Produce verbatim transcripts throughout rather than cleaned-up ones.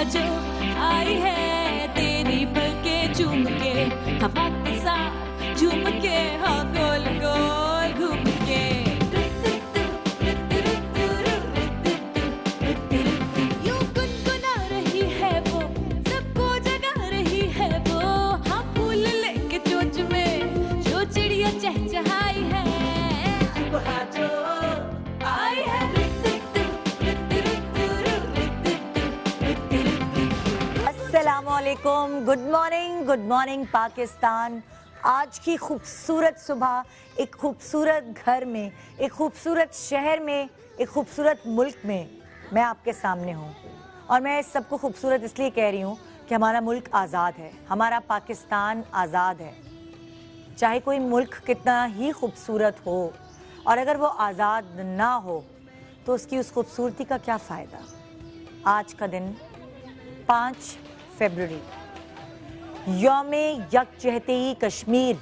जो आई है तेरी पलकें चूम के, हवा के साथ झूम के, हाँ गोल गोल घूम के। यूं गुनगुना रही है वो, सबको जगा रही है वो, हाँ फूल लेके चोंच में जो चिड़िया चहचहाई है, सुबह जो आई है। अस्सलामुअलैकुम, good morning, good morning Pakistan. आज की खूबसूरत सुबह एक खूबसूरत घर में, एक खूबसूरत शहर में, एक खूबसूरत मुल्क में मैं आपके सामने हूँ। और मैं इस सबको खूबसूरत इसलिए कह रही हूँ कि हमारा मुल्क आज़ाद है, हमारा पाकिस्तान आज़ाद है। चाहे कोई मुल्क कितना ही खूबसूरत हो और अगर वो आज़ाद ना हो तो उसकी उस खूबसूरती का क्या फ़ायदा। आज का दिन पाँच फरवरी, यौम यकजहती कश्मीर,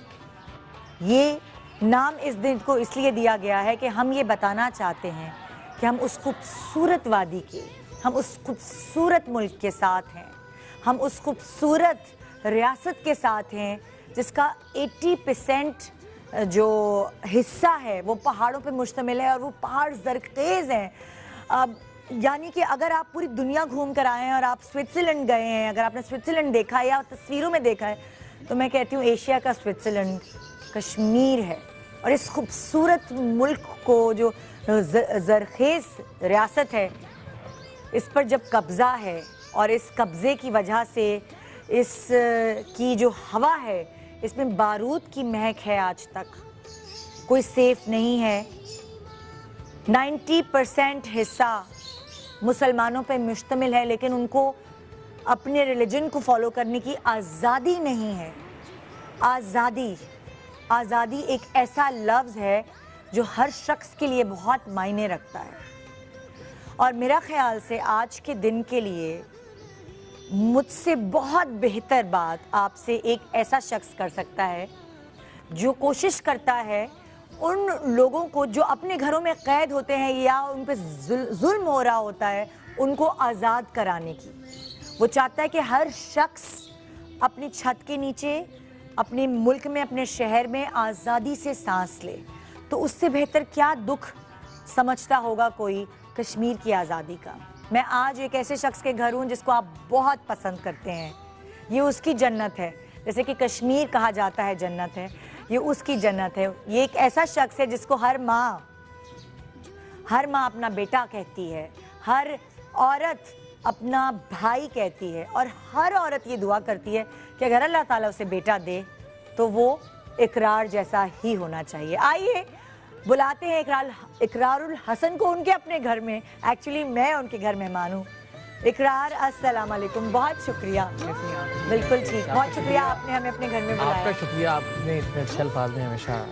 ये नाम इस दिन को इसलिए दिया गया है कि हम ये बताना चाहते हैं कि हम उस खूबसूरत वादी के, हम उस खूबसूरत मुल्क के साथ हैं, हम उस खूबसूरत रियासत के साथ हैं जिसका अस्सी परसेंट जो हिस्सा है वो पहाड़ों पे मुश्तमिल है और वो पहाड़ ज़रखेज़ हैं। अब यानी कि अगर आप पूरी दुनिया घूम कर आए हैं और आप स्विट्ज़रलैंड गए हैं, अगर आपने स्विट्ज़रलैंड देखा है या तस्वीरों में देखा है, तो मैं कहती हूँ एशिया का स्विट्ज़रलैंड कश्मीर है। और इस खूबसूरत मुल्क को जो ज़रखेज़ रियासत है, इस पर जब कब्ज़ा है और इस कब्ज़े की वजह से इस की जो हवा है इसमें बारूद की महक है, आज तक कोई सेफ नहीं है। नब्बे परसेंट हिस्सा मुसलमानों पे मुश्तमिल है, लेकिन उनको अपने रिलीजन को फॉलो करने की आज़ादी नहीं है। आज़ादी आज़ादी एक ऐसा लफ्ज़ है जो हर शख्स के लिए बहुत मायने रखता है। और मेरा ख्याल से आज के दिन के लिए मुझसे बहुत बेहतर बात आपसे एक ऐसा शख्स कर सकता है जो कोशिश करता है उन लोगों को जो अपने घरों में कैद होते हैं या उन पर जुल्म हो रहा होता है, उनको आज़ाद कराने की। वो चाहता है कि हर शख्स अपनी छत के नीचे, अपने मुल्क में, अपने शहर में आज़ादी से सांस ले। तो उससे बेहतर क्या दुख समझता होगा कोई कश्मीर की आज़ादी का। मैं आज एक ऐसे शख्स के घर हूँ जिसको आप बहुत पसंद करते हैं। ये उसकी जन्नत है, जैसे कि कश्मीर कहा जाता है जन्नत है, ये उसकी जन्नत है। ये एक ऐसा शख्स है जिसको हर माँ हर माँ अपना बेटा कहती है, हर औरत अपना भाई कहती है, और हर औरत ये दुआ करती है कि अगर अल्लाह ताला उसे बेटा दे तो वो इकरार जैसा ही होना चाहिए। आइए बुलाते हैं इकरार इकरारुल हसन को उनके अपने घर में। एक्चुअली मैं उनके घर मेहमान हूँ। इकरार, अस्सलाम वालेकुम, बहुत शुक्रिया। बिल्कुल ठीक, बहुत शुक्रिया, आपने हमें अपने घर में बुलाया। आपका शुक्रिया, आपने इतने अच्छे अल्फाज में हमेशा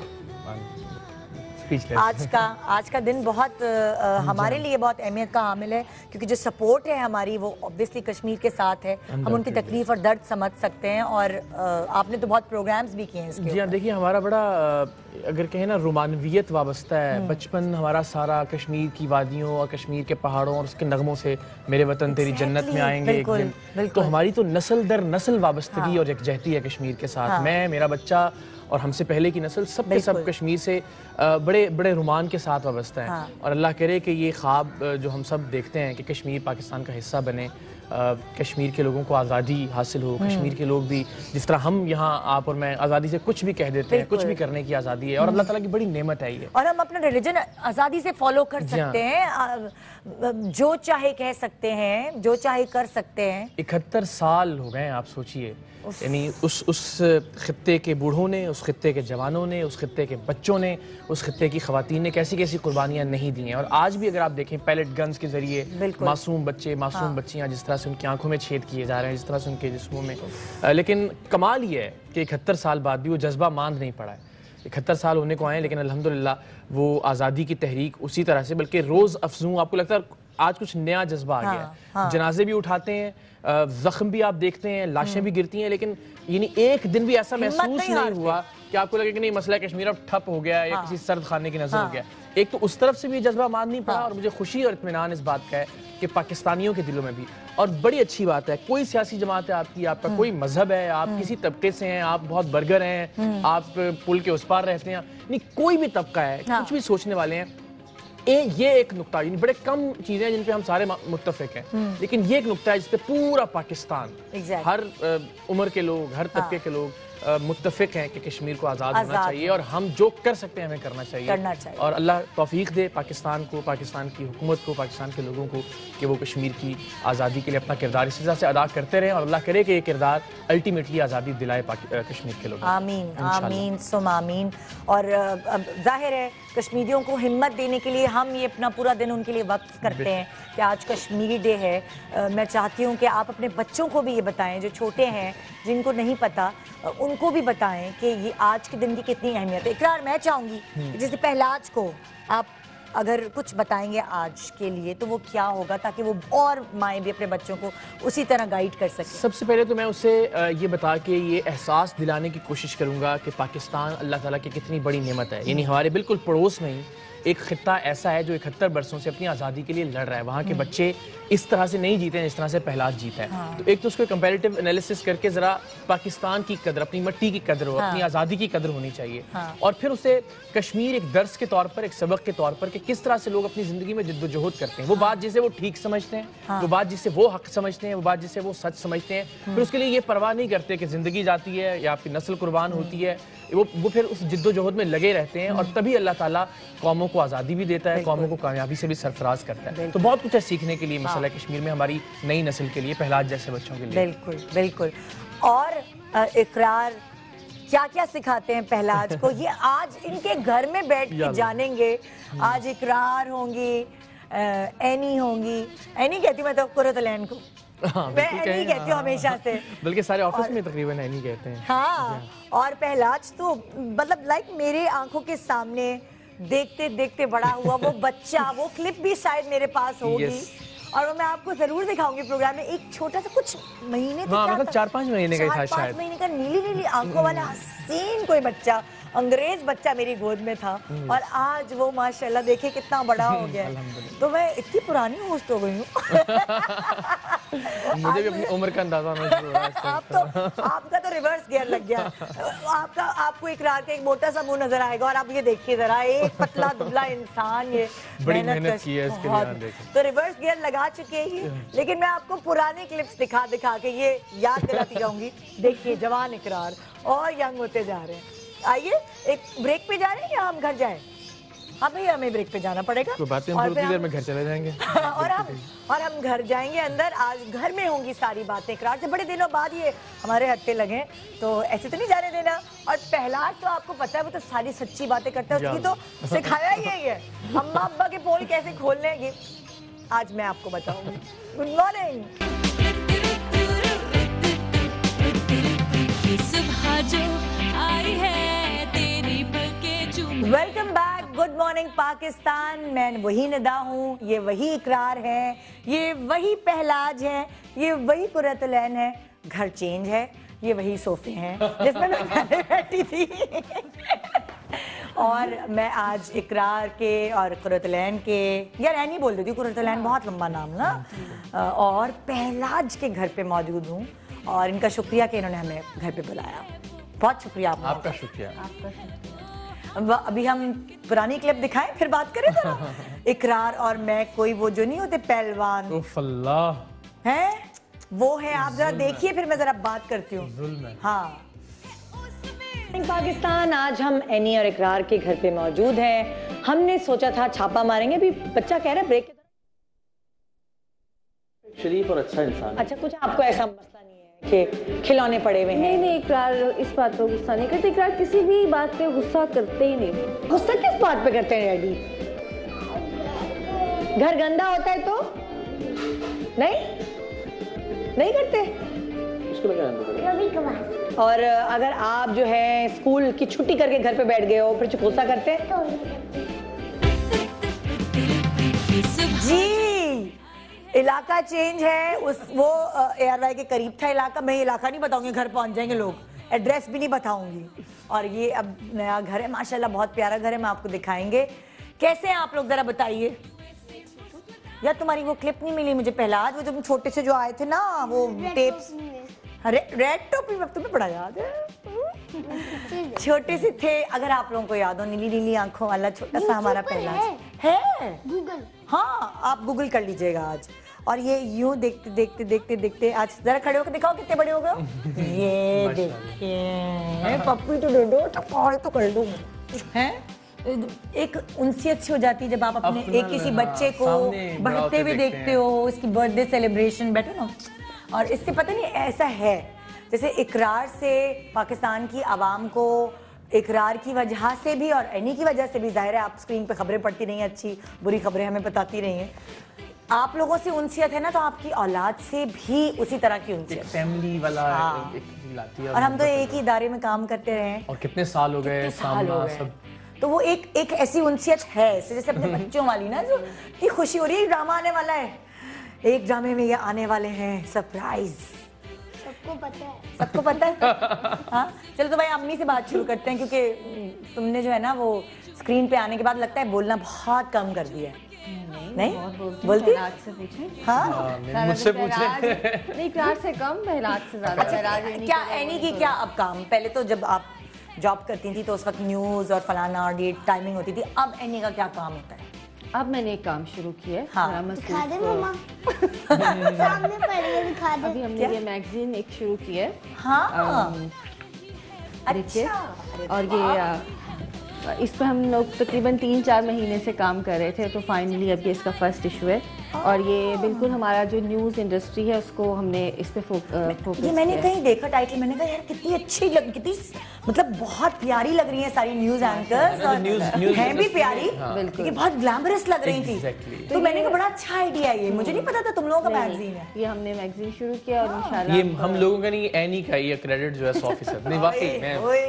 आज का आज का दिन बहुत आ, हमारे लिए बहुत अहमियत का हामिल है, क्योंकि जो सपोर्ट है हमारी वो ऑब्वियसली कश्मीर के साथ है। हम उनकी तकलीफ और दर्द समझ सकते हैं, और आ, आपने तो बहुत प्रोग्राम्स भी किए हैं इसके। जी हाँ, देखिए हमारा बड़ा अगर कहें ना रोमानवियत वाबस्ता है। बचपन हमारा सारा कश्मीर की वादियों और कश्मीर के पहाड़ों और उसके नगमों से, मेरे वतन तेरी जन्नत में आएंगे एक दिन। तो हमारी तो नस्ल दर नस्ल वाबस्तगी हाँ। और यकजहती है कश्मीर के साथ। हाँ। मैं, मेरा बच्चा और हमसे पहले की नस्ल, सब के सब कश्मीर से बड़े बड़े रुमान के साथ वाबस्ता है। हाँ। और अल्लाह करे कि ये ख्वाब जो हम सब देखते हैं कि कश्मीर पाकिस्तान का हिस्सा बने, कश्मीर के लोगों को आज़ादी हासिल हो, कश्मीर के लोग भी जिस तरह हम यहाँ आप और मैं आज़ादी से कुछ भी कह देते हैं, कुछ भी करने की आज़ादी है, और अल्लाह ताला की बड़ी नेमत है ये। और हम अपना रिलीजन आज़ादी से फॉलो कर सकते हैं, जो चाहे कह सकते हैं, जो चाहे कर सकते हैं। इकहत्तर साल हो गए, आप सोचिए, यानी उस उस खित्ते के बूढ़ों ने, उस खित्ते के जवानों ने, उस खित्ते के बच्चों ने, उस खित्ते की खवातीन ने कैसी कैसी कुर्बानियां नहीं दी हैं। और आज भी अगर आप देखें पैलेट गन्स के जरिए मासूम बच्चे, मासूम हाँ। बच्चियां जिस तरह से उनकी आंखों में छेद किए जा रहे हैं, जिस तरह से उनके जिस्मों में। लेकिन कमाल ये है कि इकहत्तर साल बाद भी वो जज्बा मांद नहीं पड़ा है। इकहत्तर साल होने को आए, लेकिन अल्हम्दुलिल्लाह वो आज़ादी की तहरीक उसी तरह से, बल्कि रोज़ अफजूं, आपको लगता है आज कुछ नया जज्बा आ गया है। हाँ। जनाजे भी उठाते हैं, जख्म भी आप देखते हैं, लाशें भी गिरती हैं, लेकिन यानी एक दिन भी ऐसा महसूस नहीं हुआ कि आपको लगे कि नहीं मसला कश्मीर अब ठप हो गया या हाँ। किसी सर्द खाने की नजर हाँ। हो गया। एक तो उस तरफ से भी ये जज्बा मान नहीं पड़ा हाँ। और मुझे खुशी और इत्मीनान इस बात का है कि पाकिस्तानियों के दिलों में भी। और बड़ी अच्छी बात है, कोई सियासी जमात है आपकी, आपका कोई मजहब है, आप किसी तबके से हैं, आप बहुत बर्गर हैं, आप पुल के उस पार रहते हैं, नहीं कोई भी तबका है, हाँ। कुछ भी सोचने वाले हैं, ए, ये एक नुक्ता, बड़े कम चीजें हैं जिन पे हम सारे मुत्तफिक हैं, लेकिन ये एक नुक्ता है जिस पे पूरा पाकिस्तान, Exactly. हर अ, उम्र के लोग, हर तबके के लोग अ, मुत्तफिक हैं कि कश्मीर को आज़ाद होना आज़ाद चाहिए और हम जो कर सकते हैं हमें करना चाहिए करना चाहिए। और अल्लाह तौफीक दे पाकिस्तान को, पाकिस्तान की हुकूमत को, पाकिस्तान के लोगों को कि वो कश्मीर की आज़ादी के लिए अपना किरदार इसी तरह से अदा करते रहें और अल्लाह करे कि ये किरदार अल्टीमेटली आज़ादी दिलाए कश्मीर के लोगों को। आमीन आमीन सुम आमीन। और अब जाहिर है कश्मीरियों को हिम्मत देने के लिए हम ये अपना पूरा दिन उनके लिए वक्फ करते हैं कि आज कश्मीरी डे है। आ, मैं चाहती हूँ कि आप अपने बच्चों को भी ये बताएं जो छोटे हैं, जिनको नहीं पता, उनको भी बताएं कि ये आज के दिन की कितनी अहमियत है। इकरार, मैं चाहूँगी कि जैसे पहलाज को आप अगर कुछ बताएंगे आज के लिए तो वो क्या होगा, ताकि वो और माएँ भी अपने बच्चों को उसी तरह गाइड कर सकें। सबसे पहले तो मैं उसे ये बता के ये एहसास दिलाने की कोशिश करूंगा कि पाकिस्तान अल्लाह ताला की कितनी बड़ी नेमत है। यानी हमारे बिल्कुल पड़ोस में ही एक खित्ता ऐसा है जो इकहत्तर बरसों से अपनी आज़ादी के लिए लड़ रहा है। वहाँ के बच्चे इस तरह से नहीं जीते हैं जिस तरह से पहलाज जीता है। हाँ। तो एक तो उसको कंपैरेटिव एनालिसिस करके जरा पाकिस्तान की कदर, अपनी मिट्टी की कदर हो, हाँ। अपनी आज़ादी की कदर होनी चाहिए। हाँ। और फिर उसे कश्मीर एक दर्स के तौर पर, एक सबक के तौर पर कि किस तरह से लोग अपनी जिंदगी में जिद्दोजहद करते हैं। वो बात जिसे वो ठीक समझते हैं, हाँ। वो बात जिसे वो हक समझते हैं, वो बात जिसे वो सच समझते हैं, फिर उसके लिए ये परवाह नहीं करते कि जिंदगी जाती है या आपकी नस्ल कुर्बान होती है। वो वो फिर उस जिद्दोजहद में लगे रहते हैं और तभी अल्लाह ताला कौमों को आज़ादी भी देता है, कौमों को कामयाबी से भी सरफराज करता है। तो बहुत कुछ है सीखने के लिए मसला कश्मीर में हमारी नई नस्ल के लिए, पहलाज जैसे बच्चों के लिए। बिल्कुल बिल्कुल। और इकरार क्या क्या सिखाते हैं पहलाज को, ये आज इनके घर में बैठ के जानेंगे। आज इकरार होंगी, एनी होंगी, एनी कहती मैं तो कुरतलैन को, हाँ, मैं एनी कहती हूँ हमेशा से, बल्कि सारे ऑफिस में तकरीबन एनी कहते हैं। हाँ, और पहलाज तो मतलब लाइक मेरे आंखों के सामने देखते देखते बड़ा हुआ वो बच्चा, वो क्लिप भी शायद मेरे पास होगी और वो मैं आपको जरूर दिखाऊंगी प्रोग्राम में। एक छोटा सा कुछ महीने हाँ, मतलब चार पांच महीने का था शायद, पांच महीने का नीली नीली आंखों वाला हसीन कोई बच्चा, अंग्रेज बच्चा मेरी गोद में था और आज वो माशाल्लाह देखिए कितना बड़ा हो गया। तो मैं इतनी पुरानी होस्ट हो गई हूँ। मुझे भी अपनी उम्र का अंदाजा नहीं हुआ। आप तो आपका तो रिवर्स गियर लग गया। आपका आपको इकरार का एक मोटा सा मुंह नजर आएगा और आप ये देखिए जरा, एक पतला दुबला इंसान, ये बड़ी मेहनत की है इसके लिए, तो रिवर्स गियर लगा चुके हैं। लेकिन मैं आपको पुराने क्लिप्स दिखा दिखा के ये याद दिलाती जाऊंगी। देखिए जवान इकरार और यंग होते जा रहे हैं। आइए एक ब्रेक पे जा रहे हैं या हम घर जाएं? हाँ भैया हमें ब्रेक पे जाना पड़ेगा। तो बातें हम थोड़ी देर में घर चले जाएंगे। और हम और हम घर जाएंगे अंदर। आज घर में होंगी सारी बातें। इकरार से बड़े दिनों बाद ये हमारे हत्थे लगे, तो ऐसे तो नहीं जाने देना। और पहलाज तो आपको पता है वो तो सारी सच्ची बातें करता है, उसकी तो सिखाया ही है। अम्मा अब्बा के पोल कैसे खोलने हैं ये आज मैं आपको बताऊंगी। Good morning. Welcome back, good morning Pakistan. मैं वही निदा हूँ, ये वही इकरार है, ये वही पहलाज है, ये वही कुरतलैन है। घर चेंज है, ये वही सोफे हैं जिसमें मैं पहले बैठी थी। और मैं आज इकरार के और कुरतलैन के, यार ऐनी बोल देती हूँ, कुरतलैन बहुत लंबा नाम ना, और पहलाज के घर पे मौजूद हूँ। और इनका शुक्रिया कि इन्होंने हमें घर पे बुलाया। बहुत शुक्रिया आपका। आपका शुक्रिया। आपका शुक्रिया। अभी हम पुरानी क्लिप दिखाएं फिर बात करें जरा। इकरार और मैं कोई वो जो नहीं होते पहलवान हैं, वो है। आप जरा देखिए फिर मैं जरा बात करती हूँ। हाँ पाकिस्तान, आज हम एनी और इकरार के घर पे मौजूद हैं। हमने सोचा था छापा मारेंगे, अभी बच्चा कह रहा है ब्रेक। शरीफ और अच्छा इंसान। अच्छा, कुछ आपको ऐसा मसला नहीं है कि खिलौने पड़े हुए हैं? नहीं नहीं, इकरार इस बात पर गुस्सा नहीं करते। इकरार किसी भी बात पे गुस्सा करते ही नहीं। गुस्सा किस बात पे करते हैं डैडी? घर गंदा होता है तो नहीं नहीं करते? उसको क्या कभी और अगर आप जो है स्कूल की छुट्टी करके घर पे बैठ गए हो फिर गुस्सा करते हैं? जी, इलाका चेंज है। उस वो ए आर वाई के करीब था इलाका, मैं इलाका नहीं बताऊंगी, घर पहुंच जाएंगे लोग। एड्रेस भी नहीं बताऊंगी। और ये अब नया घर है माशाल्लाह, बहुत प्यारा घर है, मैं आपको दिखाएंगे। कैसे हैं आप लोग जरा बताइए। यार तुम्हारी वो क्लिप नहीं मिली मुझे पहलाज, वो जब छोटे से जो आए थे ना वो टेप्स, रेड टॉपी में तुम्हें बड़ा याद है, छोटे से थे। अगर आप लोगों को याद हो, नीली नीली आंखों वाला छोटा सा हमारा पहलाज है गूगल। हाँ आप गूगल कर लीजिएगा आज। और ये यूं देखते देखते देखते देखते आज जरा खड़े होकर दिखाओ कितने बड़े हो गए। ये देखिए पप्पी तो दे दो तो कॉल तो कर दो हैं। एक उनसियत सी हो जाती है जब आप अपने एक किसी बच्चे को बढ़ते हुए देखते हो, इसकी बर्थडे सेलिब्रेशन, बैठो ना। और इससे पता नहीं ऐसा है जैसे इकरार से पाकिस्तान की आवाम को, इकरार की वजह से भी और एनी की वजह से भी, जाहिर है आप स्क्रीन पे खबरें पढ़ती रही हैं, अच्छी बुरी खबरें हमें बताती रही हैं, आप लोगों से उनसियत है ना, तो आपकी औलाद से भी उसी तरह की उनसियत, फैमिली वाला हाँ। एक फील आती है। और हम तो एक ही इदारे में काम करते रहे हैं और कितने साल हो गए सामना सब, तो वो एक एक ऐसी उनसियत है जैसे अपने बच्चों वाली ना, जो इतनी खुशी हो रही है। ड्रामा आने वाला है, एक ड्रामे में ये आने वाले हैं सरप्राइज। सबको पता है, सबको पता है। हाँ चलो तो भाई अम्मी से बात शुरू करते हैं, क्योंकि तुमने जो है ना वो स्क्रीन पे आने के बाद लगता है बोलना बहुत कम कर दिया है। नहीं, नहीं? बहुत बोलती पहलाज से पूछें। हाँ मुझसे पूछे। नहीं इकरार से कम, पहलाज से ज्यादा। अच्छा क्या एनी की क्या अब काम, पहले तो जब आप जॉब करती थी तो उस वक्त न्यूज़ और फलाना और ये टाइमिंग होती थी, अब एनी का क्या काम होता है? अब मैंने एक काम शुरू किया है। हाँ। दिखा दे मम्मा। सामने पढ़िए, दिखा दे। अभी हमने ये मैगजीन एक शुरू किया है। हाँ देखिए, अच्छा। और ये इस पे हम लोग तकरीबन तीन चार महीने से काम कर रहे थे, तो फाइनली अब ये इसका फर्स्ट इशू है। और ये बिल्कुल हमारा जो न्यूज़ इंडस्ट्री है उसको हमने इस पे फोकस। ये मैंने कहीं देखा टाइटल, मैंने कहा यार कितनी अच्छी लग, कितनी मतलब बहुत प्यारी लग रही है सारी न्यूज़ एंकर्स, और हैं भी प्यारी, लेकिन बहुत ग्लैमरस लग रही थी। तो मैंने कहा बड़ा अच्छा आइडिया है ये, मुझे नहीं पता था तुम लोगों का मैगजीन है। ये हमने मैगजीन शुरू किया और इंशाल्लाह ये हम लोगों का नहीं, एनी का ये क्रेडिट जो है सौ फीसद नहीं, वाकई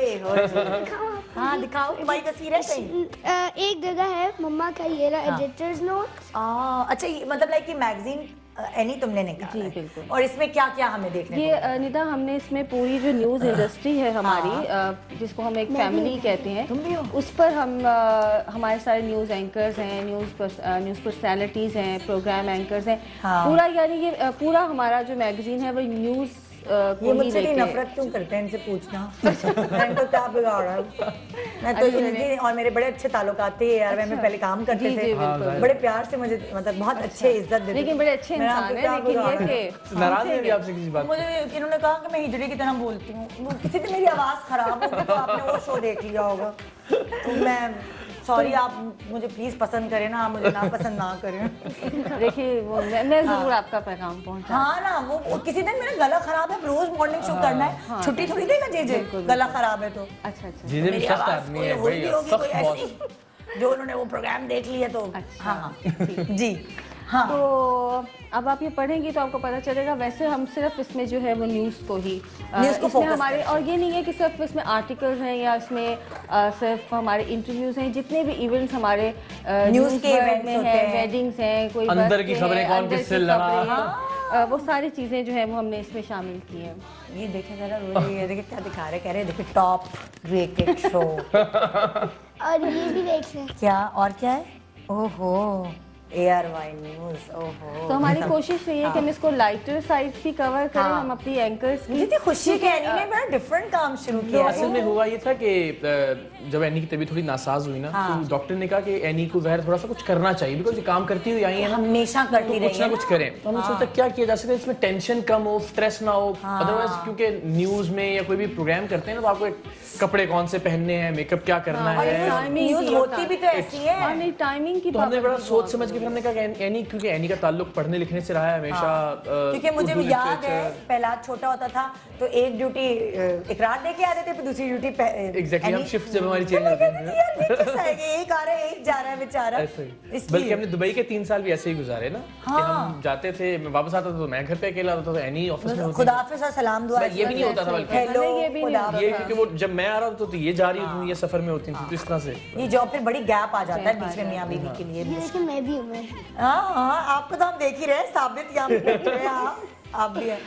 मैं। हाँ दिखाओ तुम्हारी तस्वीर है कहीं? एक जगह है मम्मा का, ये रहा एडिटर्स नोट्स। अच्छा ये मतलब लाइक ये मैगजीन एनी तुमने निकाला? जी बिल्कुल। और इसमें क्या क्या हमें देखने को? ये निदा हमने इसमें पूरी जो न्यूज़ इंडस्ट्री है हमारी, जिसको हम एक फैमिली कहते हैं, तुम भी हो? उस पर हम हमारे सारे न्यूज़ एंकर्स हैं, न्यूज़ न्यूज़ पर्सनैलिटीज़ हैं, प्रोग्राम एंकर्स हैं, पूरा यानी ये पूरा हमारा जो मैगजीन है वो न्यूज़ ये मुझसे नहीं नफरत क्यों करते हैं इनसे पूछना। मैंने तो क्या बिगाड़ा है, मैं तो इनके और मेरे बड़े अच्छे ताल्लुकात थे यार, मैं पहले काम करते थे, बड़े प्यार से मुझे मतलब बहुत अच्छे इज्जत देते, लेकिन बड़े अच्छे इंसान हैं, लेकिन ये कि नाराज है भी आपसे किसी बात। मुझे इन्होंने कहा कि मैं हिजड़े की तरह बोलती हूँ, किसी दिन मेरी आवाज़ खराब होगी तो आपने वो शो देख लिया होगा, तो मैं सॉरी, आप मुझे प्लीज पसंद करें ना, आप मुझे ना पसंद ना करें। देखिए वो मैं, मैं जरूर आपका पैगाम पहुंचा। हाँ ना, वो, वो किसी दिन मेरा गला खराब है, रोज मॉर्निंग शो करना है, छुट्टी थोड़ी देगा जेजे, गला खराब है तो। अच्छा अच्छा, जेजे भी सख्त आदमी है भाई, सख्त बॉस। जो उन्होंने वो प्रोग्राम देख लिया तो हाँ जी हाँ। तो अब आप ये पढ़ेंगी तो आपको पता चलेगा। वैसे हम सिर्फ इसमें जो है वो न्यूज़ को ही न्यूज़ को इसमें हमारे, और ये नहीं है कि सिर्फ इसमें आर्टिकल्स हैं या इसमें आ, सिर्फ हमारे इंटरव्यूज हैं, जितने भी इवेंट्स हमारे न्यूज़ के इवेंट्स में हैं, वेडिंग्स हैं, कोई अंदर की खबरें, कौन किससे लड़ा, वो सारी चीज़ें जो है वो हमने इसमें शामिल की हैं। ये देखे जरा, ये देखे क्या दिखा रहे, कह रहे देखिए टॉप रेटेड शो। और ये भी देख रहे हैं क्या, और क्या है? ओहो ए आर वाई न्यूज़, ओहो। तो हमारी कोशिश ये है कि हम इसको लाइटर साइड भी कवर करें, हाँ। हम अपनी एंकर्स की। मुझे खुशी के एनी ने बड़ा डिफरेंट काम शुरू किया। असल में हुआ ये था कि जब एनी की तबीयत थोड़ी नासाज हुई ना, हाँ। तो डॉक्टर ने कहा कि एनी को ज़ाहिर थोड़ा सा कुछ करना चाहिए, बिकॉज ये काम करती हुई आई है ना, हमेशा करती रही है, कुछ ना कुछ करें। तो हमने सोचा क्या किया जा सकता है, इसमें टेंशन कम हो, स्ट्रेस ना हो। अदरवाइज क्योंकि न्यूज़ में या कोई भी प्रोग्राम करते हैं ना, तो आपको एक कपड़े कौन से पहनने हैं, मेकअप क्या करना है, न्यूज़ होती भी तो ऐसी है। और नहीं टाइमिंग की, तो हमने बड़ा सोच समझ के फिर हमने कहा कि एनी, क्योंकि एनी का ताल्लुक पढ़ने लिखने से रहा है हमेशा। हाँ। क्योंकि मुझे भी याद है पहलाज छोटा होता था तो एक ड्यूटी इकरार दे के आते थे, फिर दूसरी ड्यूटी एग्जैक्टली हम शिफ्ट जब हमारी चेंज होती है, यार ये कैसा है कि एक आ रहा है एक जा रहा है बेचारा। ऐसे ही, बल्कि हमने दुबई के तीन साल भी ऐसे ही गुजारे ना, कि हम जाते थे, मैं वापस आता था तो मैं घर पे अकेला होता था, एनी ऑफिस में होती, खुदाफिज और सलाम दुआ ये भी नहीं होता था, बल्कि हेलो ये भी नहीं, ये क्योंकि वो जब मैं आ रहा होता तो ये जा रही होती, ये सफर में होती थी, तो इस तरह से ये जॉब फिर बड़ी गैप आ जाता है बीच में मियां बीवी के लिए। ये देखिए मैं भी हूँ, मैं हाँ हाँ आपको तो हम देख ही रहे, साबित यहाँ पे बैठे हैं, हाँ आप भी हैं।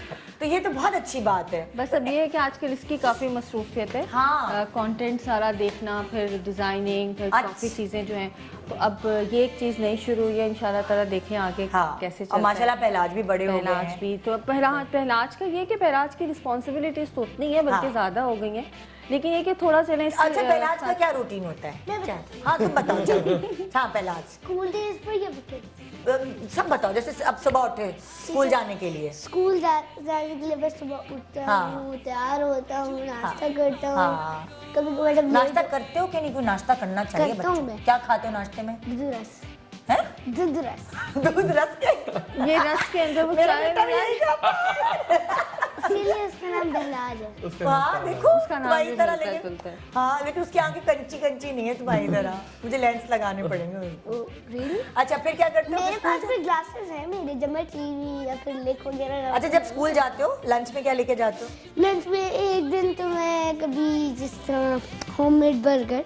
तो ये तो बहुत अच्छी बात है। बस अब ये है कि आजकल इसकी काफी मसरूफियत है। हाँ। कंटेंट सारा देखना, फिर डिजाइनिंग, फिर अच्छा। काफी चीजें जो हैं, तो अब ये एक चीज नई शुरू हुई है, इंशाल्लाह ताला देखें आगे हाँ। कैसे चलता और है। माशाल्लाह पहलाज भी बड़े हो गए पहलाज हैं। भी तो पहलाज पहलाज का ये कि पहलाज की रिस्पॉन्सिबिलिटीज तो उतनी है बल्कि हाँ। ज्यादा हो गई हैं, लेकिन ये कि थोड़ा चलें इसके, अच्छा, पहलाज का क्या रूटीन होता है? क्या? हाँ तुम बताओ जल्दी। हाँ पहलाज स्कूल डेज पर या वीकेंड? सब बताओ। जैसे अब सुबह उठे स्कूल जाने के लिए, स्कूल जा, जाने के लिए बस सुबह उठता हाँ। हूँ, तैयार होता हूँ, नाश्ता करता हूँ। हाँ। कभी कभी जब नाश्ता करते हो कि नहीं? कोई नाश्ता करना चाहिए करता हूँ बच्चों। मैं। क्या खाते हो नाश्ते में? दूध रस, हैं? दूध रस। दूध रस के? ये रस के अंदर वो मेरा चाय बेटा भी यही खाता है। इसीलिए उसका नाम पहलाज है। हाँ देखो उसका नाम तुम्हारी भी तरह, मिलता है, लेकिन जुलता है। हाँ लेकिन उसकी आंखें कंची कंची नहीं है तुम्हारी तरह। मुझे लेंस लगाने पड़ेंगे उसको। रियली? अच्छा फिर क्या करते हो? मेरे स्कूल पास जा- भी ग्लासेस हैं मेरे, जब मैं टीवी या फिर लेक वगैरह। अच्छा जब स्कूल जाते हो लंच में क्या लेके जाते हो? लंच में एक दिन तो मैं कभी जिस तरह होममेड बर्गर,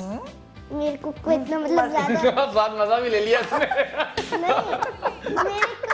मेरे को को इतना मतलब ज्यादा स्वाद मजा भी ले लिया तुमने। नहीं, मेरे को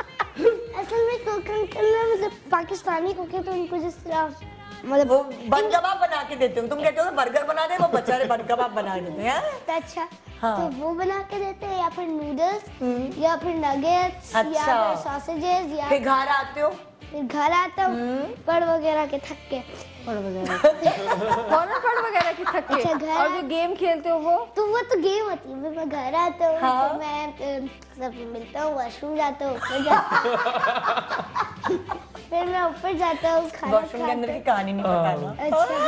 असल में कुकिंग करना मतलब पाकिस्तानी कुक है, तो उनको जिस तरह मतलब वो बन कबाब बना के देते हो। तुम कहते हो बर्गर बना दे, वो बेचारे बन कबाब बना के देते हैं। तो अच्छा, हाँ। तो वो बना के देते हैं, या फिर नूडल्स, या फिर नगेट्स, या अच्छा। फिर सॉसेजेस, या फिर घर आते हो? फिर घर आता हूँ पढ़ वगैरह के थक के, पढ़ वगैरह फौरन पढ़ वगैरह की थक के। अच्छा, घर और जो गेम खेलते हो वो तो वो तो गेम होती है। फिर मैं घर आता हूँ, हाँ। फिर मैं अ, सबसे मिलता हूँ, वॉशरूम जाता हूँ, ऊपर जाता हूँ। फिर मैं ऊपर जाता हूँ, खाना वॉशरूम के अंदर की कहानी नहीं बताना।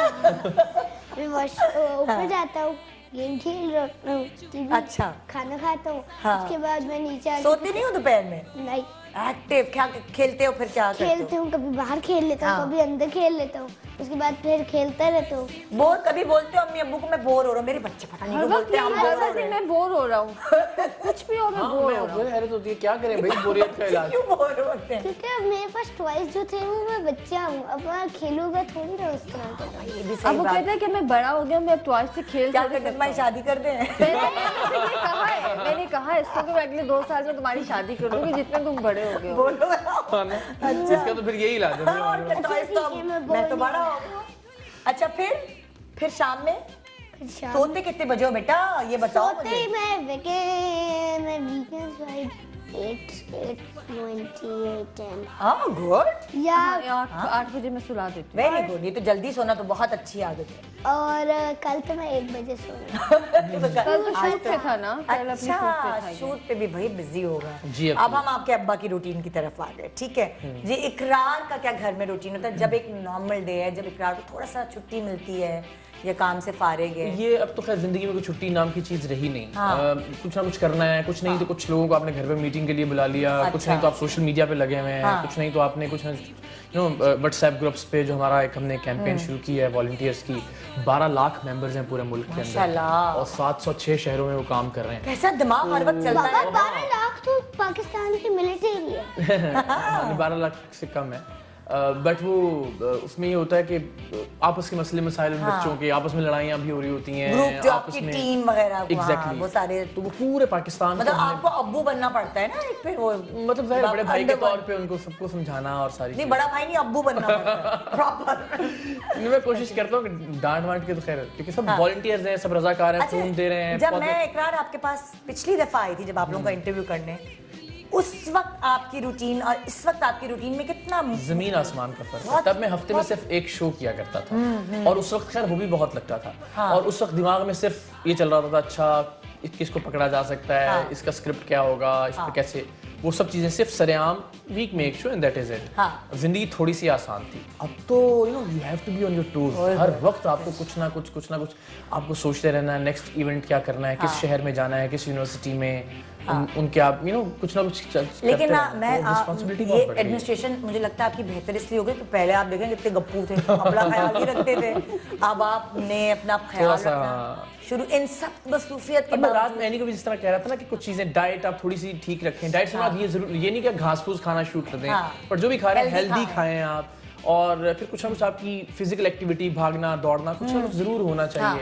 अच्छा, मैं वॉश ऊपर जाता हूँ, गेम खेल रहा हूँ, टीवी, अच्छा। खाना खाता हूँ। हाँ। उसके बाद मैं नीचे आके सोते नहीं हो दोपहर में? नहीं, एक्टिव क्या खेलते हो? फिर क्या करते खेलते हूँ, कभी बाहर खेल लेता हूँ, हाँ। कभी अंदर खेल लेता हूँ। उसके बाद फिर खेलता रहता हूँ। हो? बोर कभी बोलते हो अम्मी अब्बू को मैं बोर हो रहा हूँ? मेरे बच्चे पता नहीं हर क्यों वक्त बोलते हैं हम यही बोर हो हर रहे दिन हैं। मैं बोर हो रहा हूँ, कुछ भी हो मैं बोर हो रहा हूँ। हैरत होती है, क्या करें भाई, बोरियत का इलाज। क्यों बोर होते हैं? क्योंकि अब मेरे पास टॉयज जो थे वो मैं बच्चा हूँ, अब मैं खेलूंगा थोड़ी ना उस तरह का। ये भी अब सही वो बात। कहते हैं कि मैं बड़ा हो गया, मैं अब टॉयज से खेल क्या थोड़ी करते सकता तुम्हारी हूँ। शादी कर दें? मैंने मैंने ये कहा है, मैंने कहा है इसको कि मैं अगले दो साल में तुम्हारी शादी कर दूंगी जितने तुम बड़े हो गए हो। बोलो। अच्छा इसका तो फिर यही इलाज है। और क्या, toys तो ठीक है, मैं अब- बोल मैं तो नहीं बड़ा हो गया। अच्छा फिर फिर शाम में फिर शाम सोते कितने बजे हो बेटा? ये बताओ सोते मुझे। ही मैं वेके मैं weekends like eight eight twenty eight ten हाँ गुड, या हाँ, आठ आठ बजे मैं सुला देती हूँ। Very good. ये तो जल्दी सोना तो बहुत अच्छी आदत है। और अ, कल तो मैं एक बजे सोई। कल तो आज शूट पे था ना, कल अपनी शूट पे अच्छा था ये। शूट पे भी भाई बिजी होगा। जी, अब अब हम आपके अब्बा की रूटीन की तरफ आ गए, ठीक है जी। इकरार का क्या घर में रूटीन होता है जब एक नॉर्मल डे है, जब इकरार को थोड़ा सा छुट्टी मिलती है या काम से फारिग है? ये अब तो खैर जिंदगी में कोई छुट्टी नाम की चीज रही नहीं। हाँ। अ, कुछ ना कुछ करना है, कुछ नहीं तो कुछ लोगों को आपने घर पे मीटिंग के लिए बुला लिया, कुछ अच्छा। नहीं तो आप सोशल मीडिया पे लगे हुए हैं, हाँ। कुछ नहीं तो आपने कुछ यू नो व्हाट्सएप ग्रुप्स पे जो हमारा एक हमने कैंपेन शुरू की है वॉलंटियर्स की, बारह लाख मेंबर्स हैं पूरे मुल्क के अंदर माशाल्लाह। और सात सौ छह शहरों में वो काम कर रहे हैं। कैसा दिमाग हर वक्त चलता बाबा है। बारह लाख तो पाकिस्तान की मिलिट्री है। बारह लाख से कम है, बट वो uh, उसमें ये होता है कि आपस के मसले मसाइल उन हाँ। बच्चों के आपस में लड़ाइयाँ भी हो रही होती हैं, ग्रुप जो आपस आपकी में टीम वगैरह को, हाँ, एग्जैक्टली वो सारे तो वो पूरे पाकिस्तान मतलब को हमने- आपको अब्बू बनना पड़ता है ना एक, फिर वो मतलब ज़ाहिर है, बड़े भाई के अंडर तौर पे उनको सबको समझाना और सारी नहीं, चीज़ें। बड़ा भाई नहीं, अब्बू बनना पड़ता है प्रॉपर। मैं कोशिश करता हूँ कि डांट वांट के तो खैर, क्योंकि सब हाँ। वॉलंटियर्स हैं, सब रजाकार हैं, खून दे रहे हैं। जब पौधे- मैं इकरार आपके पास पिछली दफा आई थी, जब आप लोगों का इंटरव्यू करने, उस वक्त आपकी रूटीन और इस वक्त आपकी रूटीन में कितना जमीन आसमान का फर्क है। बहुत- तब मैं हफ्ते में सिर्फ एक शो किया करता था और उस वक्त खैर वो भी बहुत लगता था। हाँ। और उस वक्त दिमाग में सिर्फ ये चल रहा था, अच्छा किसको पकड़ा जा सकता है, हाँ। इसका स्क्रिप्ट क्या होगा, इस हाँ। पे कैसे, वो सब चीजें सिर्फ सरेआम वीक में एक show and that is it. हाँ। जिंदगी थोड़ी सी आसान थी। अब तो you know you have to be on your toes, हर वक्त आपको कुछ ना कुछ कुछ ना कुछ आपको सोचते रहना है, नेक्स्ट इवेंट क्या करना है, किस हाँ। शहर में जाना है, किस यूनिवर्सिटी में, उन, उनके आप यू नो कुछ ना कुछ करते लेकिन ना रहना। मैं तो आ, responsibility ये बहुत बढ़ गई है। एडमिनिस्ट्रेशन मुझे लगता है आपकी बेहतर इसलिए हो गई कि पहले आप देखें कितने गप्पू थे, अपना ख्याल ही रखते थे। अब आपने अपना ख्याल थोड़ा सा- रखना शुरू, इन सब मसरूफियत के अब मैं रात बावजूद। में एनी को भी जिस तरह कह रहा था ना कि कुछ चीजें डाइट आप थोड़ी सी ठीक रखें, डाइट से बाद ये जरूर ये नहीं कि घास फूस खाना शुरू कर दें, हाँ। पर जो भी खा रहे हैं Healthy हेल्दी खाएं। खाएं आप, और फिर कुछ ना कुछ आपकी फिजिकल एक्टिविटी, भागना दौड़ना कुछ ना कुछ जरूर होना चाहिए।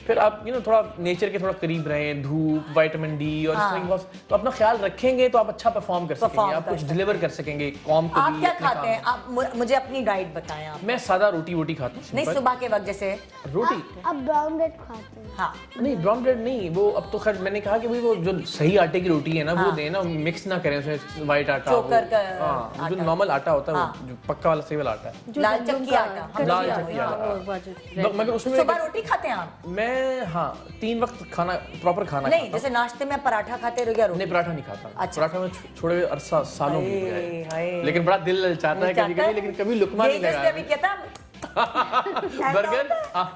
फिर आप यू नो थोड़ा नेचर के थोड़ा करीब रहें, धूप, विटामिन डी और इस तरह की बहुत, तो अपना ख्याल रखेंगे तो आप अच्छा परफॉर्म कर सकेंगे, आप कुछ डिलीवर कर सकेंगे कॉम को आप भी। क्या खाते हैं? आप मु- मुझे अपनी डाइट बताएं आप। मैं सादा रोटी वोटी खाता हूँ। नहीं, सुबह के वक्त जैसे रोटी। अब ब्राउन ब्रेड खाते हैं। हाँ, नहीं ब्राउन ब्रेड नहीं, वो अब तो खैर मैंने कहा कि भाई वो जो सही आटे की रोटी है ना वो दें ना, मिक्स ना करें उसमें व्हाइट आटा, चोकर का हाँ, जो नॉर्मल आटा होता है वो जो पक्का वाला सही वाला आटा है, लाल चक्की आटा। हम लाल लोग चक्की भी- आटा। मगर उसमें सुबह रोटी खाते हैं आप? मैं हाँ तीन वक्त खाना प्रॉपर खाना नहीं, खाता जैसे नाश्ते में पराठा खाते रहो या हूँ। रोटी? नहीं पराठा नहीं खाता। अच्छा। पराठा में छो- छोड़े अरसा सालों बीत हाय, गए, हाय। लेकिन बड़ा दिल ललचाता है कभी कभी, लेकिन कभी लुकमा नहीं यही जैसे अभी लगा। कहता बर्गर।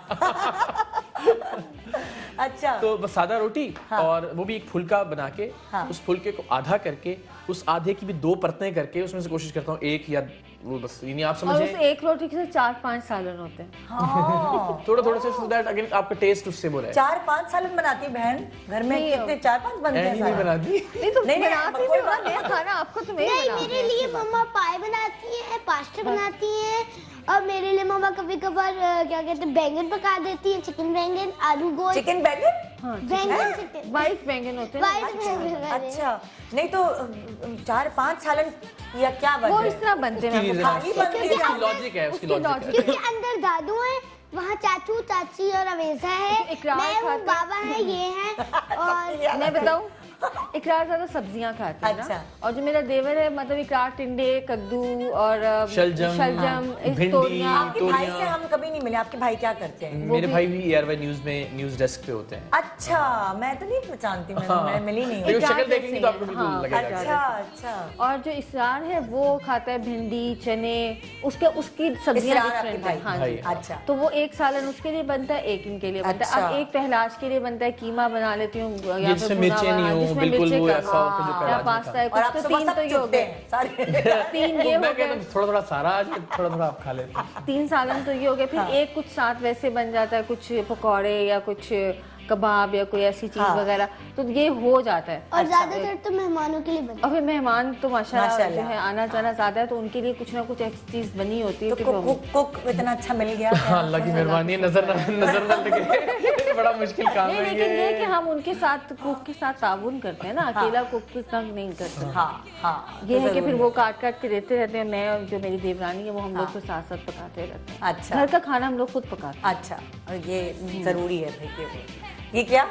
अच्छा, तो बस सादा रोटी, हाँ। और वो भी एक फुल्का बना के, हाँ। उस फुल्के को आधा करके, उस आधे की भी दो परतें करके उसमें से कोशिश करता हूँ एक या वो, बस यानी आप और समझे उस एक रोटी के साथ चार पांच सालन होते हैं। हाँ। थोड़ा थोड़ा से, सो दैट अगेन आपका टेस्ट उससे वो रहे। चार पांच सालन बनाती है बहन घर में? कितने? चार पांच बनते हैं ऐनी नहीं सालन? बनाती। नहीं तो नहीं, नहीं, बनाती कोई भी बात ना, नया खाना आपको तो मैं ही नहीं, बनाती मेरे हूँ। लिए मम्मा पाई बनाती है, पास्ता बनाती है, और मेरे लिए मम्मा कभी कभार क्या कहते हैं बैंगन पका देती है, चिकन बैंगन, आलू गोल, चिकन बैंगन? हाँ, बैंगन चिकन, वाइट बैंगन होते हैं ना, वाइट बैंगन। अच्छा, नहीं तो अम, चार पांच सालन या क्या वो वजह इस है? तरह बनते हैं। उसकी आपको reason खाली है, बनते उसकी हैं। लॉजिक है, उसकी लॉजिक है। क्योंकि अंदर दादू है, वहाँ चाचू चाची और अवेजा है, इकरार मैं हूँ, खाते हैं। बाबा है, ये है, और मैं बताऊं, इकरार ज्यादा सब्जियां खाती है अच्छा। ना, और जो मेरा देवर है मतलब इकरार टिंडे, कद्दू और अ, शलजम, शलजम, इस भिंडी, तोरियां। आपके भाई तोरियां। से हम कभी नहीं मिले, आपके भाई क्या करते हैं? मेरे भाई भी ए आर वाई न्यूज में न्यूज डेस्क पे होते हैं। अच्छा, मैं तो नहीं पहचानती, मैं मैं मिली नहीं देखो, हूँ। शक्ल देखेंगी तो आपको बिल्कुल हाँ, लगेगा। अच्छा अच्छा, और जो इसरार है वो खाता है भिंडी, चने, उसके उसकी सब्जियां इसरार आपके डिफरेंट भाई? है। हाँ भाई। जी। अच्छा, तो वो एक सालन उसके लिए बनता है, एक इनके लिए बनता है। अच्छा। अब एक पहलाज के लिए बनता है, कीमा बना लेती हूँ या जिसमें फिर मिर्चें भुना हुआ, नहीं हो, जिसमें बिल्कुल मिर्चें वो कम ऐसा हो कि जो हो, पहलाज या में पास्ता है और कुछ, आप तो सुबह तीन सब तो ये हो चुपते गए। हैं सारे। तीन ये हो मैं कहता गए, हूँ थोड़ा थोड़ा सारा आज थोड़ा थोड़ा आप खा लेते हैं। तीन सालन तो ये हो गए। फिर हाँ। एक कुछ साथ वैसे बन जाता है, कुछ पकौड़े या कुछ कबाब या कोई ऐसी चीज हाँ। वगैरह, तो ये हो जाता है। और ज्यादातर तो मेहमानों के लिए बनता और फिर मेहमान तो माशाल्लाह जो माशाल्लाह। है आना जाना ज्यादा है, तो उनके लिए कुछ ना कुछ ऐसी चीज बनी होती है तो कि कुक वो- कुक कुक इतना अच्छा मिल गया। हाँ, अल्लाह की मेहरबानी है, नजर ना नजर ना लगे। बड़ा मुश्किल काम नहीं, है लेकिन ये कि ये। हम उनके साथ कुक के साथ ताउन करते हैं ना, अकेला कुक के साथ नहीं करते। हाँ हाँ, ये है कि जरूरी फिर वो काट काट के देते रहते हैं, मैं और जो मेरी देवरानी है वो हम लोग को साथ साथ पकाते रहते हैं। अच्छा घर का खाना हम लोग खुद पकाते हैं। अच्छा, और ये जरूरी है भाई ये ये क्या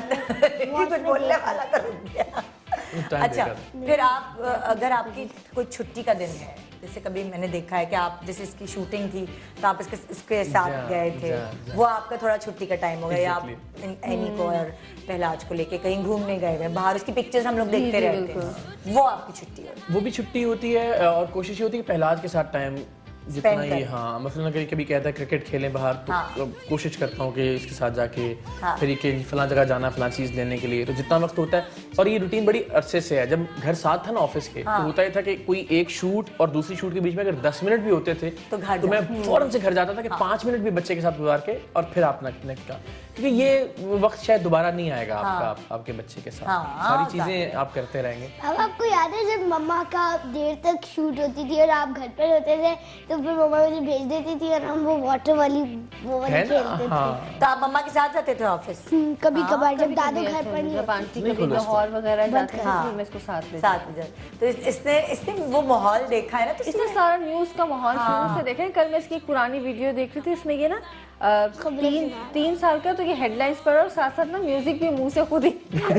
ये कुछ बोलने वाला तो रुक गया। टाइम अच्छा, देकर। फिर आप अ, अगर आपकी कोई छुट्टी का दिन है, जैसे कभी मैंने देखा है कि आप जैसे इसकी शूटिंग थी तो आप इसके इसके साथ जा, गए थे, जा, जा। वो आपका थोड़ा छुट्टी का टाइम हो गया, या आप Exactly. इन- एनी को और पहलाज को लेके कहीं घूमने गए हुए बाहर, उसकी पिक्चर्स हम लोग जी, देखते जी, रहते हैं, वो आपकी छुट्टी है? वो भी छुट्टी होती है, और कोशिश ये होती है कि पहलाज के साथ टाइम जितना Spend ही, करें। हाँ मसलन कभी कभी कहता है क्रिकेट खेलें बाहर, तो हाँ। कोशिश करता हूँ कि इसके साथ जाके हाँ। फिर ये फलां जगह जाना फलां चीज़ लेने के लिए, तो जितना वक्त होता है। और ये रूटीन बड़ी अरसे से है, जब घर साथ था ना ऑफिस के, हाँ। तो होता ही था कि कोई एक शूट और दूसरी शूट के बीच में अगर दस मिनट भी होते थे तो घर तो मैं जाओ। फौरन से घर जाता था कि पाँच मिनट भी बच्चे के साथ गुजार के और फिर अपना नेक्स्ट का, क्योंकि ये वक्त शायद दोबारा नहीं आएगा आपका, आप, आपके बच्चे के साथ हाँ, सारी हाँ, चीज़ें आप करते रहेंगे। अब आपको याद है जब मम्मा का देर तक शूट होती थी और आप घर पर होते थे, तो फिर मम्मा मुझे भेज देती थी और हम वो वाटर वाली वो वाली है ना? खेलते थे। हाँ। तो आप मम्मा के साथ जाते थे ऑफिस? हम्म, कभी कभार जब कभी दादू कभी घर ऐसा पर नहीं जब होते। आंटी नहीं कभी खोला इसको। लाहौर वगैरह जाते हैं हाँ। तो मैं इसको साथ ले साथ में जाते, तो इस- इसने इसने वो माहौल देखा है ना, तो इसने सारा न्यूज का माहौल शुरू से देखा है। कल मैं इसकी एक पुरानी वीडियो देख रही थी, इसमें ये ना अ, खबरें तीन सुना। तीन साल का, तो ये हेडलाइंस पढ़ा और साथ साथ ना म्यूजिक भी मुंह से खुद ही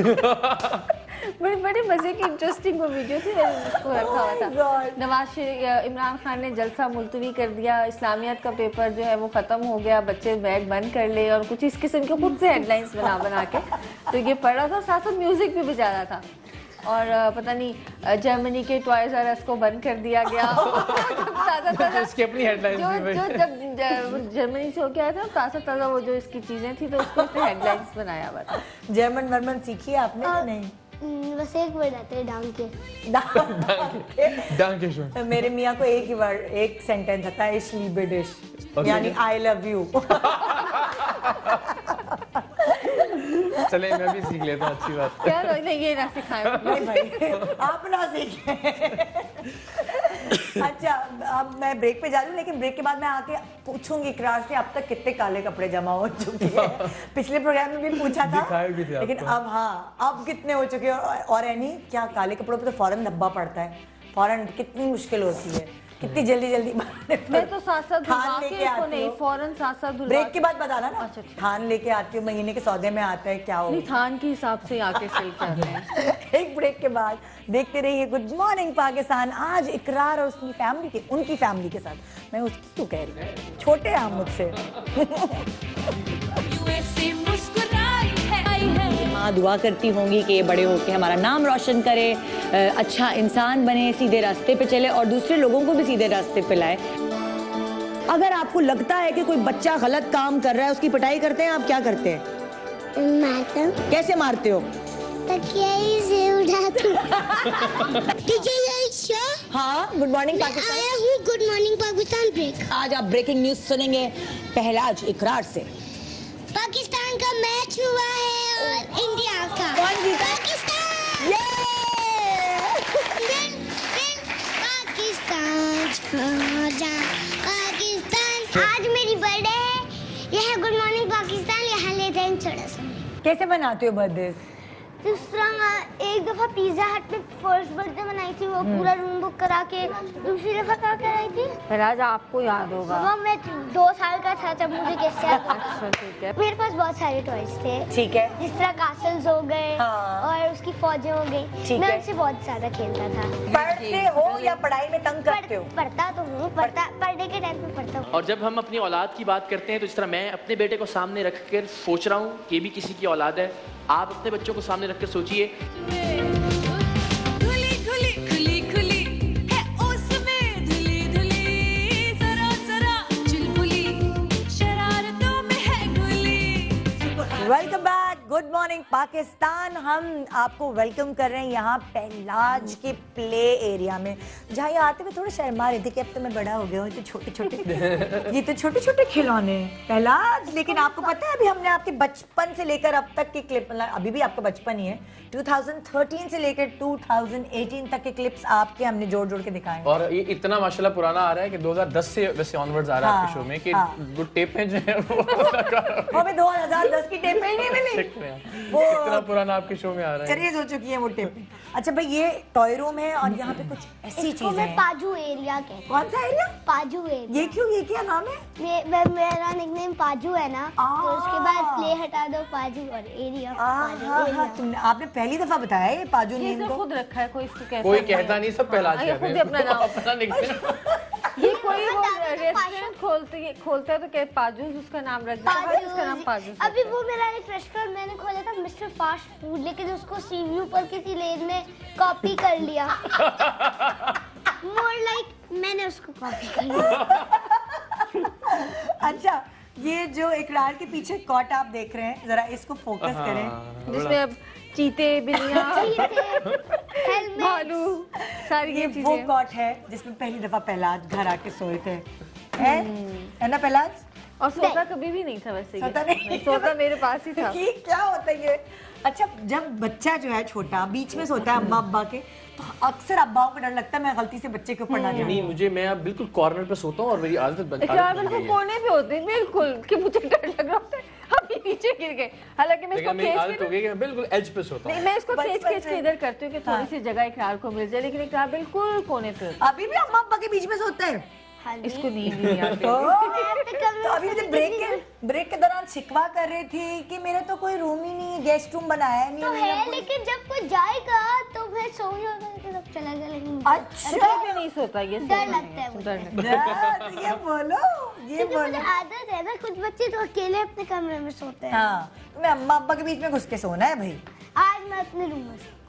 बड़ी बड़ी मजे की इंटरेस्टिंग वो वीडियो थी, मैंने उसको रखा हुआ था। God. नवाज शरीफ, इमरान खान ने जलसा मुलतवी कर दिया, इस्लामियत का पेपर जो है वो खत्म हो गया, बच्चे बैग बंद कर ले, और कुछ इस किस्म के खुद से हेडलाइंस बना बना के तो ये पढ़ रहा था, साथ साथ म्यूजिक भी बजा रहा था। और अ, पता नहीं अ, जर्मनी के टॉयज आर अस को बंद कर दिया गया। ताज़ा ताज़ा इसकी अपनी हेडलाइंस जो भी जो जब ज- जर्मनी से होके आया था, ताज़ा ताज़ा वो जो इसकी चीजें थी, तो उसको इसने हेडलाइंस बनाया हुआ था। जर्मन वर्मन सीखी है आपने कि नहीं? हम्म, बस एक वर्ड आते हैं डाउन के। डांके शो। मेरे मियाँ को एक ही वर्ड, एक सेंटेंस आता है, इश लीबे डिश, और यानी आई लव यू। चले मैं भी सीख लेता हूँ, अच्छी बात। क्या नहीं, ये ना सिखाएं। नहीं भाई, आप ना सीखें। अच्छा, अब मैं ब्रेक पे जा रही हूँ, लेकिन ब्रेक के बाद मैं आके पूछूंगी इकरार से अब तक कितने काले कपड़े जमा हो चुके हैं। पिछले प्रोग्राम में भी पूछा था, लेकिन अब हाँ, अब कितने हो चुके हैं। और एनी, क्या काले कपड़ों पे तो फौरन धब्बा पड़ता है, फौरन कितनी मुश्किल होती है, कितनी जल्दी जल्दी। मैं तो साथ साथ थान लेके आती नहीं, हूँ। फौरन साथ साथ धुलवा ब्रेक के बाद बताना ना। अच्छा, ठीक। थान लेके आती हूँ, महीने के सौदे में आता है क्या हो। नहीं, थान के हिसाब से आके सही कर रहे हैं। एक ब्रेक के बाद देखते रहिए गुड मॉर्निंग पाकिस्तान। आज इकरार और उसकी फैमिली के उनकी फैमिली के साथ, मैं उसकी क्यों कह रही हूँ, छोटे हैं हम मुझसे। माँ दुआ करती होंगी कि ये बड़े होके हमारा नाम रोशन करे, अच्छा इंसान बने, सीधे रास्ते पे चले और दूसरे लोगों को भी सीधे रास्ते पे लाए। अगर आपको लगता है कि कोई बच्चा गलत काम कर रहा है, उसकी पिटाई करते हैं, आप क्या करते हैं? मारता हूँ। कैसे मारते हो? तकिया से उठाती हूँ। हाँ, गुड मॉर्निंग पाकिस्तान। आया हूँ गुड मॉर्निंग पाकिस्तान ब्रेक। आज आप ब्रेकिंग न्यूज सुनेंगे पहलाज इकरार से। पाकिस्तान का मैच हुआ है और इंडिया का। कौन जीता? पाकिस्तान। ये विन, विन, पाकिस्तान जा, पाकिस्तान। आज मेरी बर्थडे है, यह है गुड मॉर्निंग पाकिस्तान। यहाँ ले जाएंगे थोड़ा सा। कैसे बनाते हो बर्थडे? जिस तरह एक दफा पिज्जा हट में फर्स्ट बर्थडे मनाई थी, वो पूरा रूम बुक करा के। दूसरी दफा क्या कराई थी? पहलाज, आपको याद होगा। वो मैं दो साल का था जब मुझे कैसे याद होगा। अच्छा, ठीक है। मेरे पास बहुत सारे टॉयज थे। ठीक है। जिस तरह कासल्स हो गए, हाँ। और उसकी फौजें हो गई। ठीक मैं है। उनसे बहुत ज्यादा खेलता था। पढ़ते हो या पढ़ाई में तंग करते हो? पढ़ता तो हूँ, पढ़ता पढ़ने के टाइम पे पढ़ता हूँ। और जब हम अपनी औलाद की बात करते हैं तो इस तरह मैं अपने बेटे को सामने रख कर सोच रहा हूँ कि ये भी किसी की औलाद है। आप अपने बच्चों को सामने रख कर सोचिए। खुली खुली खुली खुली है उसमें धुली धुली, जरा जरा चुलबुली शरारतों में है घुली। Welcome back, good morning Pakistan. हम आपको वेलकम कर रहे हैं यहाँ पहलाज के प्ले एरिया में, जहाँ ये आते हुए थोड़ा शर्मा रही थी कि अब तो मैं बड़ा हो गया हूँ, तो छोटे छोटे ये तो छोटे छोटे खिलौने पहलाज। लेकिन आपको पता है, अभी हमने आपके बचपन से लेकर अब तक के क्लिप, अभी भी आपका बचपन ही है, दो हज़ार तेरह से लेकर दो हज़ार अठारह तक के क्लिप्स आपके हमने जोड़ जोड़ के दिखाए। और ये इतना माशाल्लाह पुराना आ रहा है कि दो हज़ार दस से वैसे ऑनवर्ड्स आ रहा है हाँ, आपके शो में कि हाँ। वो टेपें जो है वो हमें दो हज़ार दस की टेपें ही नहीं मिली। वो इतना पुराना आपके शो में आ रहा है। करिए हो चुकी है वो टेपें। अच्छा भाई, ये टॉय रूम है और यहाँ पे कुछ ऐसी इसको चीजें मैं हैं। पाजू एरिया कहती हूँ। कौन सा एरिया? पाजू एरिया। ये क्यों, ये क्या नाम है? मे, मे, मेरा निकनेम पाजू है ना, तो उसके बाद प्ले हटा दो, पाजू और एरिया। पाजू हाँ, एरिया। हाँ, तुमने आपने पहली दफा बताया ये पाजू ये नीम इसने को। खुद रखा है, कोई इसको कहता कोई नहीं है। कहता नहीं, सब पहलाज ये कहते खुद ही हैं। अपना नाम। अपना निकनेम। ये कोई वो दादा ने रेस्टोरेंट खोलते है खोलता है तो क्या पाजूस उसका नाम रख दिया है, इसका नाम पाजूस। अभी वो मेरा एक रेस्टोरेंट मैंने खोला था, मिस्टर फास्ट फूड, लेकिन उसको सीव्यू पर किसी लेन ने कॉपी कर लिया। मोर लाइक मैंने उसको कॉपी कर लिया। अच्छा, ये जो इकरार के पीछे कॉट आप देख रहे हैं, जरा इसको फोकस करें, जिसमें अब चीते, बिल्लियां, हेलमेट, भालू, सारी ये ये वो चीजें। कॉट है जिसमें पहली दफा पहलाज घर आके सोए थे, है है ना पहलाज? और सोता कभी भी नहीं था वैसे ये। सोता नहीं? सोता मेरे पास ही था। कि क्या होता है ये? अच्छा, जब बच्चा जो है छोटा बीच में सोता है अम्मा अब्बा के, तो अक्सर अब्बाओं को डर लगता है मैं गलती से बच्चे के ऊपर ना जाऊं। नहीं, मुझे मैं अब बिल्कुल कॉर्नर पे सोता हूँ और मेरी आदत बन इकरार आदत बन बिल्कुल गई है। कोने पे होते हैं, बिल्कुल कि मुझे डर लग रहा होता है अभी नीचे गिर गए। हालांकि मैं इसको लेकिन मेरी खींच आदत हो के गई कि मैं बिल्कुल एज पे सोता हूँ। नहीं, मैं इसको खींच बचपन खींच के से। इधर करती हूँ कि थोड़ी सी जगह इकरार को मिल जाए, लेकिन इकरार बिल्कुल कोने पे होता अभी भी अम्मा अब्बा के बीच में सोते हैं? हाँ है। जी। इसको नींद नहीं आती। तो अभी मुझे ब्रेक के ब्रेक के दौरान शिकवा कर रही थी कि मेरे तो कोई रूम ही नहीं, गेस्ट रूम बनाया नहीं तो मैंने है, कोई- लेकिन जब कोई जाएगा तो मैं सो जाऊंगा, लेकिन अब चला गया, लेकिन अच्छा, डर पे नहीं सोता ये, डर सोता लगता है नहीं, मुझे। डर लगता है। जा, तो ये बोलो ये क्योंकि मुझे बोलो आदत है ना, कुछ बच्चे तो अकेले अपने कमरे में सोते हैं। हाँ, मैं अम्मा अब्बा के बीच में घुस के सोना है भाई। आज मैं अपने रूम में सोती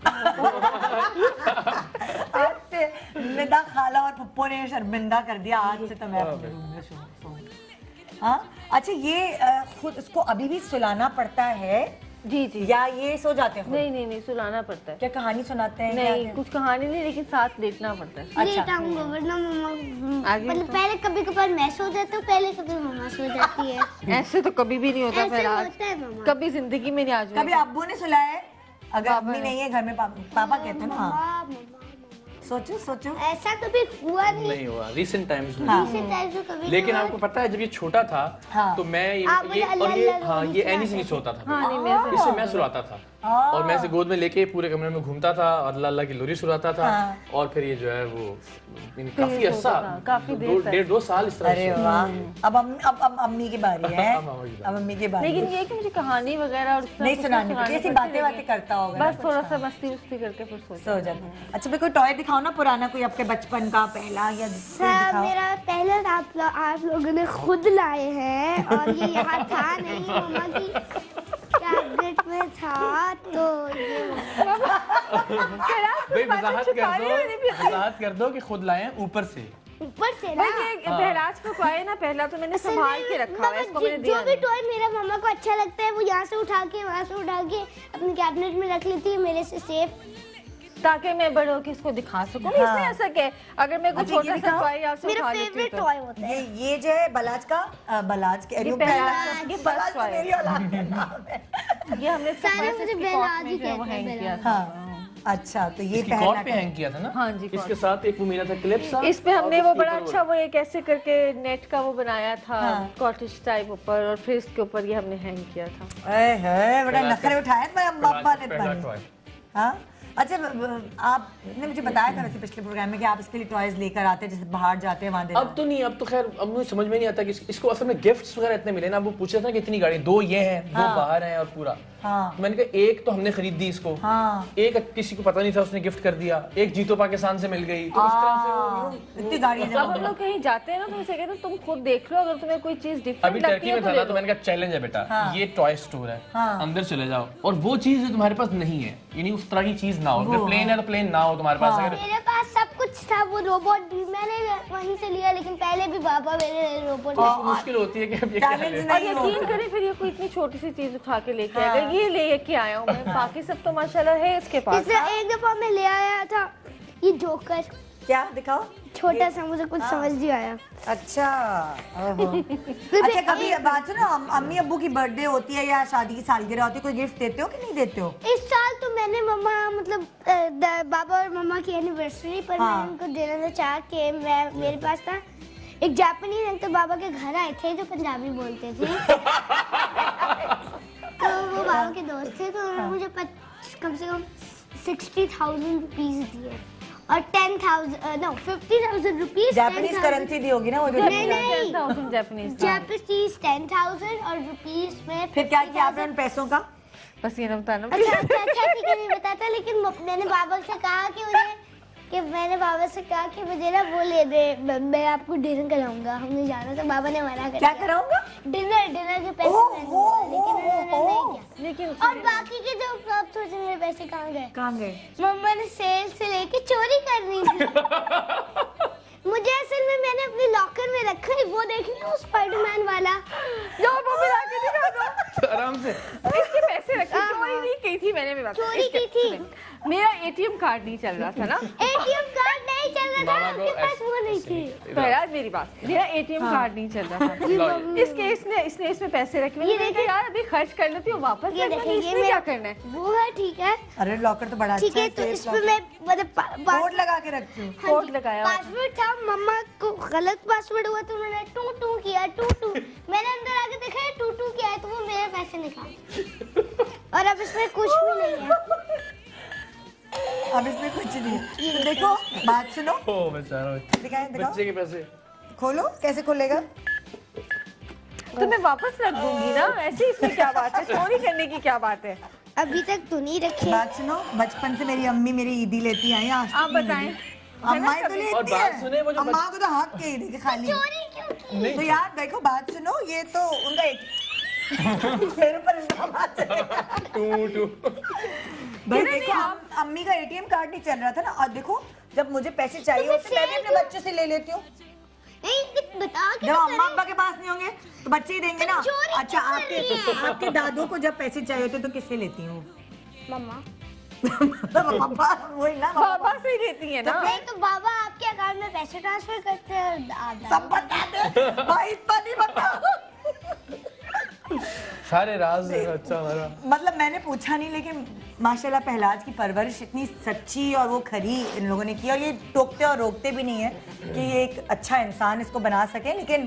आज से निदा खाला और पप्पो ने शर्मिंदा कर दिया, आज से तो मैं अपने रूम में सो- सोऊंगी। हाँ, अच्छा, ये अ, खुद उसको अभी भी सुलाना पड़ता है जी जी। या ये सो जाते हैं? नहीं नहीं नहीं, सुलाना पड़ता है। क्या कहानी सुनाते हैं? नहीं, कुछ कहानी नहीं, लेकिन साथ लेटना पड़ता है। लेट आऊंगा वरना मम्मा, मतलब पहले कभी कभार मैं सो जाती हूँ, पहले कभी मम्मा सो जाती है। ऐसे तो कभी भी नहीं होता। ऐसे फिर होता है मम्मा। कभी जिंदगी में नहीं। आज कभी अब्बू ने सुलाया है? अगर अम्मी नहीं है घर में, पापा कहते हैं ना। हाँ, सोचो सोचो, ऐसा कभी हुआ नहीं। नहीं हुआ रिसेंट टाइम्स में। हाँ। रिसेंट टाइम्स में कभी लेकिन हुआ। आपको पता है जब ये छोटा था हाँ। तो मैं ये, आप ये मुझे और ये अल्लाह हाँ अल्लाह ये अल्लाह एनी से नहीं सोता था। हाँ नहीं, मेरे से इससे मैं सुलाता था और मैं इसे गोद में लेके पूरे कमरे में घूमता था और अल्लाह अल्लाह की लोरी सुनाता था। और फिर ये जो है वो काफी अच्छा काफी दो डेढ़ दो साल इस तरह अरे से। वाह। अब अम्मी अब अब अम्मी की बारी है। अब अम्मी की बारी। लेकिन ये कि मुझे कहानी वगैरह और नहीं सुनानी, कैसी बातें बातें करता होगा। बस थोड़ा सा मस्ती उस्ती करके फिर सो सो जाता। अच्छा मेरे को टॉय दिखाओ ना, पुराना कोई आपके बचपन का पहला या हाँ, मेरा पहला आप लो, आप लोगों ने खुद लाए हैं और ये यहाँ था नहीं, मम्मा की कैबिनेट में था तो ये भाई वजाहत कर दो, वजाहत कर दो कि खुद लाए हैं ऊपर से। ऊपर से ना। पहलाज को टॉय ना, पहला तो मैंने संभाल के रखा है, इसको मैंने दिया जो भी टॉय मेरा मम्मा को अच्छा लगता है वो यहाँ से उठा के वहाँ से उठा के अपने कैबिनेट में रख लेती है मेरे से सेफ, ताकि मैं बड़े होकर इसको दिखा सकूं। हाँ। इसमें ऐसा क्या है, अगर मैं कुछ छोटा सा टॉय या से मेरा उठा लेती फेवरेट हूं तो टॉय होता है। ये ये जो है बलाज का अ, बलाज के ये पहलाज ये फर्स्ट टॉय मेरी औलाद का नाम है। ये हमने सारे मुझे बेलाज ही कहते हैं, हैंग किया बेलाज। था। हाँ अच्छा, तो ये इसकी पहला कॉर्ड पे हैंग किया था ना। हाँ जी, इसके साथ एक वो मिला था क्लिप सा। इस पे हमने वो बड़ा अच्छा वो एक ऐसे करके नेट का वो बनाया था कॉटेज टाइप ऊपर, और फिर इसके ऊपर ये हमने हैंग किया था। ए है बड़ा नखरे उठाए मेरे अम्मा अब्बा ने पहला पर। टॉय। हाँ अच्छा, आपने मुझे बताया था वैसे पिछले प्रोग्राम में कि आप इसके लिए टॉयज लेकर आते हैं, जैसे बाहर जाते हैं वहाँ देते हैं। अब तो नहीं, अब तो खैर अब मुझे समझ में नहीं आता कि इस, इसको असल में गिफ्ट्स वगैरह इतने मिले ना। अब वो पूछ रहा था कि इतनी गाड़ी, दो ये हैं, दो बाहर हैं और पूरा। हाँ। तो मैंने कहा एक तो हमने खरीद दी इसको, हाँ। एक किसी को पता नहीं था उसने गिफ्ट कर दिया, एक जीतो पाकिस्तान से मिल गई। तो इस तरह से वो- इतनी गाड़ियाँ जब हम लोग कहीं जाते हैं ना तो उसे कहते हैं तुम खुद देख लो, अगर तुम्हें कोई चीज अभी डिफरेंट लगती टर्की है में तो था ले ना, तो लो। मैंने कहा चैलेंज है बेटा, ये टॉय स्टोर है, अंदर चले जाओ और वो चीज जो तुम्हारे पास नहीं है, यानी उस तरह की चीज ना हो। अगर प्लेन है तो प्लेन ना हो तुम्हारे पास। अगर मेरे पास सब कुछ था, वो रोबोट भी मैंने वहीं से लिया, लेकिन पहले भी पापा मेरे रोबोट मुश्किल होती है कि अब ये क्या ले। और यकीन करें फिर ये कोई इतनी छोटी सी चीज उठा के लेके आएगा, ये लेके आया हूँ मैं, बाकी सब तो माशाल्लाह है इसके पास। जैसे एक दफा मैं ले आया था ये जोकर, क्या दिखाओ, छोटा सा, मुझे कुछ समझ नहीं आया। अच्छा ओहो। अच्छा कभी बात सुनो, अम- अम्मी अब्बू की बर्थडे होती है या शादी की सालगिरह होती है, कोई गिफ्ट देते हो कि नहीं देते हो? इस साल तो मैंने मम्मा मतलब अ, द- बाबा और मम्मा की एनिवर्सरी पर हाँ। मैंने उनको देना था चाह के मैं मेरे पास था एक जापानीज अंकल बाबा के घर आए थे जो पंजाबी बोलते थे। तो वो बाबा के दोस्त थे, तो उन्होंने मुझे पच- कम से कम सिक्सटी थाउजेंड रुपीज दिए और ten thousand no fifty thousand rupees Japanese currency दी होगी ना वो जो। नहीं नहीं जापानीज जापानीज टेन थाउजेंड और रुपीज में फिर क्या किया आपने उन पैसों का? बस ये ना बताना। अच्छा अच्छा अच्छा ठीक है, नहीं बताता, लेकिन म- मैंने बाबा से कहा कि मुझे कि मैंने बाबा से कहा कि मुझे ना वो ले दे, मैं मैं आपको डिनर कराऊंगा, हमने जाना था, बाबा ने मना कर क्या दिया। कराऊंगा? डिनर डिनर के पैसे ओह, मैंने ओह, दिए, लेकिन ओह, उन्होंने ओह। नहीं किया। लेकिन और बाकी के जो आप सोचे मेरे पैसे कहाँ गए? कहाँ गए? मम्मा ने सेल से लेके चोरी करनी थी। मुझे असल में मैंने अपने लॉकर में रखा है, वो देखनी है, वो स्पाइडरमैन वाला जो वो मिला के दिखा दो आराम से। इसके पैसे रखे, चोरी नहीं की थी मैंने। मेरा चोरी की थी। मेरा एटीएम कार्ड नहीं चल रहा था ना। एटीएम कार्ड नहीं चल रहा था, बाबा को आपके पास ऐसे- वो नहीं थी। पहला मेरी बात, मेरा एटीएम कार्ड नहीं चल रहा था। इसके इसने इसने इसमें पैसे रखे, मैंने कहा यार अभी खर्च कर लेती हूँ, वापस ये रखना, देखिए, ये इसमें क्या करना है। वो है ठीक है अरे लॉकर तो बड़ा ठीक अच्छा है, तो इस पे मैं मतलब पा- पा- कोड लगा के रखती हूँ। हाँ कोड जी, लगाया हुआ था। पासवर्ड था, मम्मा को गलत पासवर्ड हुआ तो उन्होंने टू टू किया, टू टू मैंने अंदर आके देखा टू टू किया है, तो वो मेरे पैसे निकाल, और अब इसमें कुछ भी नहीं है। अब इसमें कुछ नहीं है। तो देखो बात सुनो, ओ बेचारा दिखाएं दिखाओ, बच्चे के पैसे। खोलो, कैसे खोलेगा? तो मैं वापस रख दूंगी ना, ऐसे इसमें क्या बात है, चोरी करने की क्या बात है। अभी तक तो नहीं रखे। बात सुनो, बचपन से मेरी अम्मी मेरी ईदी लेती आई, आज आप बताएं। अम्मा ही तो और लेती बात है, सुने, वो जो अम्मा को तो हक के ही देखे खाली। चोरी क्यों की? तो यार देखो बात सुनो, ये तो उनका एक मेरे पर इल्जाम आते हैं। टू टू भाई देखो अम- अम्मी का एटीएम कार्ड नहीं चल रहा था ना, और देखो जब मुझे पैसे चाहिए होते मैं भी अपने बच्चों से ले लेती हूँ। नहीं बता के जब अम्मा अब्बा के पास नहीं होंगे तो बच्चे ही देंगे ना। अच्छा आपके आपके दादू को जब पैसे चाहिए होते तो किससे लेती हूँ? मम्मा। पापा वही ना, पापा से ही देती है ना। नहीं तो बाबा आपके अकाउंट में पैसे ट्रांसफर करते हैं और सब बता दे भाई, इतना नहीं बता। सारे राज अच्छा हमारा। मतलब मैंने पूछा नहीं, लेकिन माशाल्लाह पहलाज की परवरिश इतनी सच्ची और वो खरी इन लोगों ने की, और ये टोकते और रोकते भी नहीं है कि ये एक अच्छा इंसान इसको बना सके। लेकिन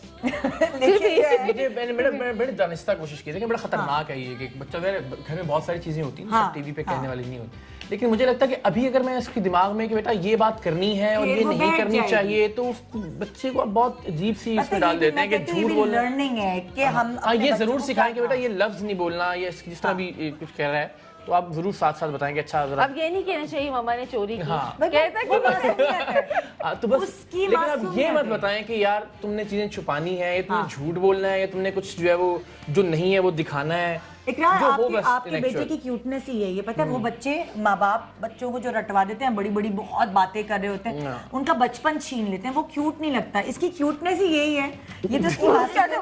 मुझे मैंने बड़े बड़े दानिस्ता कोशिश की, लेकिन बड़ा खतरनाक है ये कि बच्चा घर में बहुत सारी चीजें होती हैं, सब टीवी पे कहने वाली नहीं होती। लेकिन मुझे लगता है कि अभी अगर मैं इसके दिमाग में कि बेटा ये बात करनी है और ये नहीं करनी चाहिए, तो उस बच्चे को बहुत अजीब सी इसमें डाल देते हैं कि झूठ बोलना। लर्निंग है कि हम ये जरूर सिखाएं कि बेटा ये लफ्ज नहीं बोलना, ये जिस तरह भी कुछ कह रहा है तो आप जरूर साथ साथ बताएंगे। अच्छा अब ये नहीं कहना चाहिए मम्मा ने चोरी की। हाँ। कहता कि तो बस, लेकिन अब ये मत बताएं कि यार तुमने चीजें छुपानी है, या तुमने झूठ बोलना है, या तुमने कुछ जो है वो जो नहीं है वो दिखाना है। इकरार, आपके, आपके बेटे की क्यूटनेस ही है ये, पता है वो बच्चे माँ बाप बच्चों को जो रटवा देते हैं, बड़ी बड़ी बहुत बातें कर रहे होते हैं, उनका बचपन छीन लेते हैं, वो क्यूट नहीं लगता। इसकी क्यूटनेस ही यही है। ये तो उसकी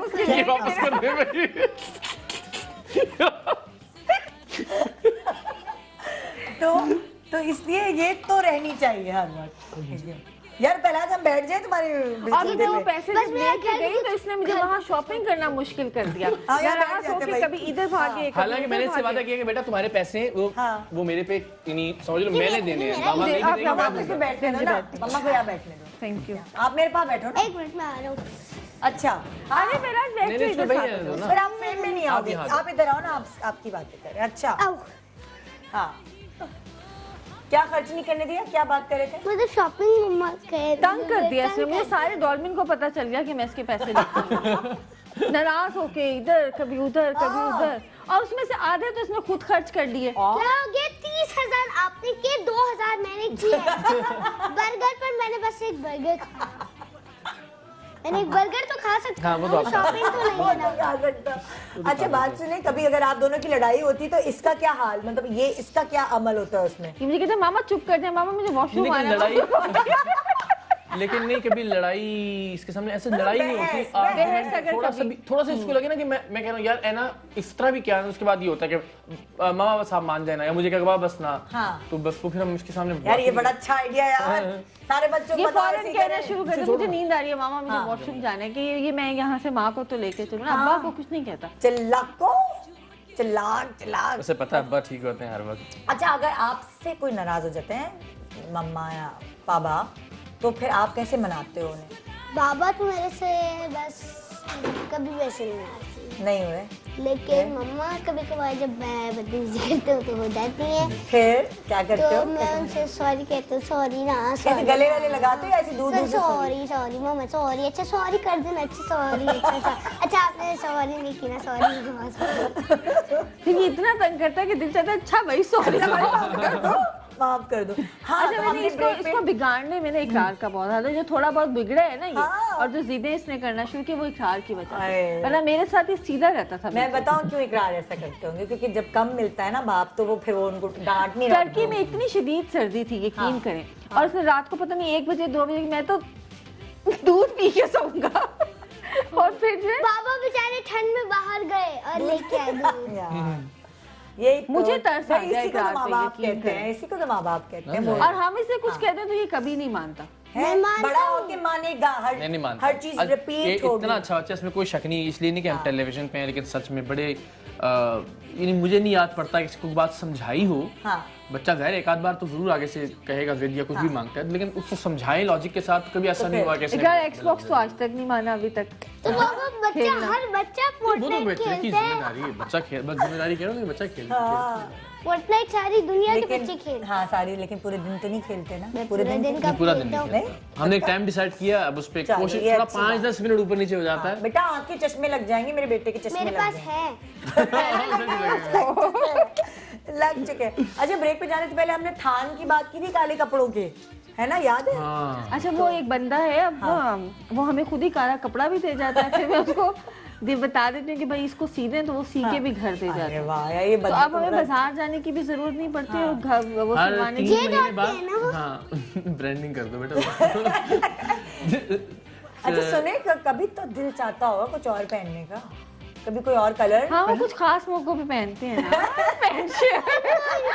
तो तो इसलिए ये तो रहनी चाहिए हर वक्त। यार पहलाज हम बैठ जाए तुम्हारे अब मैं वो पैसे जब लेके गई तो इसने मुझे वहाँ शॉपिंग करना मुश्किल कर दिया। नाराज होके कभी इधर भागे। हालांकि मैंने इससे वादा किया कि बेटा तुम्हारे पैसे वो वो मेरे पे समझ लो मैंने देने हैं, मामा नहीं देंगे। आप बैठने दो ना, मम्मा को यहाँ बैठने दो। Thank you. आप मेरे पास बैठो ना। एक मिनट में आ रहा हूँ। अच्छा अरे मेरा बैठ जाइए। फिर आप फ्रेम में नहीं आओगे, आप इधर आओ ना, आप आपकी बातें करें। अच्छा हाँ, क्या खर्च नहीं करने दिया, क्या बात कर रहे थे? मतलब शॉपिंग मम्मा कह तंग कर दिया इसने मुझे। सारे डॉल्फिन को पता चल गया कि मैं इसके पैसे लेती हूँ। नाराज होके इधर कभी उधर कभी उधर, और उसमें से आधे तो इसने खुद खर्च कर लिए। क्या हो गया? तीस हजार आपने किए, दो हजार मैंने किए। बर्गर पर मैंने बस एक बर्गर खाया। मैंने एक बर्गर तो खा सकता हूँ, हाँ, शॉपिंग तो नहीं है ना। खा सकता। अच्छा बात सुने, कभी अगर आप दोनों की लड़ाई होती तो इसका क्या हाल, मतलब ये इसका क्या अमल होता है उसमें? मुझे कहते मामा चुप कर दे, मामा मुझे वॉशरूम आना है। लेकिन नहीं, कभी लड़ाई इसके सामने ऐसे लड़ाई नहीं होती। थोड़ा सा भी थोड़ा सा इसको लगे ना कि मैं मैं कह रहा हूँ यार है ना इस तरह भी क्या है, उसके बाद ये होता है कि मामा बस आप मान जाना, या मुझे क्या बाबा बस ना। हाँ। तो बस वो फिर हम इसके सामने। यार ये बड़ा अच्छा आइडिया यार, सारे बच्चों को फौरन कहना शुरू कर दे मुझे नींद आ रही है मामा, मुझे वॉशरूम जाना है, कि ये मैं यहाँ से माँ को तो लेके चलूँ, अब्बा को कुछ नहीं कहता। चिल्लाको चिल्लाक चिल्लाक। उसे पता है अब्बा ठीक होते हैं हर वक्त। अच्छा अगर आपसे कोई नाराज हो जाते हैं मम्मा या पापा, तो फिर आप कैसे मनाते हो उन्हें? बाबा तो मेरे से बस कभी वैसे नहीं आती नहीं हुए, लेकिन मम्मा कभी कभार जब मैं बदतमीजी करती हूँ तो हो जाती है। फिर क्या करते हो? तो मैं उनसे सॉरी कहती हूँ, सॉरी ना, कैसे गले वाले लगाते हो ऐसे दूर दूर से? सॉरी सॉरी मम्मा सॉरी, अच्छा सॉरी कर देना, अच्छा सॉरी, अच्छा अच्छा आपने सॉरी नहीं की ना, सॉरी। फिर ये इतना तंग करता है कि दिल चाहता है अच्छा भाई सॉरी माफ कर दो। हाँ, अच्छा मैंने इसको इसको बिगाड़ने में ना इकरार का बहुत हाथ है, जो थोड़ा बहुत बिगड़ा है ना ये, हाँ। और जो जिदें इसने करना शुरू की वो इकरार की वजह से, वरना मेरे साथ ही सीधा रहता था। मैं बताऊं क्यों इकरार ऐसा करते होंगे, क्योंकि जब कम मिलता है ना बाप तो वो फिर वो उनको डांट नहीं। टर्की में इतनी शदीद सर्दी थी यकीन करें, और उसने रात को पता नहीं एक बजे दो बजे मैं तो दूध पी के सोऊंगा, और फिर बाबा बेचारे ठंड में बाहर गए और लेके आए दूध। ये मुझे तरस आ गया इसी को तो माँ बाप कहते हैं, इसी को तो माँ बाप कहते हैं। और हम इसे कुछ कहते हैं तो ये कभी नहीं मानता है, बड़ा होके मानेगा, हर नहीं मानता, हर चीज रिपीट होगी। इतना अच्छा बच्चा, इसमें कोई शक नहीं, इसलिए नहीं कि हम टेलीविजन पे हैं, लेकिन सच में बड़े यानी मुझे नहीं याद पड़ता कि किसी को बात समझाई हो। हाँ। बच्चा ज़ाहिर एक आध बार तो जरूर आगे से कहेगा जिद या कुछ भी मांगता है, लेकिन उसको समझाए लॉजिक के साथ कभी ऐसा नहीं हुआ। कैसे एक्सबॉक्स तो आज तक नहीं माना अभी तक। तो बाबा बच्चा हर बच्चा फोर्टनाइट खेलता है। जिम्मेदारी है, बच्चा खेल बस जिम्मेदारी कह रहा हूँ, बच्चा खेलता है फोर्टनाइट, सारी दुनिया के बच्चे खेलते। हाँ सारी, लेकिन पूरे दिन तो नहीं खेलते ना। पूरे दिन का पूरा दिन नहीं। हमने एक टाइम डिसाइड किया, अब उस पे कोशिश थोड़ा पाँच दस मिनट ऊपर नीचे हो जाता है। बेटा आँख के चश्मे लग जाएंगे, मेरे बेटे के चश्मे मेरे पास है लग चुके। अच्छा ब्रेक पे जाने से पहले हमने थान की बात की थी, काले कपड़ों के, है ना, याद है? हाँ। अच्छा वो एक बंदा है, अब हाँ। वो हमें खुद ही काला कपड़ा भी दे जाता है, फिर मैं उसको बता देती हूँ कि भाई इसको सी दें, तो वो सी के भी घर दे जाते हैं। तो अब हमें बाजार जाने की भी जरूरत नहीं पड़ती है, घर वो सिलवाने की। ब्रांडिंग कर दो बेटा। अच्छा सुने, कभी तो दिल चाहता होगा कुछ और पहनने का, कभी कोई और कलर? हाँ वो कुछ खास मौकों पे पहनते हैं ना पैंट शर्ट।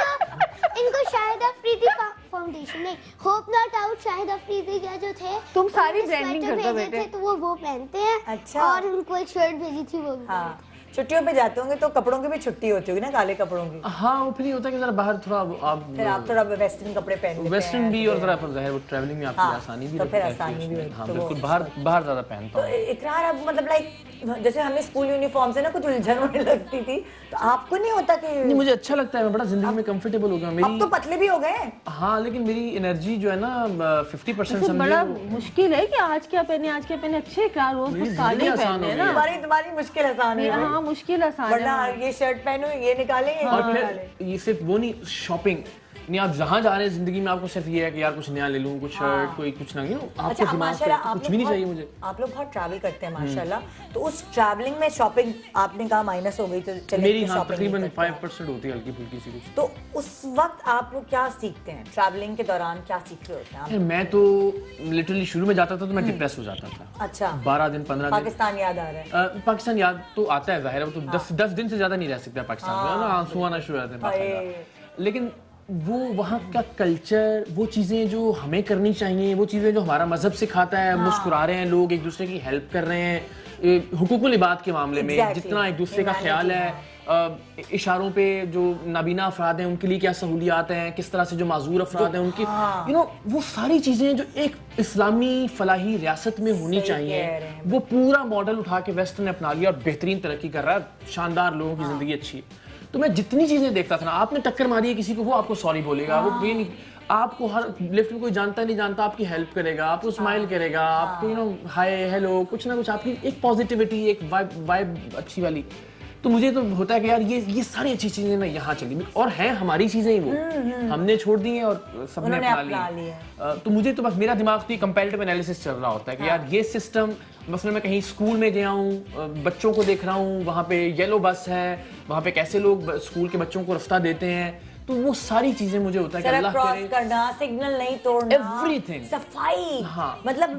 इनको शाहिद अफरीदी फाउंडेशन नहीं, hope not out Shahid Afridi का जो थे, तुम सारी उन्होंने ब्रांडिंग स्वेटर कर दो भेजे बेटे। थे, तो वो वो पहनते हैं। अच्छा। और उनको एक शर्ट भेजी थी वो भी। हाँ छुट्टियों पे जाते होंगे तो कपड़ों की भी छुट्टी होती होगी ना, काले कपड़ों की। हाँ वो फिर ये होता है कि जरा बाहर थोड़ा आप फिर आप थोड़ा वेस्टर्न कपड़े पहन लेते हैं। वेस्टर्न भी और जरा पर ज़ाहिर वो ट्रैवलिंग में आपकी हाँ, आसानी भी तो फिर रहती है आसानी भी उसमें। होती है, हाँ तो वो बिल्कुल, बाहर बाहर ज़्यादा पहनता तो हूँ। इकरार अब मतलब लाइक जैसे हमें स्कूल यूनिफॉर्म से ना कुछ उलझन होने लगती थी, तो आपको नहीं होता कि नहीं मुझे अच्छा लगता है, मैं बड़ा जिंदगी में कंफर्टेबल हो गया अब मेरी। तो पतले भी हो गए? हाँ लेकिन मेरी एनर्जी जो है ना फिफ्टी परसेंट तो बड़ा समझे मुश्किल है कि आज क्या पहने आज क्या पहने, अच्छे इकरार रोज मेरी कुछ काले जिंदगी ही आसान पहने हो ना। गई है। तुम्हारी तुम्हारी मुश्किल आसान है। हाँ मुश्किल आसान वरना है। ये शर्ट पहनो, ये निकाले, ये और निकाले। फिर ये सिर्फ वो नहीं, शॉपिंग नहीं, आप जहाँ जा रहे हैं जिंदगी में आपको सिर्फ ये है कि यार कुछ नया ले लूँ, कुछ शर्ट कोई कुछ ना, आपको अच्छा दिमाग माशाल्लाह पे आप कुछ लोग भी नहीं बहुत- चाहिए मुझे। आप लोग बहुत ट्रैवल करते हैं माशाल्लाह, तो उस ट्रैवलिंग में शॉपिंग आपने कहा माइनस हो गई, तो चलिए मेरी इतनी हाँ shopping तकरीबन नहीं करते फाइव आप। परसेंट होती है हल्की फुल्की सी कुछ। तो उस वक्त आप लोग क्या सीखते हैं ट्रैवलिंग के दौरान, क्या सीख रहे होते हैं आप? यार, मैं तो लिटरली शुरू में जाता था तो मैं डिप्रेस हो जाता था। अच्छा बारह दिन पंद्रह दिन पाकिस्तान याद आ रहा है। अ, पाकिस्तान याद तो आता है, जाहिर है, वो तो दस दस दिन से ज्यादा नहीं रह सकता पाकिस्तान में, है ना, आंसू आना शुरू हो जाते हैं बाकायदा। लेकिन वो वहाँ का कल्चर, वो चीज़ें जो हमें करनी चाहिए, वो चीज़ें जो हमारा मजहब सिखाता है, मुस्कुरा रहे हैं लोग, एक दूसरे की हेल्प कर रहे हैं, हुकूकुल इबाद के मामले में Exactly. जितना एक दूसरे का ख्याल है, अ, इशारों पे जो नाबीना अफराद हैं उनके लिए क्या सहूलियात हैं, किस तरह से जो माजूर अफराद हैं उनकी, यू नो वो सारी चीज़ें जो एक इस्लामी फलाही रियासत में होनी चाहिए, वो पूरा मॉडल उठा के वेस्ट ने अपना लिया और बेहतरीन तरक्की कर रहा है, शानदार लोगों की ज़िंदगी अच्छी है। तो मैं जितनी चीजें देखता था ना, आपने टक्कर मारी है किसी को, वो आपको सॉरी बोलेगा, वो ये नहीं, आपको हर लिफ्ट में कोई जानता नहीं जानता आपकी हेल्प करेगा, आपको स्माइल करेगा, आपको यू नो हाय हेलो कुछ ना कुछ, आपकी एक पॉजिटिविटी, एक वाइब वाइब अच्छी वाली। तो मुझे तो होता है कि यार ये ये सारी अच्छी चीजें ना यहाँ चली और हैं हमारी चीजें ही, वो हमने छोड़ दी हैं और सबने अपना ली है। तो मुझे तो बस मेरा दिमाग तो कंपैरेटिव एनालिसिस चल रहा होता है कि यार ये सिस्टम, मसलन मैं कहीं स्कूल में गया हूँ, बच्चों को देख रहा हूँ, वहाँ पे येलो बस है, वहाँ पे कैसे लोग स्कूल के बच्चों को रास्ता देते हैं, तो वो सारी चीजें मुझे होता है कि अल्लाह करे, करना, सिग्नल नहीं तोड़ना, एवरीथिंग, सफाई, हाँ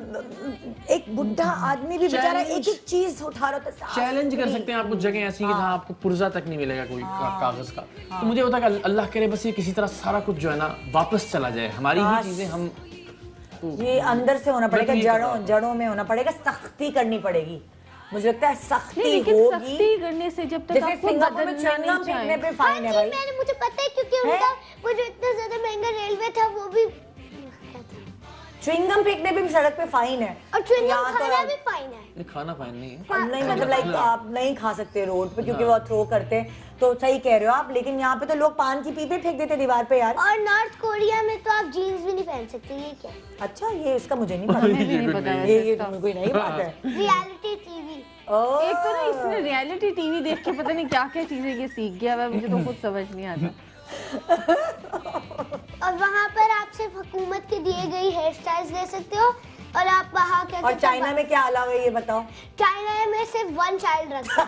मतलब एक बुढ़ा आदमी भी बेचारा एक एक चीज उठा रहा होता है, चैलेंज कर सकते हैं आप कुछ जगह ऐसी कि जहाँ आपको पुर्जा तक नहीं मिलेगा कोई का, कागज का। तो मुझे होता है कि अल्लाह करे बस ये किसी तरह सारा कुछ जो है ना वापस चला जाए, हमारी ही चीजें हम, ये अंदर से होना पड़ेगा, जड़ों जड़ों में होना पड़ेगा, सख्ती करनी पड़ेगी। मुझे लगता है सख्ती होगी, सख्ती करने से जब तक जैसे आपको सिंगापुर में बदलना च्युइंगम नहीं फेंकने चाहिए। पे फाइन है भाई। मैंने मुझे पता है क्योंकि उनका वो जो इतना ज्यादा महंगा रेलवे था वो भी च्युइंगम फेंकने पे भी सड़क पे फाइन है, और च्युइंगम यहाँ तो खाना भी फाइन है। ये खाना फाइन नहीं है, अब नहीं मतलब लाइक आप नहीं खा सकते रोड पे क्योंकि वो थ्रो करते हैं, तो सही कह रहे हो आप, लेकिन यहाँ पे तो लोग पान की पीपे फेंक देते दीवार पे यार। और नॉर्थ कोरिया में तो आप जीन्स भी नहीं पहन सकते, ये क्या? अच्छा ये इसका मुझे नहीं पता, मुझे भी नहीं पता ये ये तुम्हें कोई नई बात है। Reality TV. एक तो ना इसने रियलिटी टीवी देख के पता नहीं क्या क्या चीजें ये सीख गया है, मुझे तो खुद समझ नहीं आता। और वहाँ पर आप सिर्फ हुकूमत के दिए गई हेयर स्टाइल्स ले सकते हो, और आप वहाँ क्या और चाइना में क्या अलावा है ये बताओ? चाइना में सिर्फ वन चाइल्ड रखते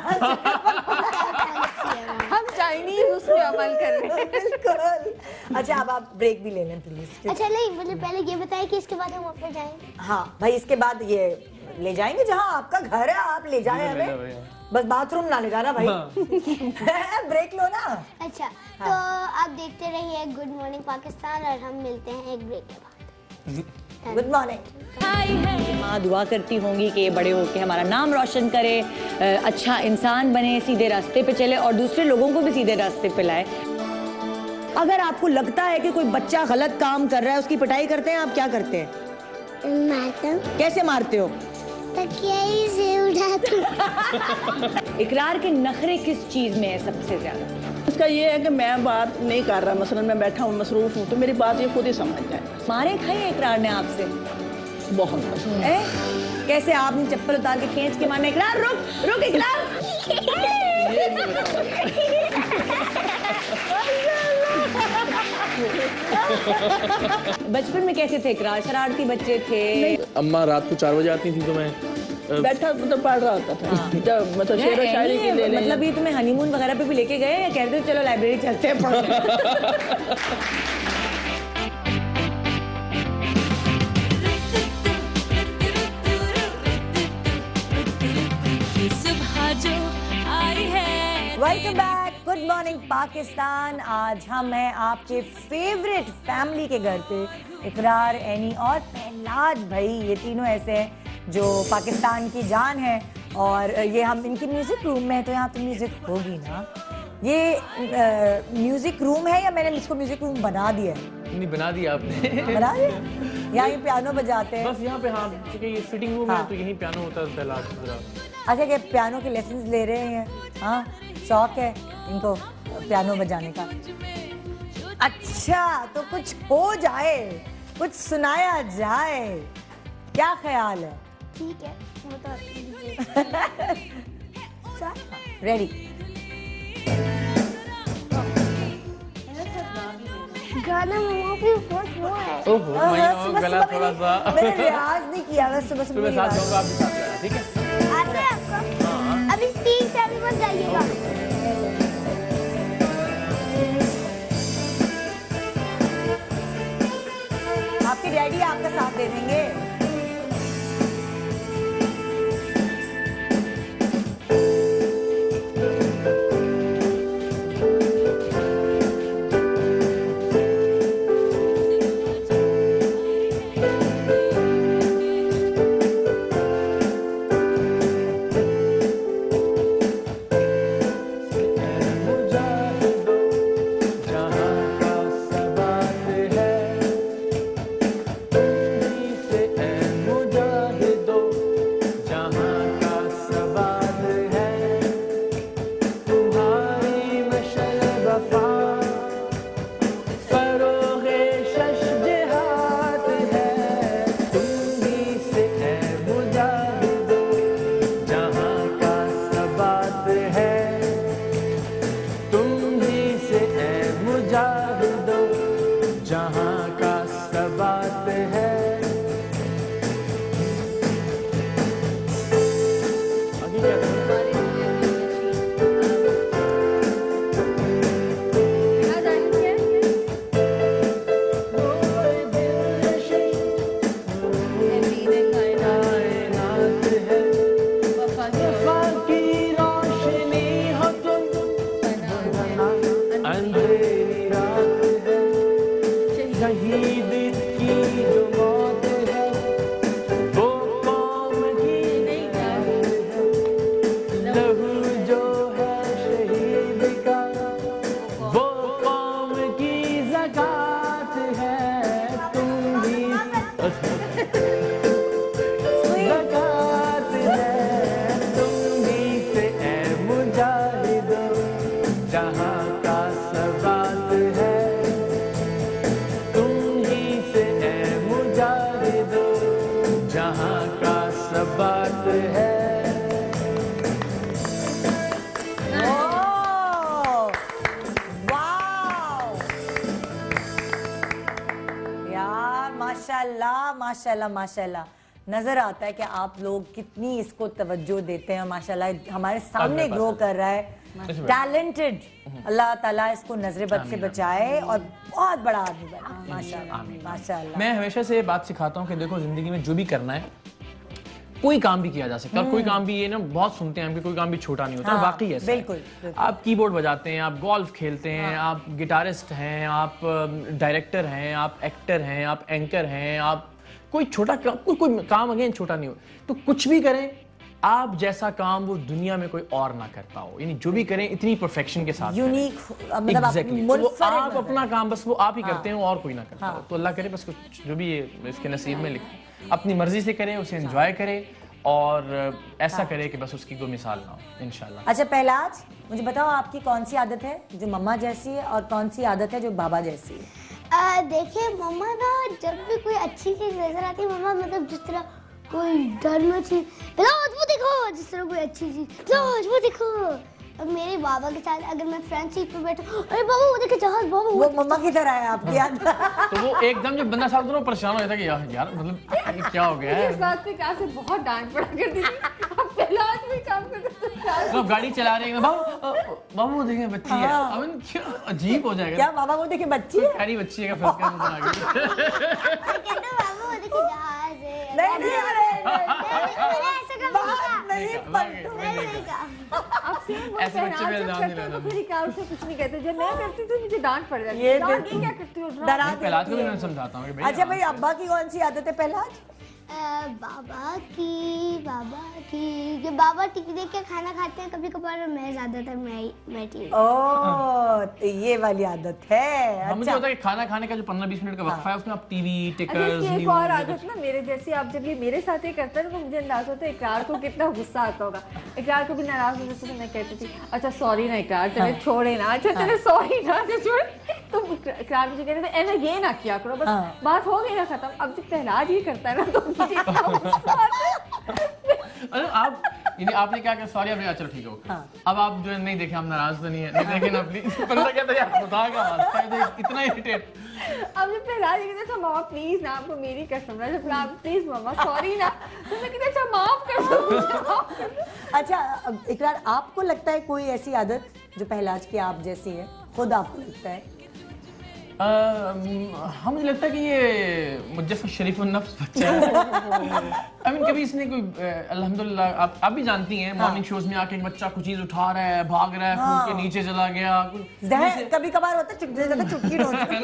हम चाइनीज उस पे अमल कर रहे हैं। बिल्कुल। अच्छा अब आप ब्रेक भी ले लें प्लीज। अच्छा नहीं, मुझे पहले ये बताइए कि इसके बाद हम वहाँ पर जाएंगे। हाँ भाई, इसके बाद ये ले जाएंगे जहाँ आपका घर है, आप ले जाए हमें, बस बाथरूम ना ले जाना भाई। ब्रेक लो ना। अच्छा हाँ। तो आप देखते रहिए गुड मॉर्निंग पाकिस्तान, और हम मिलते हैं एक ब्रेक के बाद। Good morning. माँ दुआ करती होंगी कि ये बड़े होकर हमारा नाम रोशन करे, अच्छा इंसान बने, सीधे रास्ते पे चले और दूसरे लोगों को भी सीधे रास्ते पे लाए। अगर आपको लगता है कि कोई बच्चा गलत काम कर रहा है, उसकी पिटाई करते हैं, आप क्या करते हैं? मारता कैसे मारते हो? तकिया से उठाती। इकरार के नखरे किस चीज में है सबसे ज्यादा? उसका ये है कि मैं बात नहीं कर रहा, मसलन मैं बैठा हूँ मसरूफ हूँ, तो मेरी बात ये खुद ही समझ जाए। मारे खाई इकरार ने आपसे? बहुत पसंद। ए? कैसे आपने चप्पल उतार के खींच के मारना? इकरार रुक रुक इकरार। बचपन में कैसे थे इकरार? शरारती बच्चे थे? अम्मा रात को चार बजे आती थी तो मैं बैठा मतलब पढ़ रहा होता था। जब मतलब शेर व शायरी की ले लें, मतलब ये तुम्हें हनीमून वगैरह पे भी लेके गए या कहते हो चलो लाइब्रेरी चलते हैं पढ़ने? Welcome back, good morning Pakistan. आज हम हैं आपके फेवरेट फैमिली के घर पे, इकरार, एनी और पहलाज भाई। ये तीनों ऐसे हैं जो पाकिस्तान की जान है और ये हम इनके म्यूजिक रूम में है, तो यहाँ तो म्यूजिक होगी ना। ये म्यूजिक रूम है या मैंने इसको म्यूजिक रूम बना दिया है? नहीं, बना दिया आपने। बना दिया। यहाँ ये पियानो बजाते हैं बस यहाँ पे। हाँ, क्योंकि ये फिटिंग रूम हाँ। है तो यहीं पियानो होता है। पहला अच्छा, क्या पियानो के लेसन्स ले रहे हैं? हाँ, शौक है इनको पियानो बजाने का। अच्छा, तो कुछ हो जाए, कुछ सुनाया जाए, क्या ख्याल है? ठीक है, वो तो रेडी? गाना मम्मा भी बहुत वो है। ओहो, मैं गला थोड़ा सा मैंने रियाज नहीं किया, बस सुबह सुबह मैं साथ जाऊंगा, आप भी साथ जाना, ठीक है? आते हैं आपको। अभी तीन से अभी मत जाइएगा। आपके डैडी आपका साथ दे देंगे। माशाल्लाह माशाल्लाह माशाल्लाह, नजर आता है कि आप लोग कितनी इसको तवज्जो देते हैं। माशाल्लाह हमारे सामने ग्रो कर रहा है, टैलेंटेड। अल्लाह ताला इसको नजर बद से बचाए और बहुत बड़ा आदमी बने। माशाल्लाह माशाल्लाह। मैं हमेशा से ये बात सिखाता हूँ कि देखो, जिंदगी में जो भी करना है, कोई काम भी किया जा सकता है। कोई काम भी, ये ना बहुत सुनते हैं हम कि कोई काम भी छोटा नहीं होता। हाँ, वाकई ऐसा बिल्कुल, है। बिल्कुल। आप कीबोर्ड बजाते हैं, आप गोल्फ खेलते हैं, हाँ। आप गिटारिस्ट हैं, आप डायरेक्टर हैं, आप एक्टर हैं, आप एंकर हैं, आप कोई छोटा काम, कोई, कोई काम अगेन छोटा नहीं हो। तो कुछ भी करें, आप जैसा काम वो दुनिया में कोई और ना करता हो। यानी जो भी करें इतनी परफेक्शन के साथ, यूनिक, मतलब exactly। तो वो आप अपना काम बस वो आप ही करते हैं और कोई ना करता हो। तो अल्लाह करे बस कुछ जो भी इसके नसीब में लिखे, अपनी मर्जी से करे, उसे एंजॉय करे और ऐसा हाँ। करे कि बस उसकी कोई मिसाल ना हो, इंशाल्लाह। अच्छा पहलाज, मुझे बताओ आपकी कौन सी आदत है जो मम्मा जैसी है और कौन सी आदत है जो बाबा जैसी है? देखिए मम्मा ना, जब भी कोई अच्छी चीज नजर आती है, मम्मा मतलब जिस तरह कोई डर में चीज, वो देखो, जिस तरह कोई अच्छी चीज, वो देखो। अब मेरे बाबा के साथ अगर मैं फ्रंट सीट पे बैठा, अरे बाबा वो देखे जहाज, बाबा वो मम्मा की तरह है आपकी याद। तो वो एकदम जब बंदा साथ में परेशान हो जाता कि यार यार मतलब क्या हो गया है। इस बात पे क्या से बहुत डांट पड़ा करती थी। अब पहला आज भी काम करते थे। तो गाड़ी चला रहे हैं, बाबू बाबू वो देखें बच्ची है। अब क्या अजीब हो जाएगा। क्या बाबा वो देखे बच्ची है? खैरी बच्ची है का फर्क क्या आ गया। कहते बाबू वो देखे जहाज है। नहीं नहीं मैंने ऐसा कहा नहीं, ऐसे बच्चे मेरे नाम नहीं तो फिर इकरार से कुछ नहीं कहते, जब मैं करती तो मुझे डांट पड़ जाती ये है, क्या करती हो? पहलाज को भी मैं समझाता हूँ कि भाई अच्छा भाई, अब्बा की कौन सी आदत है पहलाज? बाबा की बाबा की कि बाबा टीवी देख के खाना खाते हैं कभी कभार, मैं ज्यादातर मैं मैं टीवी। ओह, तो ये वाली आदत है। हाँ, मुझे अच्छा, होता है कि खाना खाने का जो पंद्रह बीस मिनट का वक्फा है उसमें आप टीवी अच्छा, टिकर्स इसकी एक और आदत ना मेरे जैसी, आप जब ये मेरे साथ ये करता है तो मुझे अंदाजा होता है इकरार को कितना गुस्सा आता होगा। इकरार को भी नाराज हो जाता तो मैं कहती थी अच्छा सॉरी ना इकरार, चले छोड़े ना, अच्छा चले सॉरी ना, अच्छा छोड़। तो इकरार मुझे कहते थे ऐसा ये ना किया करो, बस बात हो गई ना खत्म। अब जब पहलाज ही करता है ना तो मुझे इतना गुस्सा आता है। अरे आप यानी आपने क्या किया, सॉरी अब चलो ठीक है ओके। अब आप जो है नहीं देखे, आप नाराज तो नहीं है, नहीं देखे ना प्लीज। बंदा कहता है यार खुदा का वास्ता है, इतना इरिटेट। अब जब पहला ये कहते मामा प्लीज ना, आपको मेरी कसम ना, जब प्लीज मामा सॉरी ना, तो मैं कहती अच्छा माफ कर दो। अच्छा अब इकरार, आपको लगता है कोई ऐसी आदत जो पहलाज की आप जैसी है, खुद आपको लगता है? हाँ मुझे लगता है कि ये मुझ जैसा शरीफ नफ्स बच्चा है। आई मीन कभी इसने कोई अल्हम्दुलिल्लाह, आप आप भी जानती हैं मॉर्निंग शोज में आके एक बच्चा कुछ चीज उठा रहा है, भाग रहा है, कूद के नीचे चला गया, कभी कभार होता है चुटकी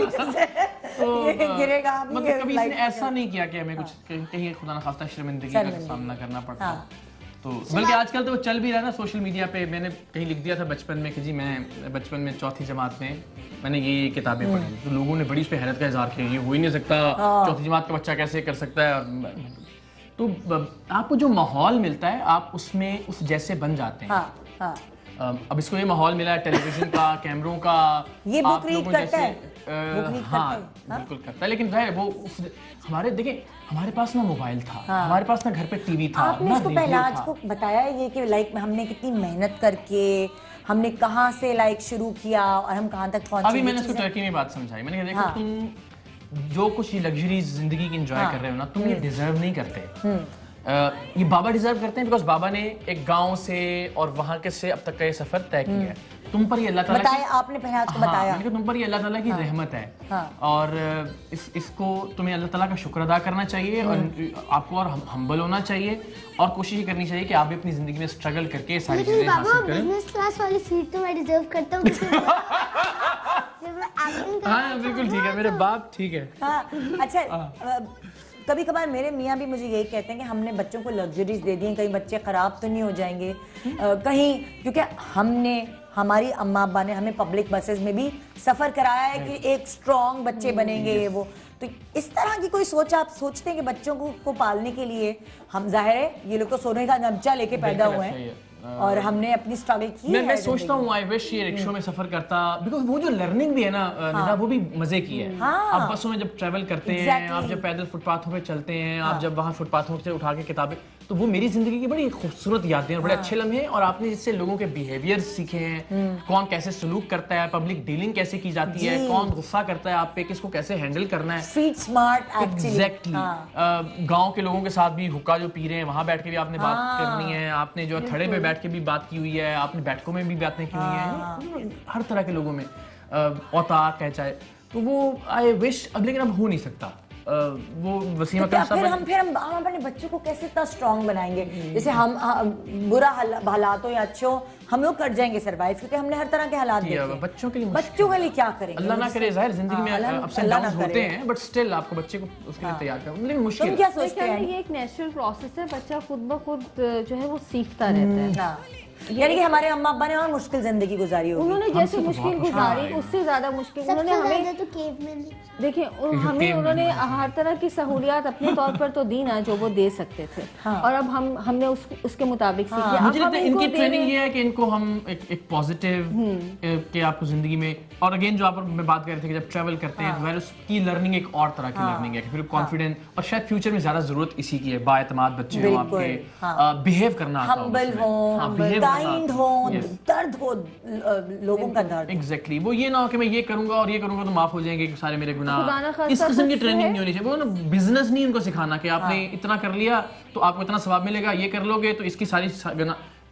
गिरेगा। मतलब कभी इसने ऐसा नहीं किया कि हमें कुछ कहीं खुदा ना खास्ता शर्मिंदगी का सामना करना पड़ता। तो बल्कि आजकल तो वो चल भी रहा है ना सोशल मीडिया पे। मैंने कहीं लिख दिया था बचपन में कि जी मैं बचपन में चौथी जमात में मैंने ये ये किताबें पढ़ी, तो लोगों ने बड़ी इस पे हैरत का इजहार किया, ये हो ही नहीं सकता, चौथी जमात का बच्चा कैसे कर सकता है। तो आपको जो माहौल मिलता है आप उसमें उस जैसे बन जाते हैं। हाँ, हाँ। अब इसको ये माहौल मिला है टेलीविजन का, कैमरों का, ये बुक रीड करता है। हाँ बिल्कुल करता है, लेकिन वो हमारे देखिए हमारे पास ना मोबाइल था, हाँ। हमारे पास ना घर पे टीवी था। आपने इसको पहलाज को बताया ये कि लाइक हमने कितनी मेहनत करके हमने कहाँ से लाइक शुरू किया और हम कहाँ तक पहुंचे। अभी मैंने इसको टर्की में बात समझाई, मैंने कहा देखो हाँ। तुम जो कुछ ये लग्जरी जिंदगी की एंजॉय हाँ। कर रहे हो ना, तुम ये डिजर्व नहीं करते। Uh, ये बाबा डिजर्व करते हैं बिकॉज बाबा ने एक गांव से और वहां के से अब तक का ये सफर तय किया है। तुम पर ये अल्लाह ताला बताया, आपने पहलाज को बताया। हाँ, तुम पर ये अल्लाह ताला की हाँ, रहमत है हाँ, और इस इसको तुम्हें अल्लाह ताला का शुक्र अदा करना चाहिए और आपको और हम्बल होना चाहिए और कोशिश करनी चाहिए कि आप भी अपनी जिंदगी में स्ट्रगल करके सारी चीजें हासिल करें। बिजनेस क्लास वाली सीट तो मैं डिजर्व करता हूं। हाँ बिल्कुल ठीक है, मेरे बाप ठीक है। अच्छा कभी कभार मेरे मियाँ भी मुझे यही कहते हैं कि हमने बच्चों को लग्जरीज दे दी, कहीं बच्चे खराब तो नहीं हो जाएंगे आ, कहीं, क्योंकि हमने हमारी अम्मा अब्बा ने हमें पब्लिक बसेस में भी सफर कराया है कि एक स्ट्रॉन्ग बच्चे बनेंगे ये वो। तो इस तरह की कोई सोच आप सोचते हैं कि बच्चों को, को पालने के लिए हम जाहिर है ये लोग तो सोने का नमचा लेके पैदा हुए हैं और हमने अपनी स्ट्रगल की मैं, है। मैं सोचता हूँ आई विश ये रिक्शों में सफर करता, बिकॉज वो जो लर्निंग भी है ना हाँ, वो भी मजे की है। हाँ, आप बसों में जब ट्रेवल करते exactly. हैं, आप जब पैदल फुटपाथों पे चलते हैं, हाँ, आप जब वहाँ फुटपाथों से उठा के किताबें, तो वो मेरी जिंदगी की बड़ी खूबसूरत यादें और बड़े हाँ, अच्छे लम्हे। और आपने जिससे लोगों के बिहेवियर सीखे हैं, कौन कैसे सलूक करता है, पब्लिक डीलिंग कैसे की जाती है, कौन गुस्सा करता है आप पे, किसको कैसे हैंडल करना है, स्ट्रीट स्मार्ट एग्जैक्टली। गाँव के लोगों के साथ भी हुक्का जो पी रहे हैं वहाँ बैठ के भी आपने बात करनी है, आपने जो थड़े पे बैठ के भी बात की हुई है, आपने बैठकों में भी बातें की हुई हैं, हर तरह के लोगों में औताक है चाहे, तो वो आई विश अब लेकिन अब हो नहीं सकता। वो वसीम तो फिर हम फिर हम हम अपने बच्चों को कैसे इतना स्ट्रॉन्ग बनाएंगे? जैसे हम बुरा हालात हो या अच्छे हो हम लोग कर जाएंगे सर्वाइव, क्योंकि हमने हर तरह के हालात देखे हैं। बच्चों के लिए बच्चों के लिए क्या करेंगे? अल्लाह ना करे, जाहिर जिंदगी में अप्स एंड डाउन्स होते हैं, बट स्टिल आपको बच्चे को उसके लिए तैयार करना लेकिन मुश्किल। तुम क्या सोचते हैं? ये एक नेचुरल प्रोसेस है, बच्चा खुद ब खुद जो है वो सीखता रहता है। यानी कि हमारे अम्मा अब्बा ने और मुश्किल जिंदगी गुजारी होगी। उन्होंने जैसे मुश्किल गुजारी उससे ज्यादा मुश्किल उन्होंने हमें तो केव में देखिए हमें उन्होंने हर तरह की सहूलियात अपने तौर पर तो दी ना जो वो दे सकते थे हाँ। और अब हम हमने उस, उसके मुताबिक सीख लिया। मुझे लगता है इनकी ट्रेनिंग ये है कि इनको हम एक एक पॉजिटिव के आपको जिंदगी में, और अगेन जो आप मैं बात कर रहे थे कि जब ट्रैवल करते हैं तो उसकी लर्निंग एक और तरह की लर्निंग है, फिर कॉन्फिडेंस, और शायद फ्यूचर में ज्यादा जरूरत इसी की है, बाएतमाद बच्चे हो आपके, बिहेव करना आता हो, हम्बल हो, काइंड हो, दर्द हो लोगों का दर्द। एग्जैक्टली, वो ये ना हो कि मैं ये करूंगा और ये करूंगा तो माफ हो जाएंगे सारे मेरे गुनाह। इस किस्म की ट्रेनिंग नहीं होनी चाहिए। वो ना बिजनेस नहीं उनको सिखाना कि आपने इतना कर लिया तो आपको इतना सवाब मिलेगा, ये कर लोगे तो इसकी सारी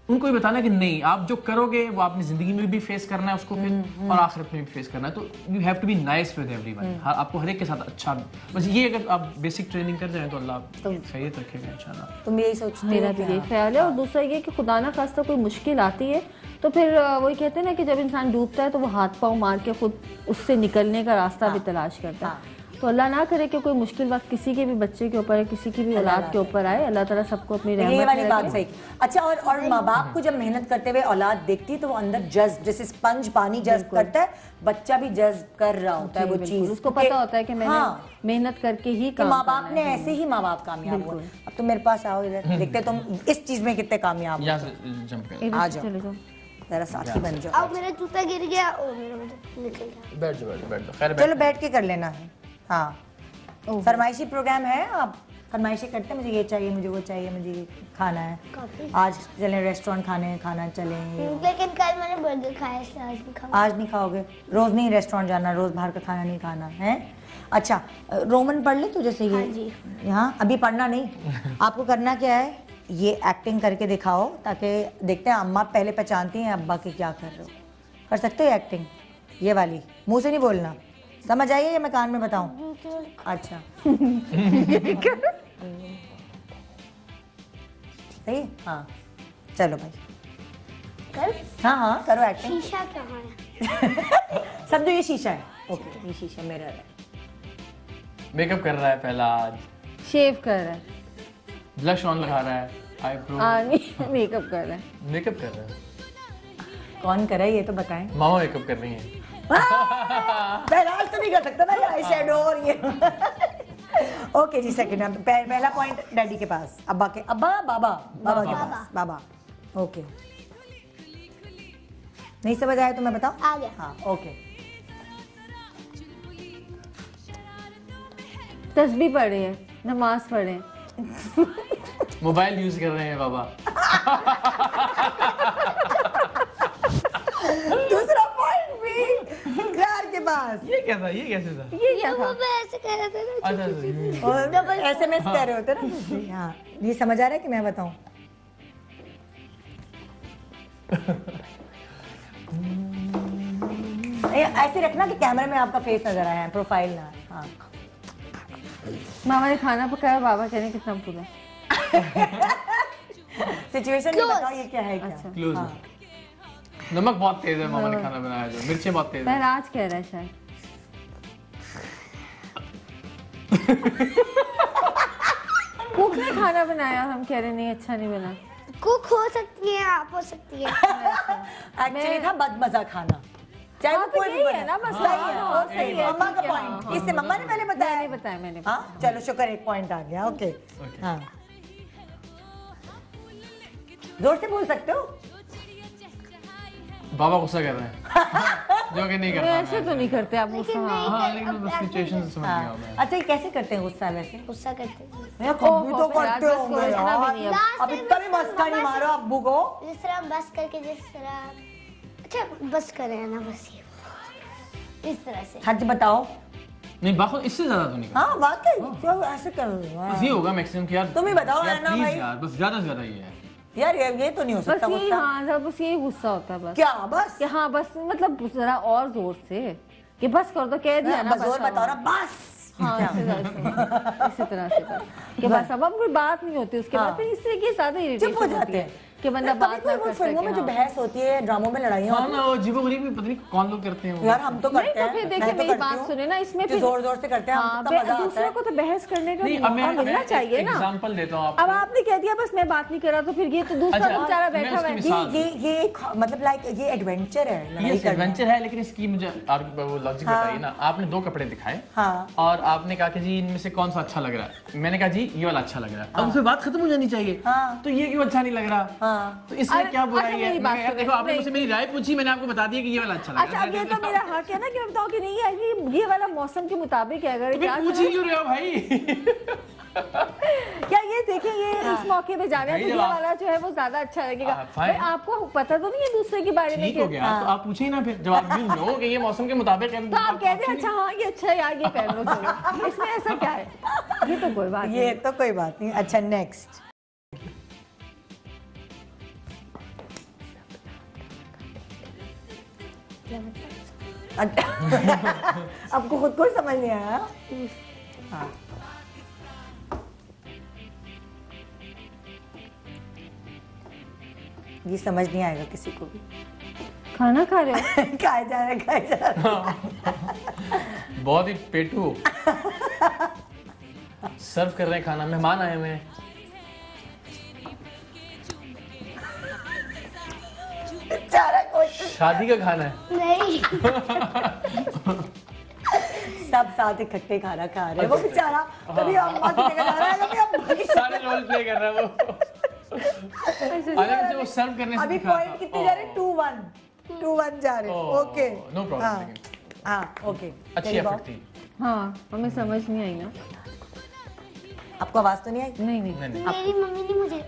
उनको ये बताना कि नहीं, आप जो करोगे वो आपने जिंदगी में भी फेस करना है उसको फिर, और आखिरत में भी फेस करना है। तो you have to be nice with everyone, आपको हर एक के साथ अच्छा, बस ये अगर आप बेसिक ट्रेनिंग कर जाएं तो अल्लाह खैरियत रखेगा इंशाल्लाह। तुम यही सोचते हो? मेरा भी यही ख्याल है। और दूसरा ये कि खुदा ना खास्ता कोई मुश्किल आती है तो फिर वही कहते हैं ना कि जब इंसान डूबता है तो वो हाथ पाँव मार के खुद उससे निकलने का रास्ता भी तलाश करता है। तो अल्लाह ना करे कि कोई मुश्किल वक्त किसी के भी बच्चे के ऊपर है, किसी की भी औलाद के ऊपर आए। अल्लाह ताला सबको अपनी रहमत ये वाली में बात रखे। सही। अच्छा, और और माँ बाप को जब मेहनत करते हुए औलाद देखती है तो वो अंदर जज्ब, जैसे स्पंज पानी जज्ब करता है, बच्चा भी जज्ब कर रहा होता है वो चीज। उसको पता होता है कि मैंने मेहनत करके ही काम माँ बाप ने ऐसे ही माँ बाप कामयाब हुए। अब तुम मेरे पास आओ, इधर देखते तुम इस चीज में कितने कामयाब हो। आ जाओ जरा साथी बन जाओ। अब मेरा जूता गिर गया, ओ मेरा मतलब निकल गया। बैठ जाओ, बैठ जाओ, बैठ जाओ। खैर चलो बैठ के कर लेना है। हाँ, फरमाइशी प्रोग्राम है, आप फरमाइशी करते हैं, मुझे ये चाहिए, मुझे वो चाहिए, मुझे ये खाना है, आज चलें रेस्टोरेंट खाने, खाना चलें। लेकिन कल मैंने बर्गर खाया, इसलिए आज नहीं खाऊंगा। आज नहीं खाओगे? रोज नहीं रेस्टोरेंट जाना, रोज बाहर का खाना नहीं खाना है। अच्छा, रोमन पढ़ ले तो जैसे ये यहाँ अभी पढ़ना नहीं, आपको करना क्या है, ये एक्टिंग करके दिखाओ ताकि देखते हैं अम्मा पहले पहचानती हैं अब्बा के क्या कर रहे हो। कर सकते हो एक्टिंग ये वाली? मुंह से नहीं बोलना, समझ आइए या मैं कान में बताऊं? अच्छा सही, हाँ चलो भाई कर। हाँ हाँ करो एक्टिंग। शीशा कहाँ है? समझो ये शीशा है। ओके, ये शीशा मिरर है। मेकअप कर रहा है पहलाज, शेव कर रहा है, ब्लश ऑन लगा रहा है, आईब्रो, मेकअप कर रहा है। मेकअप कर रहा है। कौन कर रहा है ये तो बताएं। मामा मेकअप कर रही हैं। पहलाज तो नहीं कर सकता ना ये आई शेडो और ये। ओके जी, सेकंड पहला पॉइंट डैडी के पास, अब्बा के, अब्बा बाबा बाबा के पास, बाबा। ओके, नहीं समझ आया तो मैं बताऊं? आ गया। हाँ ओके। तस्बीह पढ़े हैं, नमाज पढ़े, मोबाइल यूज कर रहे हैं बाबा। दूसरा पॉइंट भी इकरार के पास। ये क्या था? ये कैसे था? ये क्या था? मैं ऐसे कह रहा था ना। अच्छा अच्छा। और एसएमएस कर रहे होते ना। हाँ, ये समझ आ रहा है कि मैं बताऊं? ऐसे रखना कि कैमरे में आपका फेस नजर आया है, प्रोफाइल ना। हाँ, मामा ने खाना पकाया, बाबा कह रहे कितना पूरा। सिचुएशन ये बताओ ये क्या है? क्या अच्छा। क्लोज। नमक बहुत तेज है, मामा ने खाना बनाया जो, मिर्चें बहुत तेज है। पहलाज कह रहा है शायद। कुक ने खाना बनाया, हम कह रहे नहीं अच्छा नहीं बना। कुक हो सकती है, आप हो सकती है। एक्चुअली था बदमजा खाना, चाहे वो कोई भी है ना, बस सही है, और सही है। मम्मा का पॉइंट, इससे मम्मा ने पहले बताया। नहीं बताया मैंने। हाँ चलो शुक्र, एक पॉइंट आ गया। ओके, हाँ जोर से बोल सकते हो। बाबा गुस्सा कर रहे हैं जो कि नहीं करता। ऐसे तो नहीं करते आप गुस्सा। हाँ लेकिन बस सिचुएशन से समझ गया मैं। अच्छा, ये कैसे करते हैं गुस्सा? वैसे गुस्सा करते हैं मैं कभी तो करते हो बस इतना भी नहीं अब। अब इतना भी मस्का नहीं मारो अब्बू को। जिस तरह हम बस करके, जिस तरह अच्छा बस करें ना, बस ये इस तरह से। सच बताओ। नहीं बाखुद इससे ज्यादा तो नहीं। हाँ वाकई क्यों ऐसे कर रहे हो? बस ये होगा मैक्सिमम कि यार तुम ही बताओ यार ना प्लीज भाई। यार, बस ज्यादा से ज्यादा ये है यार ये ये तो नहीं हो बस सकता ये गुस्सा। हाँ बस यही गुस्सा होता है बस। क्या बस? कि हाँ बस मतलब जरा और जोर से कि बस कर दो, कह दिया ना बस जोर बताओ ना, बस। हाँ इसी तरह इसी तरह से बस कि बस अब अब कोई बात नहीं होती उसके बाद, फिर इससे कि ज्यादा इरिटेशन चुप हो जाते हैं कि बंदा बात ना कर फिल्मों में जो सके। बहस होती है, ड्रामों में लड़ाइयाँ हाँ होती ना, वो जीवो गरीब भी पता नहीं कौन लोग करते हैं वो। यार हम तो नहीं करते तो हैं। फिर देखिए मैं तो मेरी करती बात हूँ। सुने ना, इसमें जो फिर जोर जोर से करते हैं, हाँ, हम तो मजा आता दूसरों है। को तो बहस करने का नहीं, अब मौका मैं मिलना चाहिए ना। एग्जांपल देता हूँ अब आपको। आपने कह दिया बस मैं बात नहीं कर रहा, तो फिर ये तो दूसरा अच्छा, बेचारा मैं बैठा हुआ उसकी है। मिसाल- ये ये ये एक मतलब लाइक ये एडवेंचर है, लड़ाई ये करना। एडवेंचर है, लेकिन इसकी मुझे और वो लॉजिक बताइए ना। आपने दो कपड़े दिखाए हाँ। और आपने कहा कि जी इनमें से कौन सा अच्छा लग रहा है। मैंने कहा जी ये वाला अच्छा लग रहा है। अब उसमें बात खत्म हो जानी चाहिए। हाँ। तो ये क्यों अच्छा नहीं लग रहा? हाँ। तो इसमें अरे, क्या बुराई अच्छा, है? मेरी बात मैंने कहा, सुनो, देखो आपने नहीं। मुझसे मेरी राय पूछी, मैंने आपको बता दिया कि ये वाला अच्छा लग अच्छा रहा है। अब ये तो मेरा हक है ना कि मैं बताऊँ कि नहीं है, ये ये वाला मौसम के मुताबिक है। अगर तो फिर क्या पूछ ही क्यों रहे हो भाई? क्या ये देखिए ये इस मौके पे जाने भाई, तो ये जब आप- वाला जो है वो ज्यादा अच्छा लगेगा। हाँ, fine। भाई आपको पता तो नहीं है दूसरे के बारे में ठीक हो कि- गया, तो आप पूछे ही ना फिर। जब आप यूं हो कि ये मौसम के मुताबिक है, तो आप कहते हैं अच्छा हाँ ये अच्छा है यार, ये पहन लो चलो। इसमें ऐसा क्या है? ये तो कोई बात ये नहीं। तो कोई बात नहीं। अच्छा नेक्स्ट। आपको खुद को समझ नहीं आया? हाँ। ये समझ नहीं आएगा किसी को भी। खाना खा रहे हो? खाए जा रहे खाए जा रहे। बहुत ही पेटू हो। सर्व कर रहे हैं खाना, मेहमान आए हुए हैं। शादी का खाना है। नहीं। सब साथ इकट्ठे खाना खा रहे हैं। वो बेचारा कभी अम्मा की जगह जा रहा है, कभी अम्मा की सारे रोल प्ले कर रहा है वो। अलग से वो सर्व करने से अभी दिखा पॉइंट कितने जा रहे हैं? टू वन टू वन जा रहे हैं। Okay no problem. हाँ ओके, अच्छी एफर्ट थी। हाँ हमें समझ नहीं आई ना। आपको आवाज तो नहीं आई? नहीं नहीं, नहीं, नहीं। मेरी मम्मी ने मुझे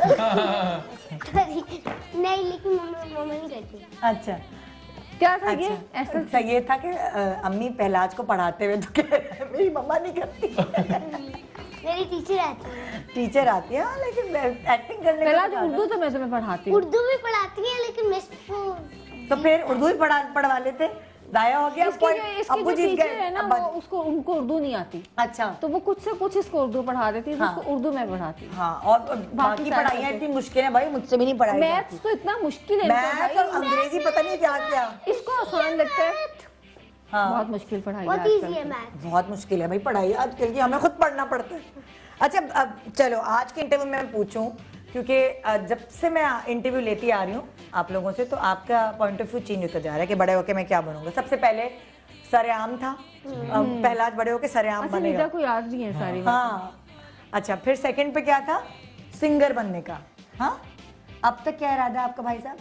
नहीं, लेकिन मम्मी मम्मी नहीं कहती। अच्छा क्या था ये? अच्छा, ऐसा अच्छा ये था कि अ, अम्मी पहलाज को पढ़ाते हुए तो कह रहे हैं, मेरी मम्मा नहीं करती। मेरी टीचर आती है। टीचर आती है, हाँ, लेकिन एक्टिंग करने पहला का जो उर्दू तो मैं तुम्हें पढ़ाती हूँ। उर्दू भी पढ़ाती है, लेकिन मैं इसको तो फिर उर्दू ही पढ़ा पढ़वा लेते। दाया हो गया। इसकी जो इसकी अब्बू जो जीत टीचर गए। है ना, अब्बा- वो उसको उनको उर्दू नहीं आती, अच्छा तो वो कुछ से कुछ इसको उर्दू पढ़ा देती है, हाँ। उसको उर्दू में पढ़ाती हूँ। हाँ, और बाकी सारे पढ़ाइयाँ सब्जेक्ट। इतनी मुश्किल है भाई, मुझसे भी नहीं पढ़ाई मैथ्स जाती। तो इतना मुश्किल है इनका मैथ्स भाई। और अंग्रेजी पता नहीं क्या क्या। इसको आसान लगता है। हाँ बहुत मुश्किल पढ़ाई है बहुत आजकल इजी है की। मैथ। बहुत मुश्किल है भाई पढ़ाई आजकल की, हमें खुद पढ़ना पड़ता है। अच्छा अब चलो आज के इंटरव्यू में मैं पूछूं, क्योंकि अ, जब से मैं इंटरव्यू लेती आ रही हूँ आप लोगों से, तो आपका पॉइंट ऑफ व्यू चेंज होता जा रहा है कि बड़े होके मैं क्या बनूंगा। सबसे पहले सरेआम था, अब पहलाज बड़े होके सरेआम अच्छा बनेगा। निदा को याद भी है सारी बातें। हाँ अच्छा, फिर सेकंड पे क्या था? सिंगर बनने का। हाँ अब तक क्या इरादा है आपका भाई साहब?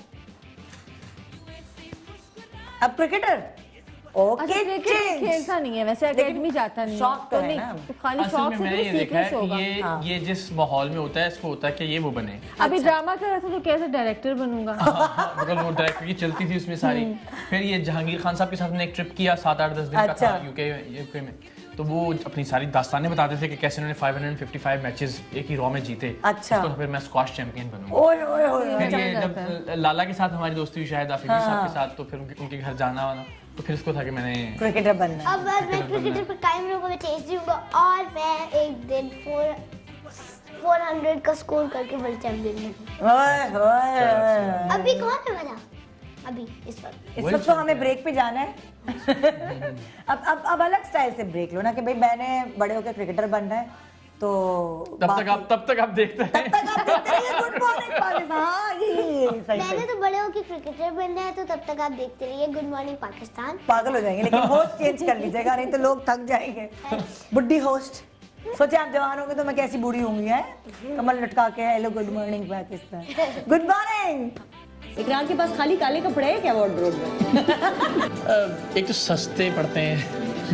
अब क्रिकेटर? ओके अच्छा क्रिकेट चेंज। खेलता नहीं है वैसे, एकेडमी जाता नहीं है। शौक तो है नहीं, ना। तो खाली असल शौक में से मैंने तो ये देखा सीखने है से कि होगा। ये हाँ। ये जिस माहौल में होता है इसको होता है कि ये वो बने। अभी ड्रामा कर रहा था तो कैसे डायरेक्टर बनूंगा। मतलब वो डायरेक्टर की चलती थी उसमें सारी। फिर ये जहांगीर खान साहब के साथ ने एक ट्रिप किया सात आठ दस दिन का अच्छा। था यूके यूके में, तो वो अपनी सारी दास्तानें बताते थे कि कैसे उन्होंने पाँच सौ पचपन मैचेस एक ही रॉ में जीते। अच्छा। तो फिर मैं स्क्वाश चैंपियन बनूंगा। ओए ओए ओए। फिर ये चल जब जाता लाला के साथ हमारी दोस्ती हुई शायद आफिदी हाँ। साहब के साथ, तो फिर उनके उनके घर जाना वाना, तो फिर इसको था कि मैंने क्रिकेटर बनना है। अब मैं क्रिकेटर पर कायम रहूंगा, मैं चेस दूंगा और मैं एक दिन फोर फोर हंड्रेड का स्कोर करके वर्ल्ड चैंपियन बनूंगा। ओए ओए। अभी कौन है मेरा? अभी इस वक्त इस वक्त तो हमें ब्रेक पे जाना है। अब अब अब अलग स्टाइल से ब्रेक लो ना कि भाई मैंने बड़े होकर क्रिकेटर बनना है, तो तब तक आप तब तक आप देखते हैं। तब तक आप देखते रहिए गुड मॉर्निंग पाकिस्तान। हाँ ये ये सही मैंने सही। तो बड़े होकर क्रिकेटर बनना है, तो तब तक आप देखते रहिए गुड मॉर्निंग पाकिस्तान। पागल हो जाएंगे, लेकिन होस्ट चेंज कर लीजिएगा नहीं तो लोग थक जाएंगे। बुड्ढी होस्ट, सोचे आप जवान होंगे तो मैं कैसी बूढ़ी होंगी है, कमर लटका के hello good morning Pakistan, good morning. Iqrar के पास खाली काले कपड़े हैं क्या वार्डरोब में? एक तो सस्ते पड़ते हैं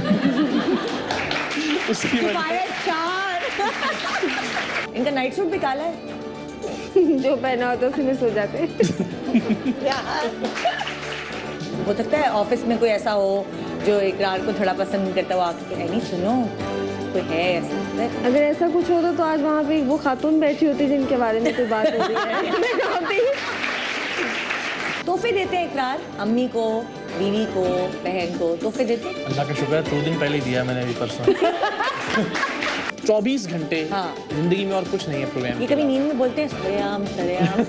उसकी वजह किफायत चार। इनका नाइट सूट भी काला है। जो पहना होता है उसमें सो जाते हैं। हो सकता है ऑफिस में कोई ऐसा हो जो इकरार को थोड़ा पसंद करता हो, आके कहे नहीं सुनो कोई है ऐसा। अगर ऐसा कुछ होता तो आज वहाँ पे वो खातून बैठी होती जिनके बारे में कोई बात हो रही है। तोहफे देते हैं इकरार, अम्मी को, बीवी को, बहन को तोहफे देते हैं। अल्लाह का शुक्र है दो दिन पहले दिया मैंने अभी परसों। चौबीस घंटे हाँ। जिंदगी में और कुछ नहीं है प्रोग्राम। ये कभी नींद में बोलते हैं सरेआम सरेआम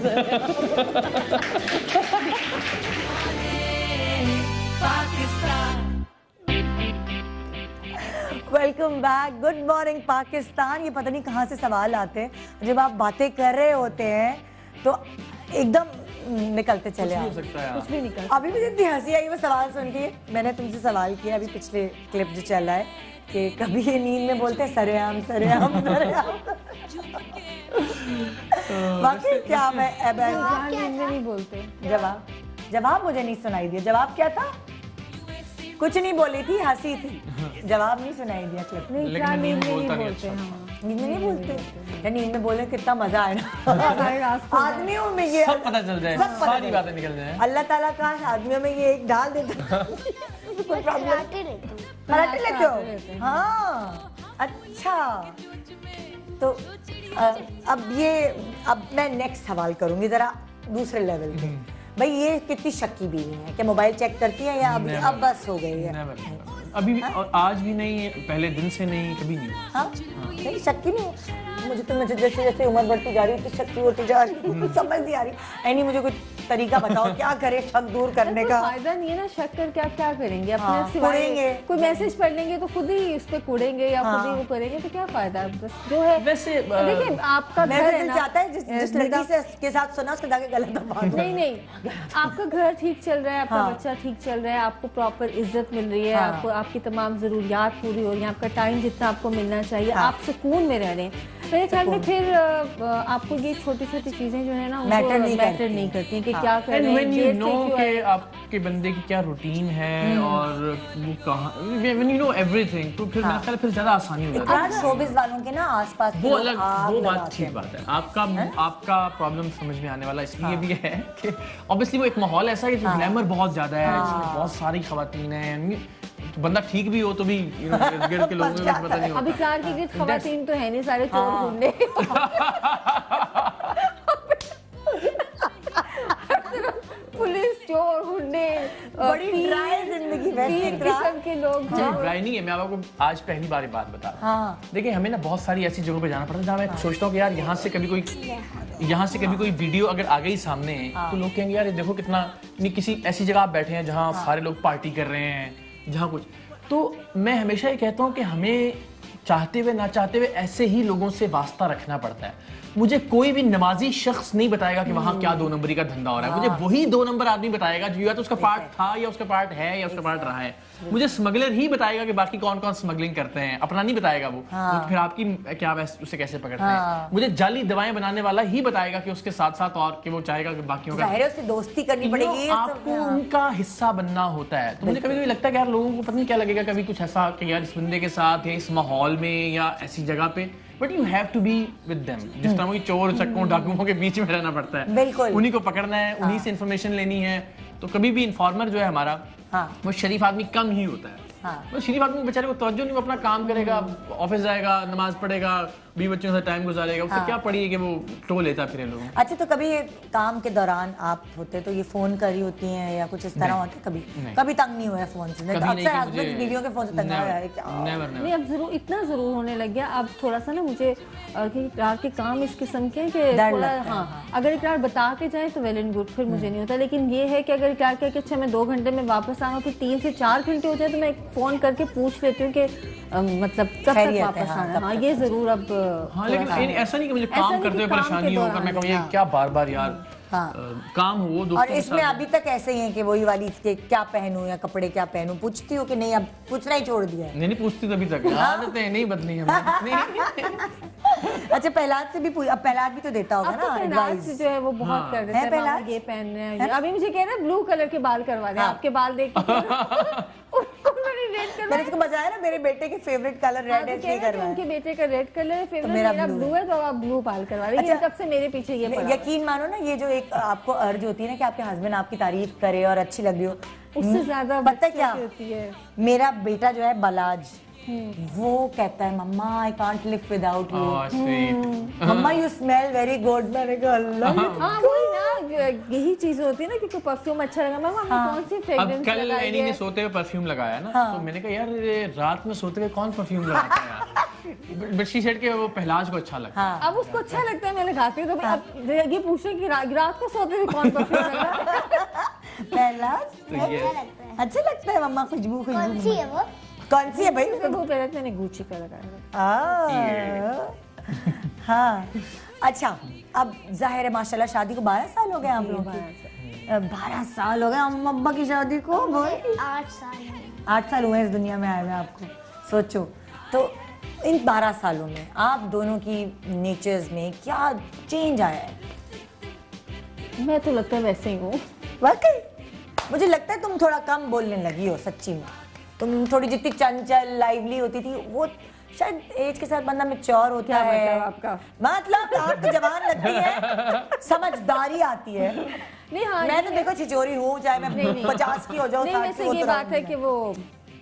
welcome back, good morning Pakistan. ये पता नहीं कहाँ से सवाल आते हैं जब आप बातें कर रहे होते हैं तो एकदम निकलते चले हो आते सकता है। कुछ भी निकल। अभी मुझे इतनी हंसी आई वो सवाल सुन के। मैंने तुमसे सवाल किया अभी पिछले क्लिप जो चल रहा है कि कभी ये नींद में बोलते हैं सरेआम सरेआम सरेआम। बाकी क्या मैं अब हाँ, नींद में नहीं बोलते। जवाब जवाब मुझे नहीं सुनाई दिया। जवाब क्या था? कुछ नहीं बोली थी, हंसी थी। जवाब नहीं सुनाई दिया क्लिप में। नहीं लेकिन क्या मैं नींद नींद में बोलता नहीं नहीं बोलते। अच्छा। हाँ। नींद में नहीं बोलते या नींद में बोले कितना मजा आए ना। हमारे रास्ते में। आदमियों में ये सब पता चल जाए, सब पता सारी चल बातें निकल जाए। अल्लाह ताला का आदमियों में ये एक डाल देता। कोई प्रॉब्लम कराटे लेती हूँ। कराटे लेते कराटे लेते हो? हैं। हाँ अच्छा। तो अ, अब ये अब मैं नेक्स्ट सवाल करूंगी जरा दूसरे लेवल पे। भाई ये कितनी शक्की बीवी है, क्या मोबाइल चेक करती है या अब अब बस हो गई है? Never, never. अभी भी और आज भी नहीं, पहले दिन से नहीं, कभी नहीं। हाँ नहीं शक्की नहीं। मुझे तो मुझे जैसे जैसे उम्र बढ़ती जा रही है शक्की होती जा रही है, समझ नहीं आ रही। एनी मुझे कुछ तरीका बताओ क्या करे शक दूर करने का? फायदा नहीं है ना शक करके, आप क्या करेंगे? अपने हाँ, सिवाय कुड़ेंगे। कोई मैसेज पढ़ लेंगे तो खुद ही उस पे कुड़ेंगे या हाँ। खुद ही वो करेंगे, तो क्या फायदा? बस जो है वैसे देखिए आपका मेरा घर है दिल ना, चाहता है जिस जिस लड़की से के साथ सुना उसके जाके गलत दबा दूं। नहीं नहीं आपका घर ठीक चल रहा है, आपका हाँ। बच्चा ठीक चल रहा है, आपको प्रॉपर इज्जत मिल रही है, हाँ। आपको आपकी तमाम जरूरियात पूरी हो रही है, आपका टाइम जितना आपको मिलना चाहिए, हाँ। आप सुकून में रह रहे हैं, मेरे ख्याल में फिर अ, आपको ये छोटी छोटी चीजें जो है ना उनको Matter नहीं मैटर करती। नहीं करती कि हाँ। क्या कर And रहे हैं, when you देर से know क्यों कि आए। आपके बंदे की क्या रूटीन है और वो कहाँ, when you know everything, तो फिर मेरा ख्याल है फिर ज्यादा आसानी हो जाती है। इकरार शोबिज वालों के ना आसपास के वो लोग अलग, आग वो बात लगाते ठीक हैं। बात है। आपका आपका प्रॉब्लम समझ में आने वाला इसलिए भी है कि ऑब्वियसली वो एक माहौल ऐसा है कि ग्लैमर बहुत ज्यादा है, इसमें बहुत सारी खवातीन हैं, तो बंदा ठीक भी हो तो भी you know, इर्द गिर्द के लोगों को कुछ पता नहीं अभी होता। कार की गिरद खवातीन तो है नहीं, सारे चोर गुंडे पुलिस चोर गुंडे बड़ी ड्राई जिंदगी वैसे तीन इकरार। किस्म के लोग जी, जो ड्राई नहीं है। मैं आपको आज पहली बार ये बात बता रहा हूँ। हाँ। देखिए हमें ना बहुत सारी ऐसी जगहों पे जाना पड़ता है जहाँ मैं सोचता हूँ कि यार यहाँ से कभी कोई यहाँ से कभी कोई वीडियो अगर आ गई सामने तो लोग कहेंगे यार ये देखो कितना, नहीं किसी ऐसी जगह आप बैठे हैं जहाँ सारे लोग पार्टी कर रहे हैं, जहाँ कुछ। तो मैं हमेशा ये कहता हूँ कि हमें चाहते हुए ना चाहते हुए ऐसे ही लोगों से वास्ता रखना पड़ता है। मुझे कोई भी नमाजी शख्स नहीं बताएगा कि वहाँ क्या दो नंबरी का धंधा हो रहा है, मुझे वही दो नंबर आदमी बताएगा जो या तो उसका पार्ट था या उसका पार्ट है या उसका पार्ट रहा है। मुझे स्मगलर ही बताएगा कि बाकी कौन कौन स्मगलिंग करते हैं, अपना नहीं बताएगा वो। वो तो फिर आपकी क्या उसे कैसे पकड़ते हैं। मुझे जाली दवाएं बनाने वाला ही बताएगा कि उसके साथ साथ और कि वो चाहेगा कि बाकियों का जाहिर है उससे दोस्ती करनी पड़ेगी, आपको उनका हिस्सा बनना होता है। तो मुझे कभी कभी लगता है कि यार लोगों को पता नहीं क्या लगेगा कभी कुछ ऐसा कि यार इस बंदे के साथ या इस माहौल में या ऐसी जगह पे, but you have to be with them. जिस तरह वही चोर चक्कों डाकुओं के बीच में रहना पड़ता है, बिल्कुल उन्हीं को पकड़ना है, उन्हीं से इन्फॉर्मेशन लेनी है। तो कभी भी इन्फॉर्मर जो है हमारा, हाँ। वो शरीफ आदमी कम ही होता है। हाँ। वो शरीफ आदमी बेचारे को तवज्जो नहीं, वो अपना काम करेगा, ऑफिस जाएगा, नमाज पढ़ेगा, बीवी बच्चों से टाइम गुजारेगा, उससे क्या पड़ी है कि वो टो लेता फिरे लोगों। अच्छा तो कभी ये काम के दौरान आप होते तो ये फोन करी होती हैं या कुछ इस तरह होता है? कभी नहीं। कभी तंग नहीं हुआ फोन से? कभी नहीं अक्सर कि हस्बैंड मुझे- बीवियों के फोन से तंग हुआ है क्या? नेवर नहीं अब जरूर इतना जरूर होने लग गया अब थोड़ा सा ना मुझे अ, कि इकरार के काम इस किस्म के हैं कि डर थोड़ा लगता है, हाँ अगर इकरार बता के जाए तो वेल एंड गुड, फिर मुझे नहीं होता। लेकिन ये है कि अगर इकरार कह के अच्छा मैं दो घंटे में वापस आऊँ, फिर तीन से चार घंटे हो जाए तो मैं फोन करके पूछ लेती हूँ कि अ, मतलब कब तक खैरियत है, वापस हाँ, आना कब है। हाँ तक ये जरूर अब हाँ, थोड़ा लेकिन सा- इन- ऐसा नहीं कि मुझे ऐसा काम नहीं करते कि हुए काम के परेशानी हो, दौरान, मैं कहूँ ये हाँ। क्या बार बार यार हाँ। अ, काम हो दोस्तों और के इसमें साथ। अभी तक ऐसे ही है कि वही वाली कि क्या पहनूं या कपड़े क्या पहनूं, पूछती हो कि नहीं? अब पूछना ही छोड़ दिया है? नहीं नहीं पूछती तो अभी तक आदतें नहीं बदली हमने। नहीं। अच्छा पहलाज से भी पूछ, अब पहलाज भी तो देता होगा अब ना तो पहनाज एडवाइस? जो है वो बहुत हाँ। कर देते है हैं, पहलाज? मामा ये पहन रहे हैं, ये- अभी मुझे कह रहे हैं ब्लू कलर के बाल करवा रहे हैं, हाँ। आपके बाल देख के उनको मैंने रेड मैंने करवाया। इसको बताया ना मेरे बेटे के फेवरेट कलर हाँ, रेड तो है कह इसलिए रहे थे करवाया। उनके बेटे का रेड कलर है फेवरेट, मेरा मेरा blue ब्लू है तो आप ब्लू बाल करवा रहे हैं। ये अच्छा। तब से मेरे पीछे ये पड़ा हुआ है। यकीन मानो ना ये जो एक आपको अर्ज होती है ना कि आपके हस्बैंड आपकी तारीफ करे और अच्छी लग रही हो, उससे ज्यादा पता है बच्चों क्या की होती है। मेरा बेटा जो है बलाज वो कहता है mama I can't live without you, Oh, sweet. Mama you smell very good. मैंने कहा अल्लाह हाँ वही ना यही चीज होती है ना कि कोई परफ्यूम अच्छा लगा, मामा आपने कौन सी अब फ्रेग्रेंस कल लगाई एनी ने है? सोते हुए परफ्यूम लगाया ना, तो मैंने कहा यार ये रात में सोते हुए कौन परफ्यूम लगाता है यार। बट शी सेड के वो पहलाज को अच्छा लगता है। हाँ अब उसको अच्छा लगता है मैं लगाती हूँ, तो भाई अब ये पूछ रहे हैं कि रा- रात को सोते हुए कौन परफ्यूम लगा? पहलाज तो ये अच्छा लगता है मम्मा, खुशबू कौन सी खुशबू है वो? कौन सी है भाई? तो वो पहले मैंने गुच्ची का लगाया। आ, हाँ अच्छा अब जाहिर है माशाल्लाह शादी को बारह साल हो गए हम लोगों के। बारह साल हो गए अम्मा अब्बा की शादी को। भाई आठ साल है। आठ साल हुए इस दुनिया में आए हुए आपको, सोचो। तो इन बारह सालों में आप दोनों की नेचर्स में क्या चेंज आया है? मैं तो लगता है वैसे ही हूँ। वाकई मुझे लगता है तुम थोड़ा कम बोलने लगी हो सच्ची में। तुम थोड़ी जितनी चंचल लाइवली होती थी वो शायद एज के साथ बंदा मैच्योर होता क्या है। मतलब आपका? मतलब आप तो जवान लगती है, समझदारी आती है। नहीं हाँ मैं तो देखो छिचोरी हूँ, चाहे नहीं, मैं नहीं। पचास की हो जाऊँ नहीं साठ की वैसे हो ये तो बात है रहूंगी कि वो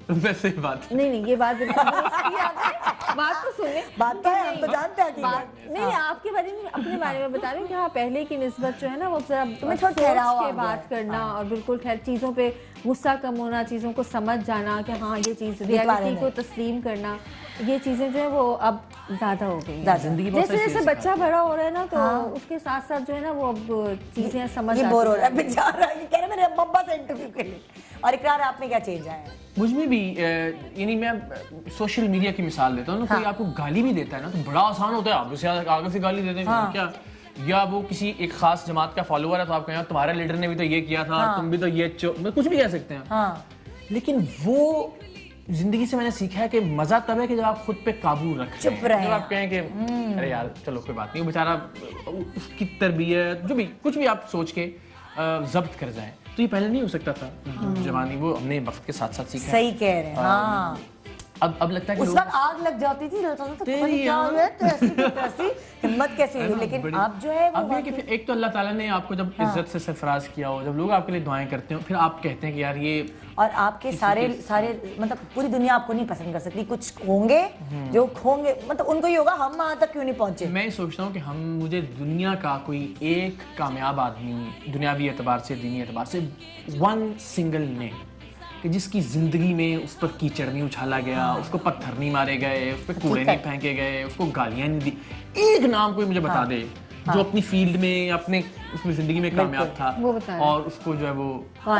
वैसे ही बात नहीं नहीं ये बात बिल्कुल नहीं की आपने, बात तो सुने, बात तो है, हम तो जानते हैं बात नहीं नहीं आपके बारे में अपने बारे में बता रही हूँ कि हाँ पहले की निस्बत जो है ना वो जरा तुम्हें थोड़ा ठहराव के आ बात गया। करना और बिल्कुल ठहर चीज़ों पे गुस्सा कम होना, चीज़ों को समझ जाना कि हाँ ये चीज़ रियलिटी को तस्लीम करना, ये चीज़ें जो है वो अब ज़्यादा हो गई हैं। जिंदगी जैसे जैसे बच्चा बड़ा हो रहा है ना तो उसके साथ साथ जो है ना वो अब चीज़ें समझ ये बोर हो रहा है बेचारा, ये कह रहे मेरे अब्बा से इंटरव्यू के लिए। और इकरार आपने क्या चेंज आया है? मुझ में भी यानी मैं सोशल मीडिया की मिसाल देता हूँ ना, कोई आपको गाली भी देता है ना तो बड़ा आसान होता है, आप उसे आगे से गाली देते हैं क्या, या वो किसी एक खास जमात का फॉलोअर है तो आप कहें तुम्हारे लीडर ने भी तो ये किया था, तुम भी तो ये कुछ भी कह सकते हैं। लेकिन वो जिंदगी से मैंने सीखा है कि मजा तब है कि जब आप खुद पे काबू रखें, चुप रहे, जब आप कहें कि अरे यार चलो कोई बात नहीं, वो बेचारा उसकी तरबियत जो भी कुछ भी आप सोच के जब्त कर जाए, तो ये पहले नहीं हो सकता था जवानी, वो हमने वक्त के साथ साथ सीखा। सही कह रहे हैं। हाँ अब अब लगता है कि उस वक्त आग लग जाती थी, लगता था तो पता नहीं क्या हो गया, तो ऐसी की तैसी हिम्मत कैसे हुई, लेकिन अब जो है वो अब ये कि एक तो अल्लाह ताला ने आपको जब इज्जत से सरफराज किया हो, जब लोग आपके लिए दुआएं करते हो, फिर आप कहते हैं कि यार ये, और आपके सारे सारे मतलब पूरी दुनिया आपको नहीं पसंद कर सकती, कुछ होंगे जो होंगे मतलब उनको ये होगा हम वहां तक क्यों नहीं पहुंचे। मैं सोचता हूँ कि हम मुझे दुनिया का कोई एक कामयाब आदमी दुनियावी एतबार से दीनी एतबार से वन सिंगल नेम कि जिसकी जिंदगी में उस पर कीचड़ नहीं उछाला गया, उसको पत्थर नहीं मारे गए, उस पर कूड़े नहीं फेंके गए, उसको गालियां नहीं दी, एक नाम कोई मुझे बता दे जो अपनी फील्ड में अपने उसमें जिंदगी में कामयाब था और उसको जो है वो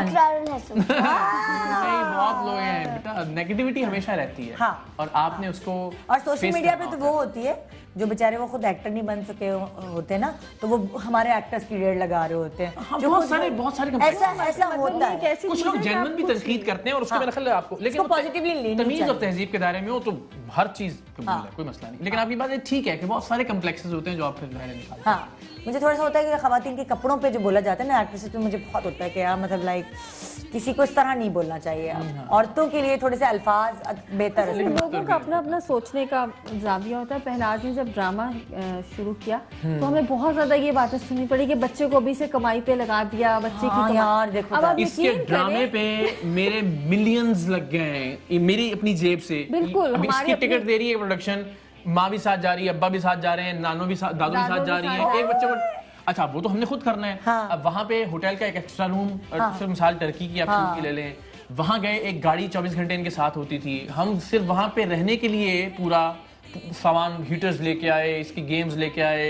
नहीं, बहुत लोग हैं बेटा, नेगेटिविटी हमेशा रहती है। हाँ। और आपने उसको और सोशल मीडिया पे तो वो होती है जो बेचारे वो खुद एक्टर नहीं बन सके होते हैं ना, तो वो हमारे एक्टर्स की रेड लगा रहे होते हैं। हाँ, जो बहुत सारे बहुत सारे ऐसा ऐसा होता है, कुछ लोग जेन्युइन भी तनकीद करते हैं और उसको मेरा ख्याल है आपको, लेकिन पॉजिटिवली लेनी तमीज और तहजीब के दायरे में हो तो हर चीज कबूल है, कोई मसला नहीं। लेकिन आपकी बात ये ठीक है कि बहुत सारे कम्प्लेक्सेस होते हैं जो आप फिर बाहर निकालते हैं। हाँ, मुझे थोड़ा सा होता है कि खवातीन के कपड़ों पे जो बोला जाता है ना एक्ट्रेसेस पे, मुझे बहुत होता है कि यार मतलब लाइक किसी को इस तरह नहीं बोलना चाहिए। औरतों के लिए थोड़े से अल्फाज बेहतर है। लोगों का अपना अपना सोचने का जाविया होता है। पहलाज ने जब ड्रामा शुरू किया तो हमें बहुत ज्यादा ये बातें सुननी पड़ी कि बच्चे को अभी से कमाई पे लगा दिया, बच्चे हाँ, की यार देखो अब आप इसके ड्रामे पे मेरे मिलियंस लग गए हैं मेरी अपनी जेब से। बिल्कुल, अब इसकी टिकट दे रही है प्रोडक्शन, माँ भी साथ जा रही है, अब्बा भी साथ जा रहे हैं, नानो भी साथ, दादू भी साथ जा रही है, एक बच्चे को अच्छा वो तो हमने खुद करना है। हाँ। अब वहाँ पे होटल का एक एक्स्ट्रा रूम, हाँ। मिसाल टर्की की आप हाँ। की ले लें, वहाँ गए, एक गाड़ी चौबीस घंटे इनके साथ होती थी, हम सिर्फ वहाँ पे रहने के लिए पूरा सामान हीटर्स लेके आए, इसकी गेम्स लेके आए,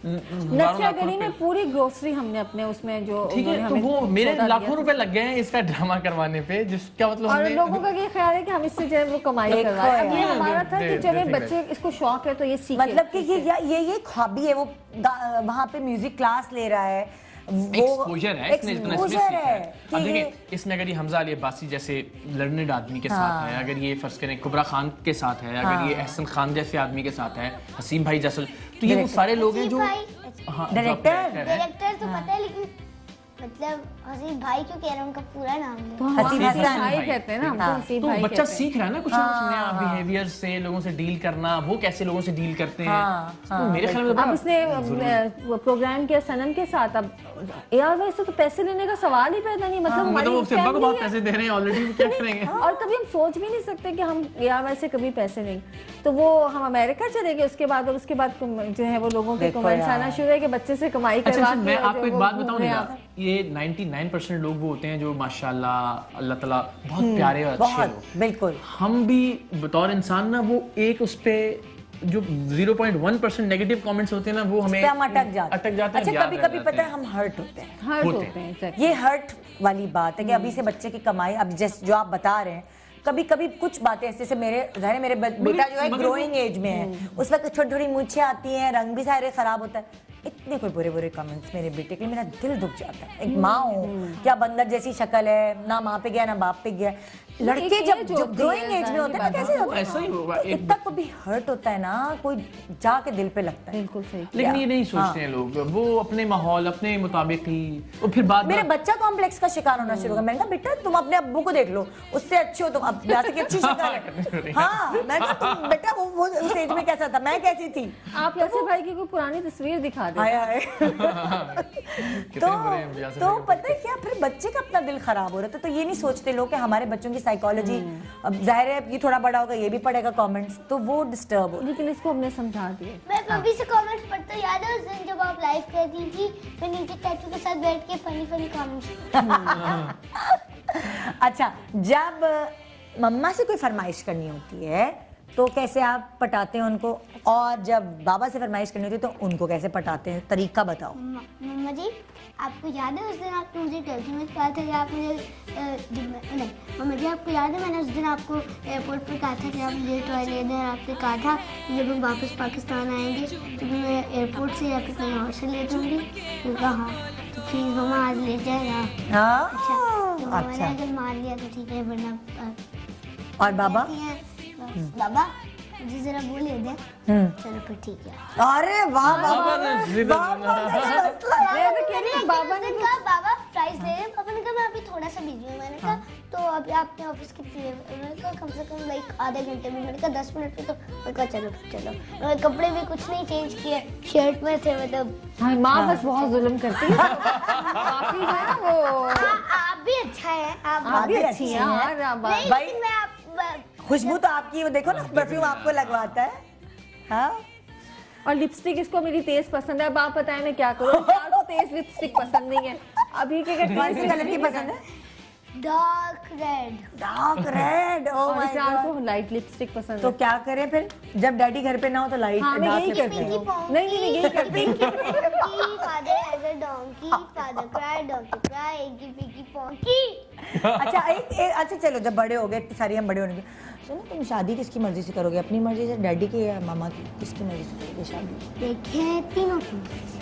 नक्शा गली में पूरी ग्रोसरी हमने अपने उसमें जो ठीक है, तो वो मेरे लाखों रुपए लग गए हैं इसका ड्रामा करवाने पे, जिसका मतलब और लोगों का ये ख्याल है कि हम इससे जो है वो कमाई करवाएं। अब ये हमारा था कि जब बच्चे इसको शौक है तो ये सीखे, मतलब कि ये ये ये ख्वाबी है, वो वहाँ पे म्यूजिक क्लास ले रहा है, एक्सपोजर है, इसने इतना स्पेस सीखा है। अब ये देखिए इसमें अगर ये हमजा अली अब्बासी जैसे लर्नेड आदमी के साथ है, अगर ये फर्ज करें कुबरा खान के साथ है, अगर ये एहसन खान जैसे आदमी के साथ है, हसीम भाई जैसे, तो ये वो सारे लोग हैं जो डायरेक्टर डायरेक्टर तो पता है, लेकिन मतलब हसीब भाई क्यों कह रहा हूँ, उनका पूरा नाम है तो हसीब भाई कहते हैं ना हम, तो हसीब तो भाई बच्चा सीख रहा है ना कुछ नया बिहेवियर से, लोगों से डील करना, वो कैसे लोगों से डील करते हैं। तो मेरे ख्याल में अब उसने प्रोग्राम किया सनम के साथ, अब एआरवाई से तो पैसे लेने का सवाल ही पैदा नहीं, मतलब हमारी सिब्बा को बहुत पैसे दे रहे हैं ऑलरेडी, क्या करेंगे। और कभी हम सोच भी नहीं सकते कि हम एआरवाई से कभी पैसे लेंगे, तो वो हम अमेरिका चले गए उसके बाद, और उसके बाद जो है वो लोगों के कमेंट्स आना शुरू है कि बच्चे से कमाई करवा। मैं आपको एक बात बताऊं, ये निन्यानवे परसेंट लोग वो होते हैं जो माशाल्लाह अल्लाह ताला बहुत प्यारे और अच्छे लोग, बिल्कुल। हम भी बतौर इंसान ना वो एक उस पे जो zero point one percent negative comments होते हैं ना, वो हमें हम अटक जाते अटक जाते हैं। अच्छा, कभी कभी पता है हम हर्ट होते हैं, हर्ट होते हैं, ये हर्ट वाली बात है कि अभी से बच्चे की कमाई, अब जैसे जो आप बता रहे हैं, कभी कभी कुछ बातें ऐसे से मेरे जाने मेरे बेटा जो है ग्रोइंग एज में है, उस वक्त छोटी छोटी मूछें आती हैं, रंग भी सारे खराब होता है, इतने कोई बुरे बुरे कमेंट्स मेरे बेटे के, मेरा दिल दुख जाता है। एक माँ हूँ, क्या बंदर जैसी शक्ल है, ना माँ पे गया ना बाप पे गया। लड़के जब जो ग्रोइंग एज में होते हैं ना, कैसे होता है, ऐसा ही होगा, इतना को भी हर्ट होता है ना, कोई जाके दिल पे लगता है। बिल्कुल सही। लेकिन ये नहीं सोचते हैं लोग, वो अपने माहौल अपने मुताबिक ही, और फिर बाद मेरे बच्चा कॉम्प्लेक्स का शिकार होना शुरू हुआ। मैंने कहा बेटा तुम अपने अब्बू को देख लो, उससे अच्छे हो तुम, अब यहाँ की अच्छी शक्ल है। हाँ, मैं कहा तुम बेटा वो वो उस एज में कैसा था, मैं कैसी थी। आप यासिर भाई की कोई पुरानी तस्वीर दिखा दे। हाय हाय। तो तो पता है क्या, फिर बच्चे का अपना दिल खराब हो रहा था, तो ये नहीं सोचते लोग कि हमारे बच्चों की साइकोलॉजी, अब जाहिर है ये थोड़ा बड़ा होगा, ये भी पढ़ेगा कमेंट्स, तो वो डिस्टर्ब हो। लेकिन इसको हमने समझा दिया। मैं अभी से कमेंट्स पढ़ता हूँ। याद है उस दिन जब आप लाइव करती थी, मैं नीचे चाचू के साथ बैठ के फनी फनी कमेंट्स। अच्छा, जब मम्मा से कोई फरमाइश करनी होती है तो कैसे आप पटाते हैं उनको, और जब बाबा से फरमाइश करनी होती है तो उनको कैसे पटाते हैं, तरीका बताओ। मम्मा जी, आपको याद है उस दिन आपने मुझे टर्की में कहा था कि आप मुझे नहीं मम्मा जी, आपको याद है मैंने उस दिन आपको एयरपोर्ट पर कहा था कि आप मुझे टॉय ले दें, आपने कहा था कि जब हम वापस पाकिस्तान आएंगे तो मैं एयरपोर्ट से या फिर कहीं और से ले दूँगी। तो कहा हाँ, तो प्लीज़ मम्मा आज ले जाएगा। हाँ, अच्छा, तो मम्मा अच्छा। ने अगर मान लिया तो ठीक है, वरना और बाबा बाबा मुझे जरा वो ले दे। चलो फिर ठीक है। अरे वाह बाबा, मैं तो कह रही हूँ बाबा ने कहा बाबा प्राइस ले रहे हैं। पापा ने कहा मैं अभी थोड़ा सा बिजी हूँ। मैंने कहा तो अभी आपके ऑफिस कितनी है? मैंने कहा कम से कम लाइक आधे घंटे में। मैंने कहा दस मिनट में। तो मैंने कहा चलो चलो। मैंने कपड़े भी कुछ नहीं चेंज किए, शर्ट में थे मतलब। हाँ, माँ बस बहुत जुल्म करती है। काफी जो है ना वो। आप भी अच्छा है, आप भी अच्छी हैं। नहीं लेकिन मैं आप खुशबू तो आपकी, वो देखो ना परफ्यूम आपको लगवाता है। हाँ, और लिपस्टिक इसको मेरी तेज पसंद है। अब आप बताएं मैं क्या करूँ, को तेज लिपस्टिक पसंद नहीं है। अभी के कौन सी कलर की पसंद है? Dark red. Dark red. Oh my god, को लाइट लिपस्टिक पसंद है। तो क्या करें फिर जब डैडी घर पे ना हो तो लाइट हाँ, मैं यही डार्क करती लिपस्टिक। हूँ। नहीं नहीं यही करती हूँ। Father has a donkey, father cried, donkey cried, eggy piggy ponky। अच्छा एक, एक अच्छा चलो, जब बड़े हो गए, इतनी सारी हम बड़े होने के, सुनो तुम शादी किसकी मर्जी से करोगे? अपनी मर्जी से, डैडी की या मामा की? किसकी मर्जी से करोगे शादी? देखें तीनों की।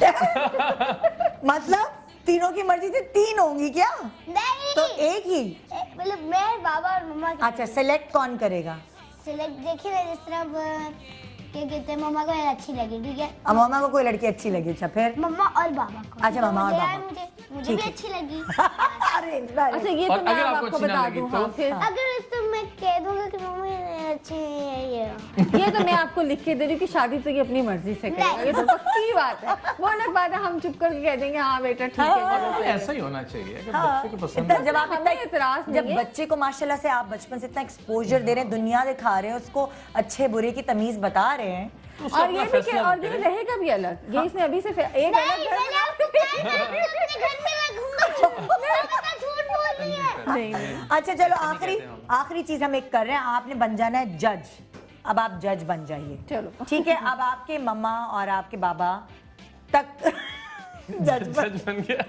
मतलब तीनों की मर्जी से तीन होंगी क्या? नहीं तो एक ही, मतलब मैं बाबा और मम्मा। अच्छा सेलेक्ट कौन करेगा? सिलेक्ट देखिए ना, जिस तरह क्या कहते हैं, मम्मा को अच्छी लगी, ठीक है। अब मम्मा को कोई लड़की अच्छी लगी, अच्छा फिर मम्मा और बाबा को। अच्छा, मम्मा और बाबा। मुझे मुझे भी अच्छी लगी। अरे अच्छा ये तो मैं अब आपको बता दूं। हाँ, फिर अगर तो मैं कह दूंगा कि मम्मा अच्छी है ये ये तो मैं आपको लिख के दे रही हूँ कि शादी तो ये अपनी मर्जी से करेगा। ये तो पक्की बात है। वो अलग बात है हम चुप करके कह देंगे हाँ बेटा ठीक है। ऐसा ही होना चाहिए अगर बच्चे को पसंद है। जब आप हमें इतराज नहीं जब है। बच्चे को माशाल्लाह से आप बचपन से इतना एक्सपोजर दे रहे हैं, दुनिया दिखा रहे हैं, उसको अच्छे बुरे की तमीज बता रहे हैं, और ये भी कि और ये रहेगा भी अलग। ये इसने अभी से एक अलग नहीं नहीं। अच्छा चलो, आखिरी आखिरी चीज हम एक कर रहे हैं, आपने बन जाना है जज। अब आप जज बन जाइए, चलो ठीक है। अब आपके मम्मा और आपके बाबा तक जज बन, बन गया।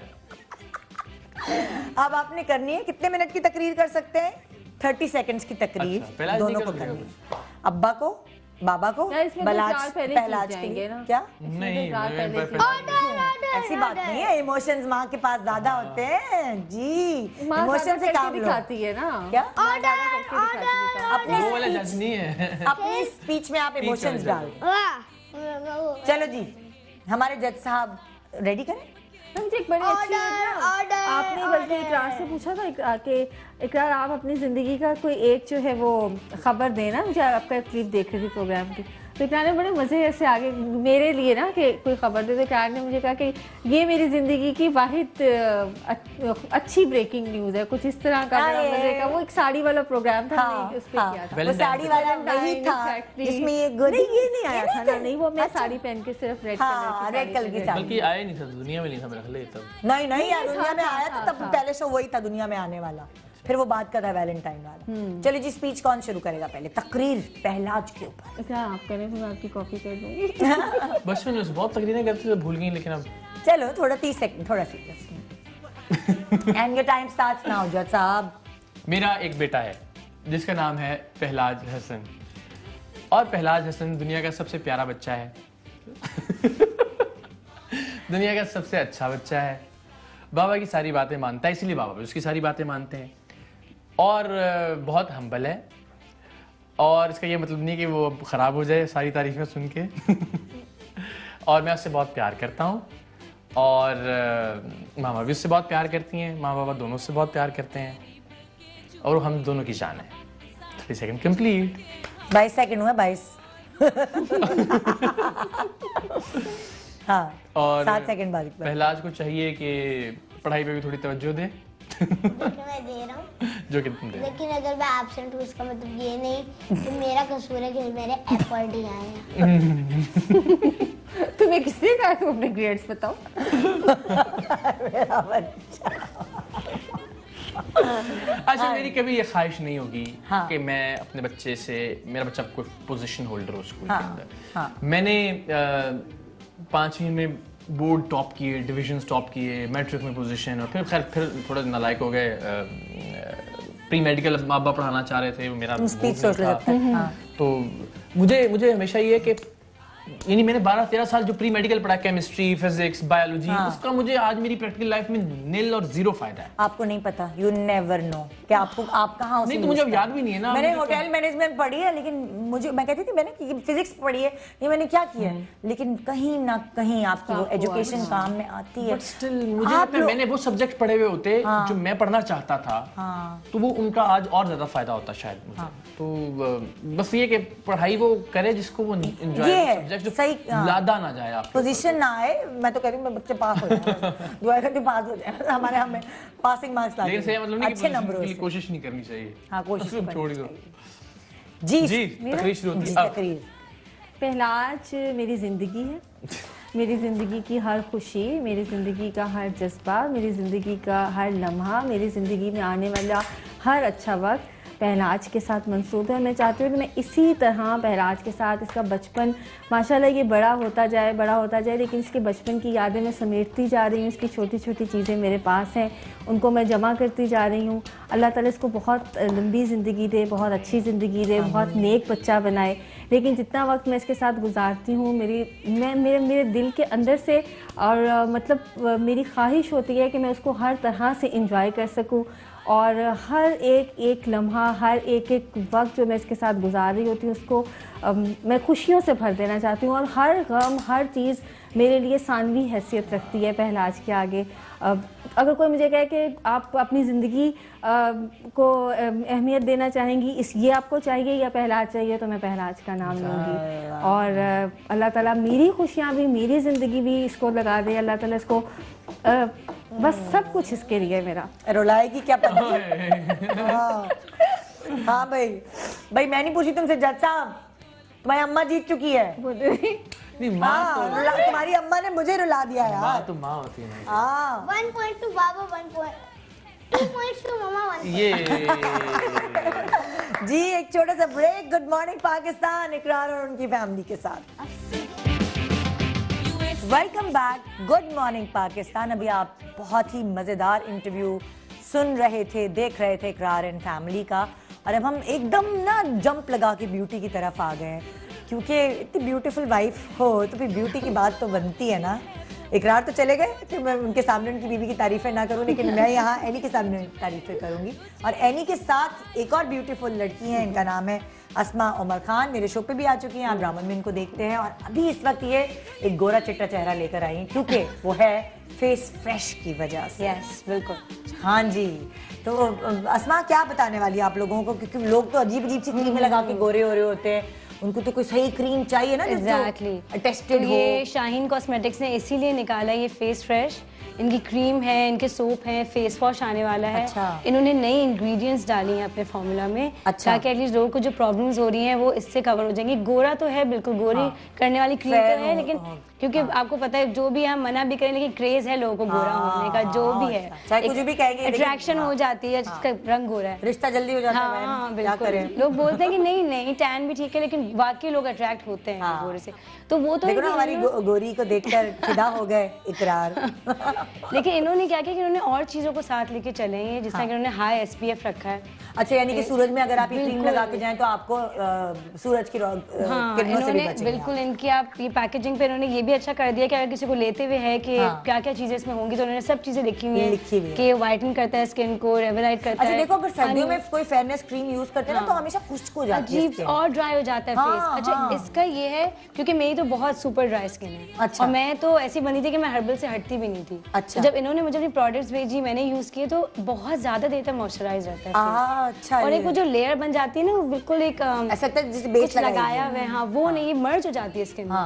अब आपने करनी है, कितने मिनट की तकरीर कर सकते हैं? थर्टी सेकेंड्स की तकरीर। अच्छा, दोनों को करनी है, अब्बा को, बाबा को, पहलाज पहलाज के लिए। क्या नहीं, ऐसी बात नहीं है, इमोशंस माँ के पास ज्यादा होते हैं जी। इमोशन से काम लो। दिखाती है ना क्या? वो वाला जज नहीं है। अपनी स्पीच में आप इमोशंस डाल। चलो जी, हमारे जज साहब रेडी करें। मुझे एक बड़ी अच्छी बात ना, आपने बल्कि इकरार से पूछा था इकरार के इकरार आप अपनी ज़िंदगी का कोई एक जो है वो खबर देना। मुझे आपका क्लिप देख रही थी प्रोग्राम की, तो इकरार ने बड़े मज़े से आगे मेरे लिए ना कि कोई खबर दे। तो इकरार ने मुझे कहा कि ये मेरी ज़िंदगी की वाहिद अच्छी ब्रेकिंग न्यूज़ है, कुछ इस तरह का बड़ा मज़े का। वो एक साड़ी वाला प्रोग्राम था, हाँ, उस पर हाँ, किया था। वो साड़ी वाला वही था जिसमें ये गोरी ये नहीं आया था ना, नहीं वो मैं साड़ी पहन के सिर्फ रेड हाँ, रेड कलर की साड़ी। बल्कि आया नहीं था, दुनिया में नहीं था, मेरा ख्याल तब। नहीं नहीं यार, दुनिया में आया था तब, पहले शो वही था दुनिया में आने वाला, फिर वो बात का था वैलेंटाइन वाला। चलिए जी, स्पीच कौन शुरू करेगा पहले? तकरीर पहलाज के ऊपर। क्या आप करें तो मैं आपकी कॉपी कर दूंगी। बचपन में बहुत तकरीरें करती थी, भूल गई, लेकिन अब चलो थोड़ा तीस सेकंड, थोड़ा सी। And your time starts now जज साहब। मेरा एक बेटा है जिसका नाम है पहलाज हसन, और पहलाज हसन दुनिया का सबसे प्यारा बच्चा है। दुनिया का सबसे अच्छा बच्चा है। बाबा की सारी बातें मानता है, इसीलिए बाबा भी उसकी सारी बातें मानते हैं, और बहुत हम्बल है। और इसका ये मतलब नहीं कि वो ख़राब हो जाए सारी तारीफ़ें सुन के। और मैं उससे बहुत प्यार करता हूँ, और मामा भी उससे बहुत प्यार करती हैं, माँ बाबा दोनों उससे बहुत प्यार करते हैं, और हम दोनों की जान है। Thirty second complete. बाईस सेकंड हुआ, बाईस। हाँ, और सात सेकंड बाद पहलाज को चाहिए कि पढ़ाई पे भी थोड़ी तवज्जो दे। मैं दे रहा हूँ जो कि तुम दे रहे हो। लेकिन अगर मैं एब्सेंट हूँ इसका मतलब ये नहीं कि मेरा कसूर है कि मेरे एफर्ट ही आए हैं। तुम्हें किसने कहा तुम अपने ग्रेड्स बताओ? मेरा बच्चा। अच्छा, मेरी कभी ये ख्वाहिश नहीं होगी हाँ। कि मैं अपने बच्चे से, मेरा बच्चा कोई पोजीशन होल्डर हो स्कूल हाँ। के अंदर। हाँ। मैंने पाँचवीं में बोर्ड टॉप किए, डिवीजन टॉप किए, मैट्रिक में पोजीशन, और फिर खैर फिर थोड़ा नालायक हो गए। प्री मेडिकल माँ बाप पढ़ाना चाह रहे थे, मेरा स्पीच सोच रहे थे। हाँ। तो मुझे मुझे हमेशा ये कि यानी मैंने बारह तेरह साल जो प्री मेडिकल पढ़ा, केमिस्ट्री, फिजिक्स, बायोलॉजी, हाँ। उसका मुझे आज मेरी प्रैक्टिकल लाइफ में नील और जीरो फायदा है। आपको नहीं पता, यू नेवर नो कि आपको आप कहाँ नहीं तो मुझे अब याद भी नहीं है ना। मैंने होटल मैनेजमेंट पढ़ी है, लेकिन मुझे मैं कहती थी मैंने कि फिजिक्स पढ़ी है, ये मैंने क्या किया है, लेकिन कहीं ना कहीं आपकी वो एजुकेशन काम में आती है। स्टिल मुझे लगता है मैंने वो सब्जेक्ट पढ़े हुए होते जो मैं पढ़ना चाहता था, तो वो उनका आज और ज्यादा फायदा होता शायद मुझे। तो बस ये कि पढ़ाई वो करे जिसको वो एंजॉय, सब्जेक्ट सही लादा ना जाए, आप पोजीशन ना आए। मैं तो कह रही हूँ मैं बच्चे पास हो जाए, दुआ करती हूँ पास हो जाए, हमारे हमें पासिंग मार्क्स ला लेकिन सही मतलब नहीं अच्छे कि नंबरों से। कोशिश नहीं करनी चाहिए। हाँ, कोशिश तो छोड़ ही दो। जी जी तकरीर शुरू होती जी, है। तकरीर। पहलाज मेरी ज़िंदगी है, मेरी ज़िंदगी की हर खुशी, मेरी ज़िंदगी का हर जज्बा, मेरी ज़िंदगी का हर लम्हा, मेरी ज़िंदगी में आने वाला हर अच्छा वक्त पहलाज के साथ मंसूब है। मैं चाहती हूँ कि मैं इसी तरह पहलाज के साथ, इसका बचपन माशाल्लाह ये बड़ा होता जाए, बड़ा होता जाए, लेकिन इसके बचपन की यादें मैं समेटती जा रही हूँ। इसकी छोटी छोटी चीज़ें मेरे पास हैं, उनको मैं जमा करती जा रही हूँ। अल्लाह ताला इसको बहुत लंबी ज़िंदगी दे, बहुत अच्छी ज़िंदगी दे, बहुत नेक बच्चा बनाए। लेकिन जितना वक्त मैं इसके साथ गुजारती हूँ, मेरी मैं मेरे मेरे दिल के अंदर से और मतलब मेरी ख्वाहिश होती है कि मैं उसको हर तरह से इंजॉय कर सकूँ, और हर एक एक लम्हा, हर एक एक वक्त जो मैं इसके साथ गुजार रही होती हूँ उसको अम, मैं खुशियों से भर देना चाहती हूँ। और हर गम, हर चीज़ मेरे लिए सानवी हैसियत रखती है पहलाज के आगे। अब अगर कोई मुझे कहे कि आप अपनी ज़िंदगी को अहमियत देना चाहेंगी, इस ये आपको चाहिए या पहलाज चाहिए, तो मैं पहलाज का नाम लूँगी। और अल्लाह ताला मेरी खुशियाँ भी, मेरी ज़िंदगी भी इसको लगा दे। अल्लाह ताला इसको आ, बस सब कुछ इसके लिए मेरा। रुलाएगी क्या पता। हाँ हाँ भाई भाई मैं नहीं पूछी तुमसे, जज साहब तुम्हारी अम्मा जीत चुकी है। नहीं माँ हाँ, तो तुम्हारी अम्मा ने मुझे रुला दिया यार। माँ तो माँ होती है। हाँ वन पॉइंट टू बाबा, one point two points two mama, one. ये जी एक छोटा सा ब्रेक। गुड मॉर्निंग पाकिस्तान, इकरार और उनकी फैमिली के साथ welcome back. Good morning Pakistan. अभी आप बहुत ही मज़ेदार इंटरव्यू सुन रहे थे, देख रहे थे इकरार एंड फैमिली का, और अब हम एकदम ना जंप लगा के ब्यूटी की तरफ आ गए हैं, क्योंकि इतनी ब्यूटीफुल वाइफ हो तो फिर ब्यूटी की बात तो बनती है ना। इकरार तो चले गए कि मैं उनके सामने उनकी बीवी की तारीफ़ें ना करूं, लेकिन मैं यहाँ एनी के सामने तारीफ़ें करूंगी। और एनी के साथ एक और ब्यूटीफुल लड़की है, इनका नाम है अस्मा उमर खान। मेरे शो पे भी आ चुकी हैं, आप ड्रामा में इनको देखते हैं, और अभी इस वक्त ये एक गोरा चिट्टा चेहरा लेकर आई हैं, क्योंकि वो है फेस फ्रेश की वजह से। यस बिल्कुल। हाँ जी, तो अस्मा क्या बताने वाली है आप लोगों को, क्योंकि लोग तो अजीब अजीब सी क्रीमें लगा के गोरे हो रहे होते हैं, उनको तो कोई सही क्रीम चाहिए ना, एग्जैक्टली टेस्टेड तो हो। ये शाहीन कॉस्मेटिक्स ने इसीलिए निकाला ये फेस फ्रेश। इनकी क्रीम है, इनके सोप हैं, फेस वॉश आने वाला है। अच्छा। इन्होंने नई इंग्रेडिएंट्स डाली हैं अपने फॉर्मूला में, अच्छा। ताकि एटलीस्ट लोगों को जो प्रॉब्लम्स हो रही हैं वो इससे कवर हो जाएंगी। गोरा तो है बिल्कुल, गोरी हाँ। करने वाली क्रीम Fair तो है, हो, लेकिन हाँ। क्योंकि आपको पता है जो भी हम मना भी करें, लेकिन क्रेज है लोगों को गोरा होने का, जो भी है चाहे कुछ भी कहेंगे, लेकिन- अट्रैक्शन हाँ। हो जाती है, जिसका रंग गोरा है। रिश्ता जल्दी हो जाता है, हाँ, बहन, हाँ, क्या बिल्कुल। करें। लोग बोलते हैं कि नहीं नहीं टैन भी ठीक है, लेकिन वाकई लोग अट्रैक्ट होते हैं हाँ। गोरे से, तो वो तो देखो ना लेकिन हमारी इन्होंने- गो, गोरी को देखकर फिदा हो गए इकरार। लेकिन इन्होंने क्या किया कि इन्होंने और चीजों को साथ लेके चले हैं, जिस तरह कि इन्होंने हाई एसपीएफ रखा है। अच्छा, यानी कि सूरज में अगर आप ये क्रीम बिल्कुल। लगा के जाएं तो आपको अ, सूरज की रौ- अ, हाँ, किरणों से भी इन्होंने बचेंगे बिल्कुल इनकी आप ये पैकेजिंग पे इन्होंने ये भी अच्छा कर दिया कि अगर किसी को लेते हुए है कि हाँ। क्या क्या चीजें इसमें होंगी, तो उन्होंने सब चीजें लिखी हुई लिखी हुई है है। कि वाइटन करता है स्किन को, रेवेलाइट करता अच्छा है। देखो, अगर सर्दियों में कोई फेयरनेस क्रीम यूज करते हैं ना, तो हमेशा खुश्क हो जाती है अजीब skin। और ड्राई हो जाता है हाँ, फेस। अच्छा हाँ। इसका ये है क्योंकि मेरी तो बहुत सुपर ड्राई स्किन है, अच्छा। और मैं तो ऐसी बनी थी कि मैं हर्बल से हटती भी नहीं थी। अच्छा। तो जब इन्होंने मुझे अपनी प्रोडक्ट्स भेजी, मैंने यूज किए, तो बहुत ज्यादा देर तक मॉइस्चराइज रहता है आ, face। अच्छा और ये। एक वो जो लेयर बन जाती है ना, वो बिल्कुल एक अम, ऐसा लगता है जैसे बेस कुछ लगाया हुआ है, हाँ वो नहीं, मर्ज हो जाती है स्किन हाँ।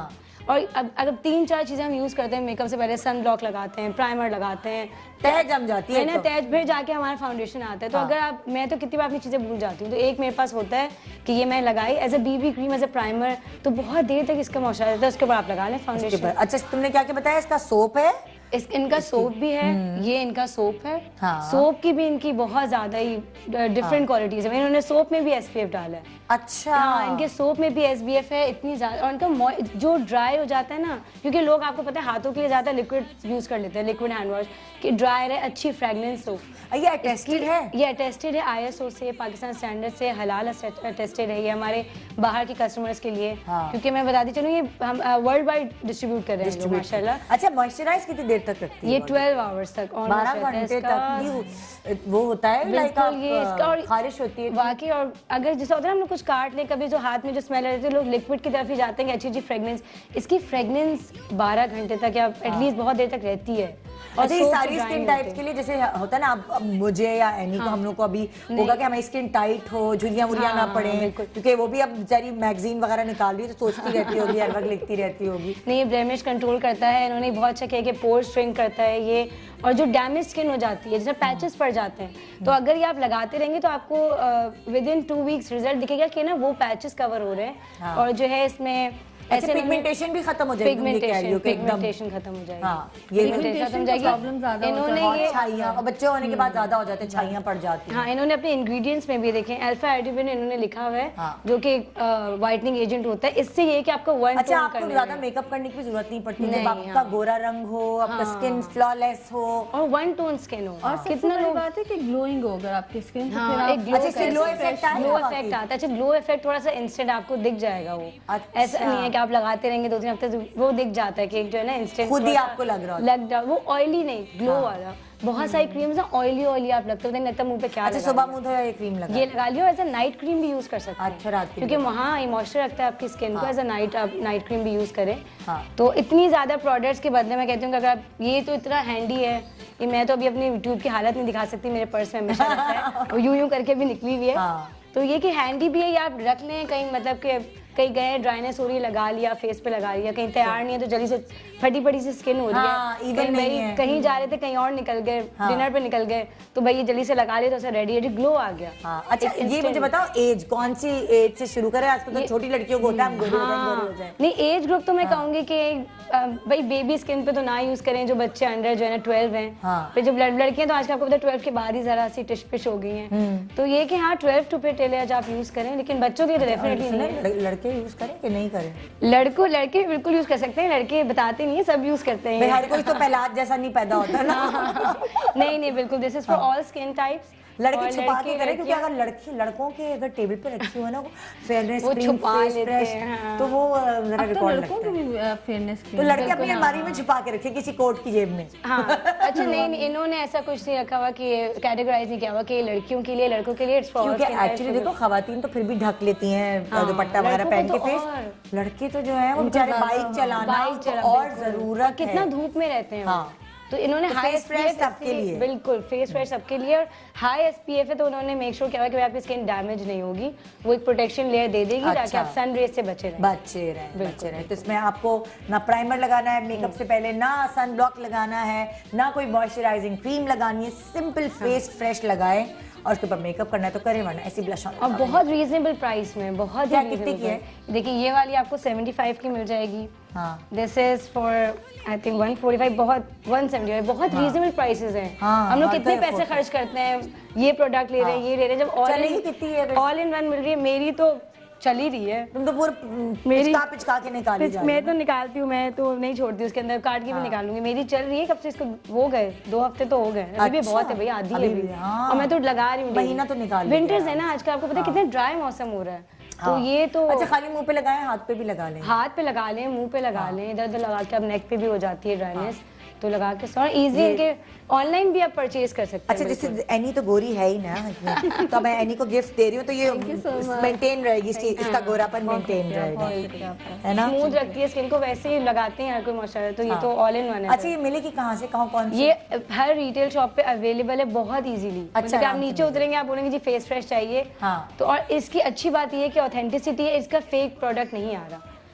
और अब अगर तीन चार चीजें हम यूज करते हैं मेकअप से पहले, सन ब्लॉक लगाते हैं, प्राइमर लगाते हैं, तह जम जाती है ना, तह फिर जाके हमारा फाउंडेशन आता है। तो अगर आप, मैं तो कितनी बार अपनी चीजें भूल जाती हूँ, तो एक मेरे पास होता है कि ये मैं लगाई as a BB cream, as a primer, तो बहुत देर तक इसका मॉइस्चराइजर रहता है, उसके बाद आप लगा लें फाउंडेशन। अच्छा तुमने क्या क्या बताया, इसका सोप है, इस इनका सोप भी है, ये इनका सोप है। हाँ। सोप की भी इनकी बहुत ज्यादा ही डिफरेंट क्वालिटीज है, इन्होंने सोप में भी एसपीएफ डाला है। अच्छा। हाँ, इनके सोप में भी एसपीएफ है इतनी ज्यादा, और इनका जो ड्राई हो जाता है ना, क्योंकि लोग आपको पता है हाथों के लिए ज्यादा लिक्विड यूज कर लेते हैं, लिक्विड हैंड वॉश कि ड्राई रहे, अच्छी फ्रेगनेंस हो। ये अटेस्टेड है, ये अटेस्टेड है आईएसओ से, पाकिस्तान स्टैंडर्ड से, हलाल अटेस्टेड है ये हमारे बाहर के कस्टमर्स के लिए। हाँ। क्योंकि मैं बताती चलूँ ये हम वर्ल्ड वाइड डिस्ट्रीब्यूट कर रहे हैं माशाल्लाह। अच्छा मॉइस्चराइज कितनी देर तक रखती है? ये ट्वेल्व आवर्स तक, बारह घंटे तक वो होता है, बिल्कुल ये इसका, और खारिश होती है वाकई। और अगर जैसा होता है हम लोग कुछ काट ले, कभी जो हाथ में जो स्मेल रहती है, लोग लिक्विड की तरफ ही जाते हैं, अच्छी अच्छी फ्रेगनेंस, इसकी फ्रेगनेंस बारह घंटे तक या एटलीस्ट बहुत देर तक रहती है। अच्छा ये सारी स्किन टाइप्स के लिए जैसे होता है ना, अब मुझे या एनी को, हम लोग को अभी होगा कि हमारी स्किन टाइट हो, झुर्रियां वुरियां ना पड़े, क्योंकि वो भी अब बेचारी मैगजीन वगैरह निकाल रही है तो सोचती रहती होगी, हर वक्त लिखती रहती होगी। नहीं, ब्लेमिश कंट्रोल करता है, इन्होंने बहुत अच्छा किया कि पोर श्रिंक करता है ये, और जो डैमेज स्किन हो जाती है, जैसे पैचेस पड़ जाते हैं, तो अगर ये आप लगाते रहेंगे तो आपको within two weeks result दिखेगा कि ना वो पैचेस कवर हो रहे हैं, और जो है इसमें ऐसे पिगमेंटेशन भी खत्म हो जाएगी, पिगमेंटेशन पिगमेंटेशन खत्म हो जाएगी। हाँ, ये खत्म हो जाएगी, प्रॉब्लम ज्यादा इन्होंने ये छाइयां, और बच्चे होने के बाद ज्यादा हो जाते हैं, छाइयां पड़ जाती हैं। हाँ, इन्होंने अपने इंग्रेडिएंट्स में भी देखें, अल्फा एडिबिन इन्होंने लिखा हुआ है, जो कि व्हाइटनिंग एजेंट होता है, इससे ये कि आपको वन अच्छा आपको ज्यादा मेकअप करने की जरूरत नहीं पड़ती, जब आपका गोरा रंग हो, आपका स्किन फ्लॉलेस हो और वन टोन स्किन हो। और कितना बड़ी बात है कि ग्लोइंग हो अगर आपकी स्किन, तो फिर आप अच्छा ग्लो इफेक्ट आता है, ग्लो इफेक्ट आता है। अच्छा ग्लो इफेक्ट थोड़ा सा इंस्टेंट आपको दिख जाएगा, वो ऐसा नहीं है कि आप लगाते रहेंगे दो तीन हफ्ते वो दिख जाता है कि जो है ना इंस्टेंट खुद ही आपको लग रहा लग रहा, वो ऑयली नहीं, ग्लो हाँ। वाला। बहुत सारी क्रीम्स ना ऑयली ऑयली आप लगते हो, लगता है मुंह पे क्या अच्छा सुबह मुंह धोया ये क्रीम लगा, ये लगा लियो, एज अ नाइट क्रीम भी यूज कर सकते हैं। अच्छा रात क्योंकि वहाँ मॉइस्चर रखता है आपकी स्किन को, एज अ नाइट आप नाइट क्रीम भी यूज करें। तो इतनी ज्यादा प्रोडक्ट्स के बदले मैं कहती हूँ कि अगर आप, ये तो इतना हैंडी है, ये मैं तो अभी अपनी यूट्यूब की हालत नहीं दिखा सकती, मेरे पर्स में हमेशा रहता है, वो यूं यूं करके भी निकली हुई है। तो ये कि हैंडी भी है, ये आप रख लें कहीं, मतलब कि कहीं गए ड्राइनेस हो रही है, लगा लिया, फेस पे लगा लिया, कहीं तैयार नहीं है तो जल्दी से फटी पड़ी सी स्किन हो रही हाँ, है, कहीं भाई कहीं जा रहे थे कहीं और निकल गए, हाँ। डिनर पे निकल गए, तो भाई ये जल्दी से लगा लिया तो ऐसा रेडी रेडी ग्लो आ गया। हाँ। अच्छा ये मुझे बताओ एज कौन सी एज से शुरू करें? आजकल तो छोटी लड़कियों को होता है हम गोरे हो जाए। नहीं एज ग्रुप तो मैं कहूंगी कि भाई बेबी स्किन पे तो ना यूज करें, जो बच्चे अंडर जो है ना ट्वेल्व हैं, फिर जो लड़कियां तो आजकल आपको पता है ट्वेल्व के बाद ही जरा सी टिश पिश हो गई हैं, तो ये कि हाँ ट्वेल्व टू पे आज आप यूज करें, लेकिन बच्चों के लिए डेफिनेटली नहीं। लड़के यूज करें कि नहीं करें? लड़कों लड़के बिल्कुल यूज कर सकते हैं, लड़के बताते नहीं है, सब यूज करते हैं। हर कोई तो पहलाज जैसा नहीं पैदा होता ना। नहीं नहीं बिल्कुल, this is for all skin types. लड़के छुपा के करें, क्योंकि अगर लड़की लड़कों के अगर टेबल पे रखी हो ना वो फेयरनेस वो छुपा लेते हैं, तो वो जरा रिकॉर्ड लगता है फेयरनेस, तो लड़के अपनी अलमारी में छुपा के रखे किसी कोट की जेब में। हाँ अच्छा नहीं नहीं इन्होंने ऐसा कुछ नहीं रखा हुआ कि कैटेगराइज नहीं किया हुआ कि लड़कियों के लिए लड़कों के लिए, क्योंकि एक्चुअली देखो खवातीन तो फिर भी ढक लेती हैं दुपट्टा वगैरह पहन के फेस, लड़के तो जो है वो बेचारे बाइक चलाना और जरूरत, कितना धूप में रहते हैं, तो इन्होंने हाई एसपीएफ सबके लिए, बिल्कुल फेस फ्रेश सबके लिए, और हाई एसपीएफ है तो उन्होंने मेक श्योर किया कि आपकी स्किन डैमेज नहीं होगी, वो एक प्रोटेक्शन लेयर दे देगी ताकि आप सन रेज से बचे रहें बचे रहें बचे रहें। तो इसमें आपको ना प्राइमर लगाना है मेकअप से पहले, ना सन ब्लॉक लगाना है, ना कोई मॉइस्चराइजिंग क्रीम लगानी है, सिंपल फेस फ्रेश लगाएं और उसके ऊपर मेकअप करना है तो करें, वरना ऐसी ब्लश ऑन। और बहुत रीजनेबल प्राइस में, बहुत ही कितने की है? देखिए ये वाली आपको पचहत्तर की मिल जाएगी, this is for I think one forty five, बहुत एक सौ पचहत्तर, बहुत रीजनेबल प्राइसेस हैं। हाँ, हम लोग कितने पैसे खर्च करते हैं, ये प्रोडक्ट ले रहे हैं, ये ले रहे हैं, जब all in all in one मिल रही है। मेरी तो चल ही रही है, तुम तो पूरा मेरी पिचका पिचका के निकाली जा रही मैं तो निकालती हूँ, मैं तो नहीं छोड़ती, उसके अंदर काट के भी निकालूंगी। मेरी चल रही है कब से, इसको वो गए दो हफ्ते तो हो गए, अभी भी बहुत है भैया, आधी है अभी, और मैं तो लगा रही हूँ, महीना तो निकाल, विंटर्स है ना आजकल, आपको पता है कितने ड्राई मौसम हो रहा है, तो ये तो अच्छा खाली मुंह पे लगाएं, हाथ पे भी लगा लें, हाथ पे लगा लें, मुंह पे लगा लें, इधर उधर लगा के, अब नेक पे भी हो जाती है ड्राइनेस, तो लगा के सो इजी, इनके ऑनलाइन भी आप परचेज कर सकते हैं। अच्छा जैसे एनी तो गोरी है ही ना, तो मैं एनी को गिफ्ट दे रही हूँ तो ये मेंटेन रहेगी, इसका गोरापन मेंटेन रहेगा, है ना, स्मूथ रखती है स्किन को, वैसे ही लगाते हैं हर कोई मॉइस्चराइजर, तो ये तो ऑल इन वन है। अच्छा ये मिलेगी कहाँ से, कहाँ कौन सी? ये हर रिटेल शॉप पे अवेलेबल है बहुत इजीली। अच्छा आप नीचे उतरेंगे, आप बोलेंगे जी फेस फ्रेश चाहिए, तो और इसकी अच्छी बात ये है कि ऑथेंटिसिटी है, इसका फेक प्रोडक्ट नहीं आ रहा,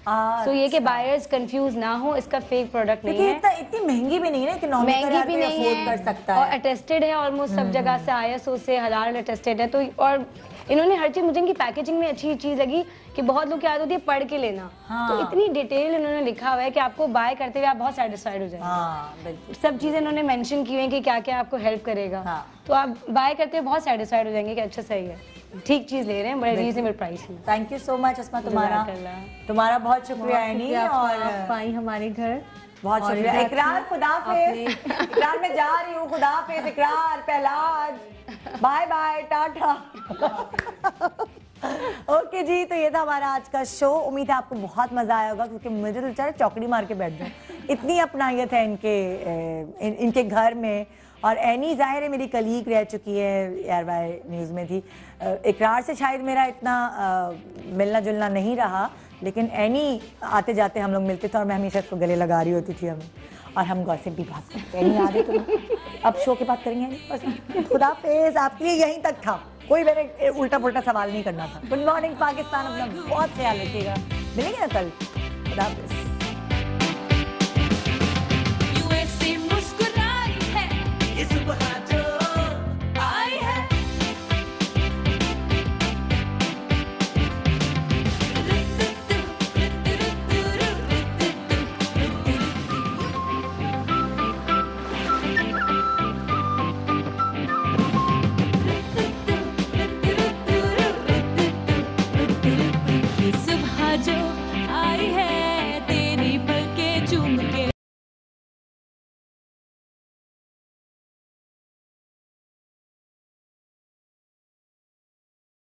सो ये कि बायर्स कंफ्यूज ना हो, इसका फेक प्रोडक्ट नहीं है। इतना इतनी महंगी भी नहीं है कि महंगी भी नहीं है कर सकता और अटेस्टेड है ऑलमोस्ट सब जगह से, आई एस ओ से हलाल अटेस्टेड है। तो और इन्होंने हर चीज, मुझे इनकी पैकेजिंग में अच्छी चीज लगी कि बहुत लोग की आदत होती है पढ़ के लेना, हाँ। तो इतनी डिटेल इन्होंने लिखा हुआ है कि आपको बाय करते हुए आप बहुत सेटिस्फाइड हो जाएंगे। हाँ, सब चीजें इन्होंने मेंशन की हुई हैं कि क्या क्या आपको हेल्प करेगा, हाँ। तो आप बाय करते हुए बहुत सेटिस्फाइड हो जाएंगे कि अच्छा सही है, ठीक चीज ले रहे हैं, बड़े रीजनेबल प्राइस में। Thank you so much Asma, तुम्हारा तुम्हारा बहुत शुक्रिया एनी, और आई हमारे घर बहुत शुक्रिया। इकरार खुदाफिज, इकरार मैं जा रही हूँ, खुदाफिज Iqrar, Pahlaj, bye bye, tata. Okay जी, तो ये था हमारा आज का शो। उम्मीद है आपको बहुत मजा आया होगा, क्योंकि मुझे तो बेचारा चौकड़ी मार के बैठ जाऊँ, इतनी अपनायत है इनके इन, इनके घर में। और एनी जाहिर है मेरी कलीग रह चुकी है, आर वाई न्यूज़ में थी। इकरार से शायद मेरा इतना आ, मिलना जुलना नहीं रहा, लेकिन एनी आते जाते हम लोग मिलते थे और मैं हमेशा इसको गले लगा रही होती थी हमें, और हम गॉसिप भी बात करते। एनी आ रही तो अब शो के बात करेंगे बस। खुदाफिज, आपके लिए यहीं तक था, कोई मैंने उल्टा पुल्टा सवाल नहीं करना था। गुड मॉर्निंग पाकिस्तान, अपना बहुत ख्याल रखिएगा, मिलेंगे ना कल। खुदाफिज। सुबह जो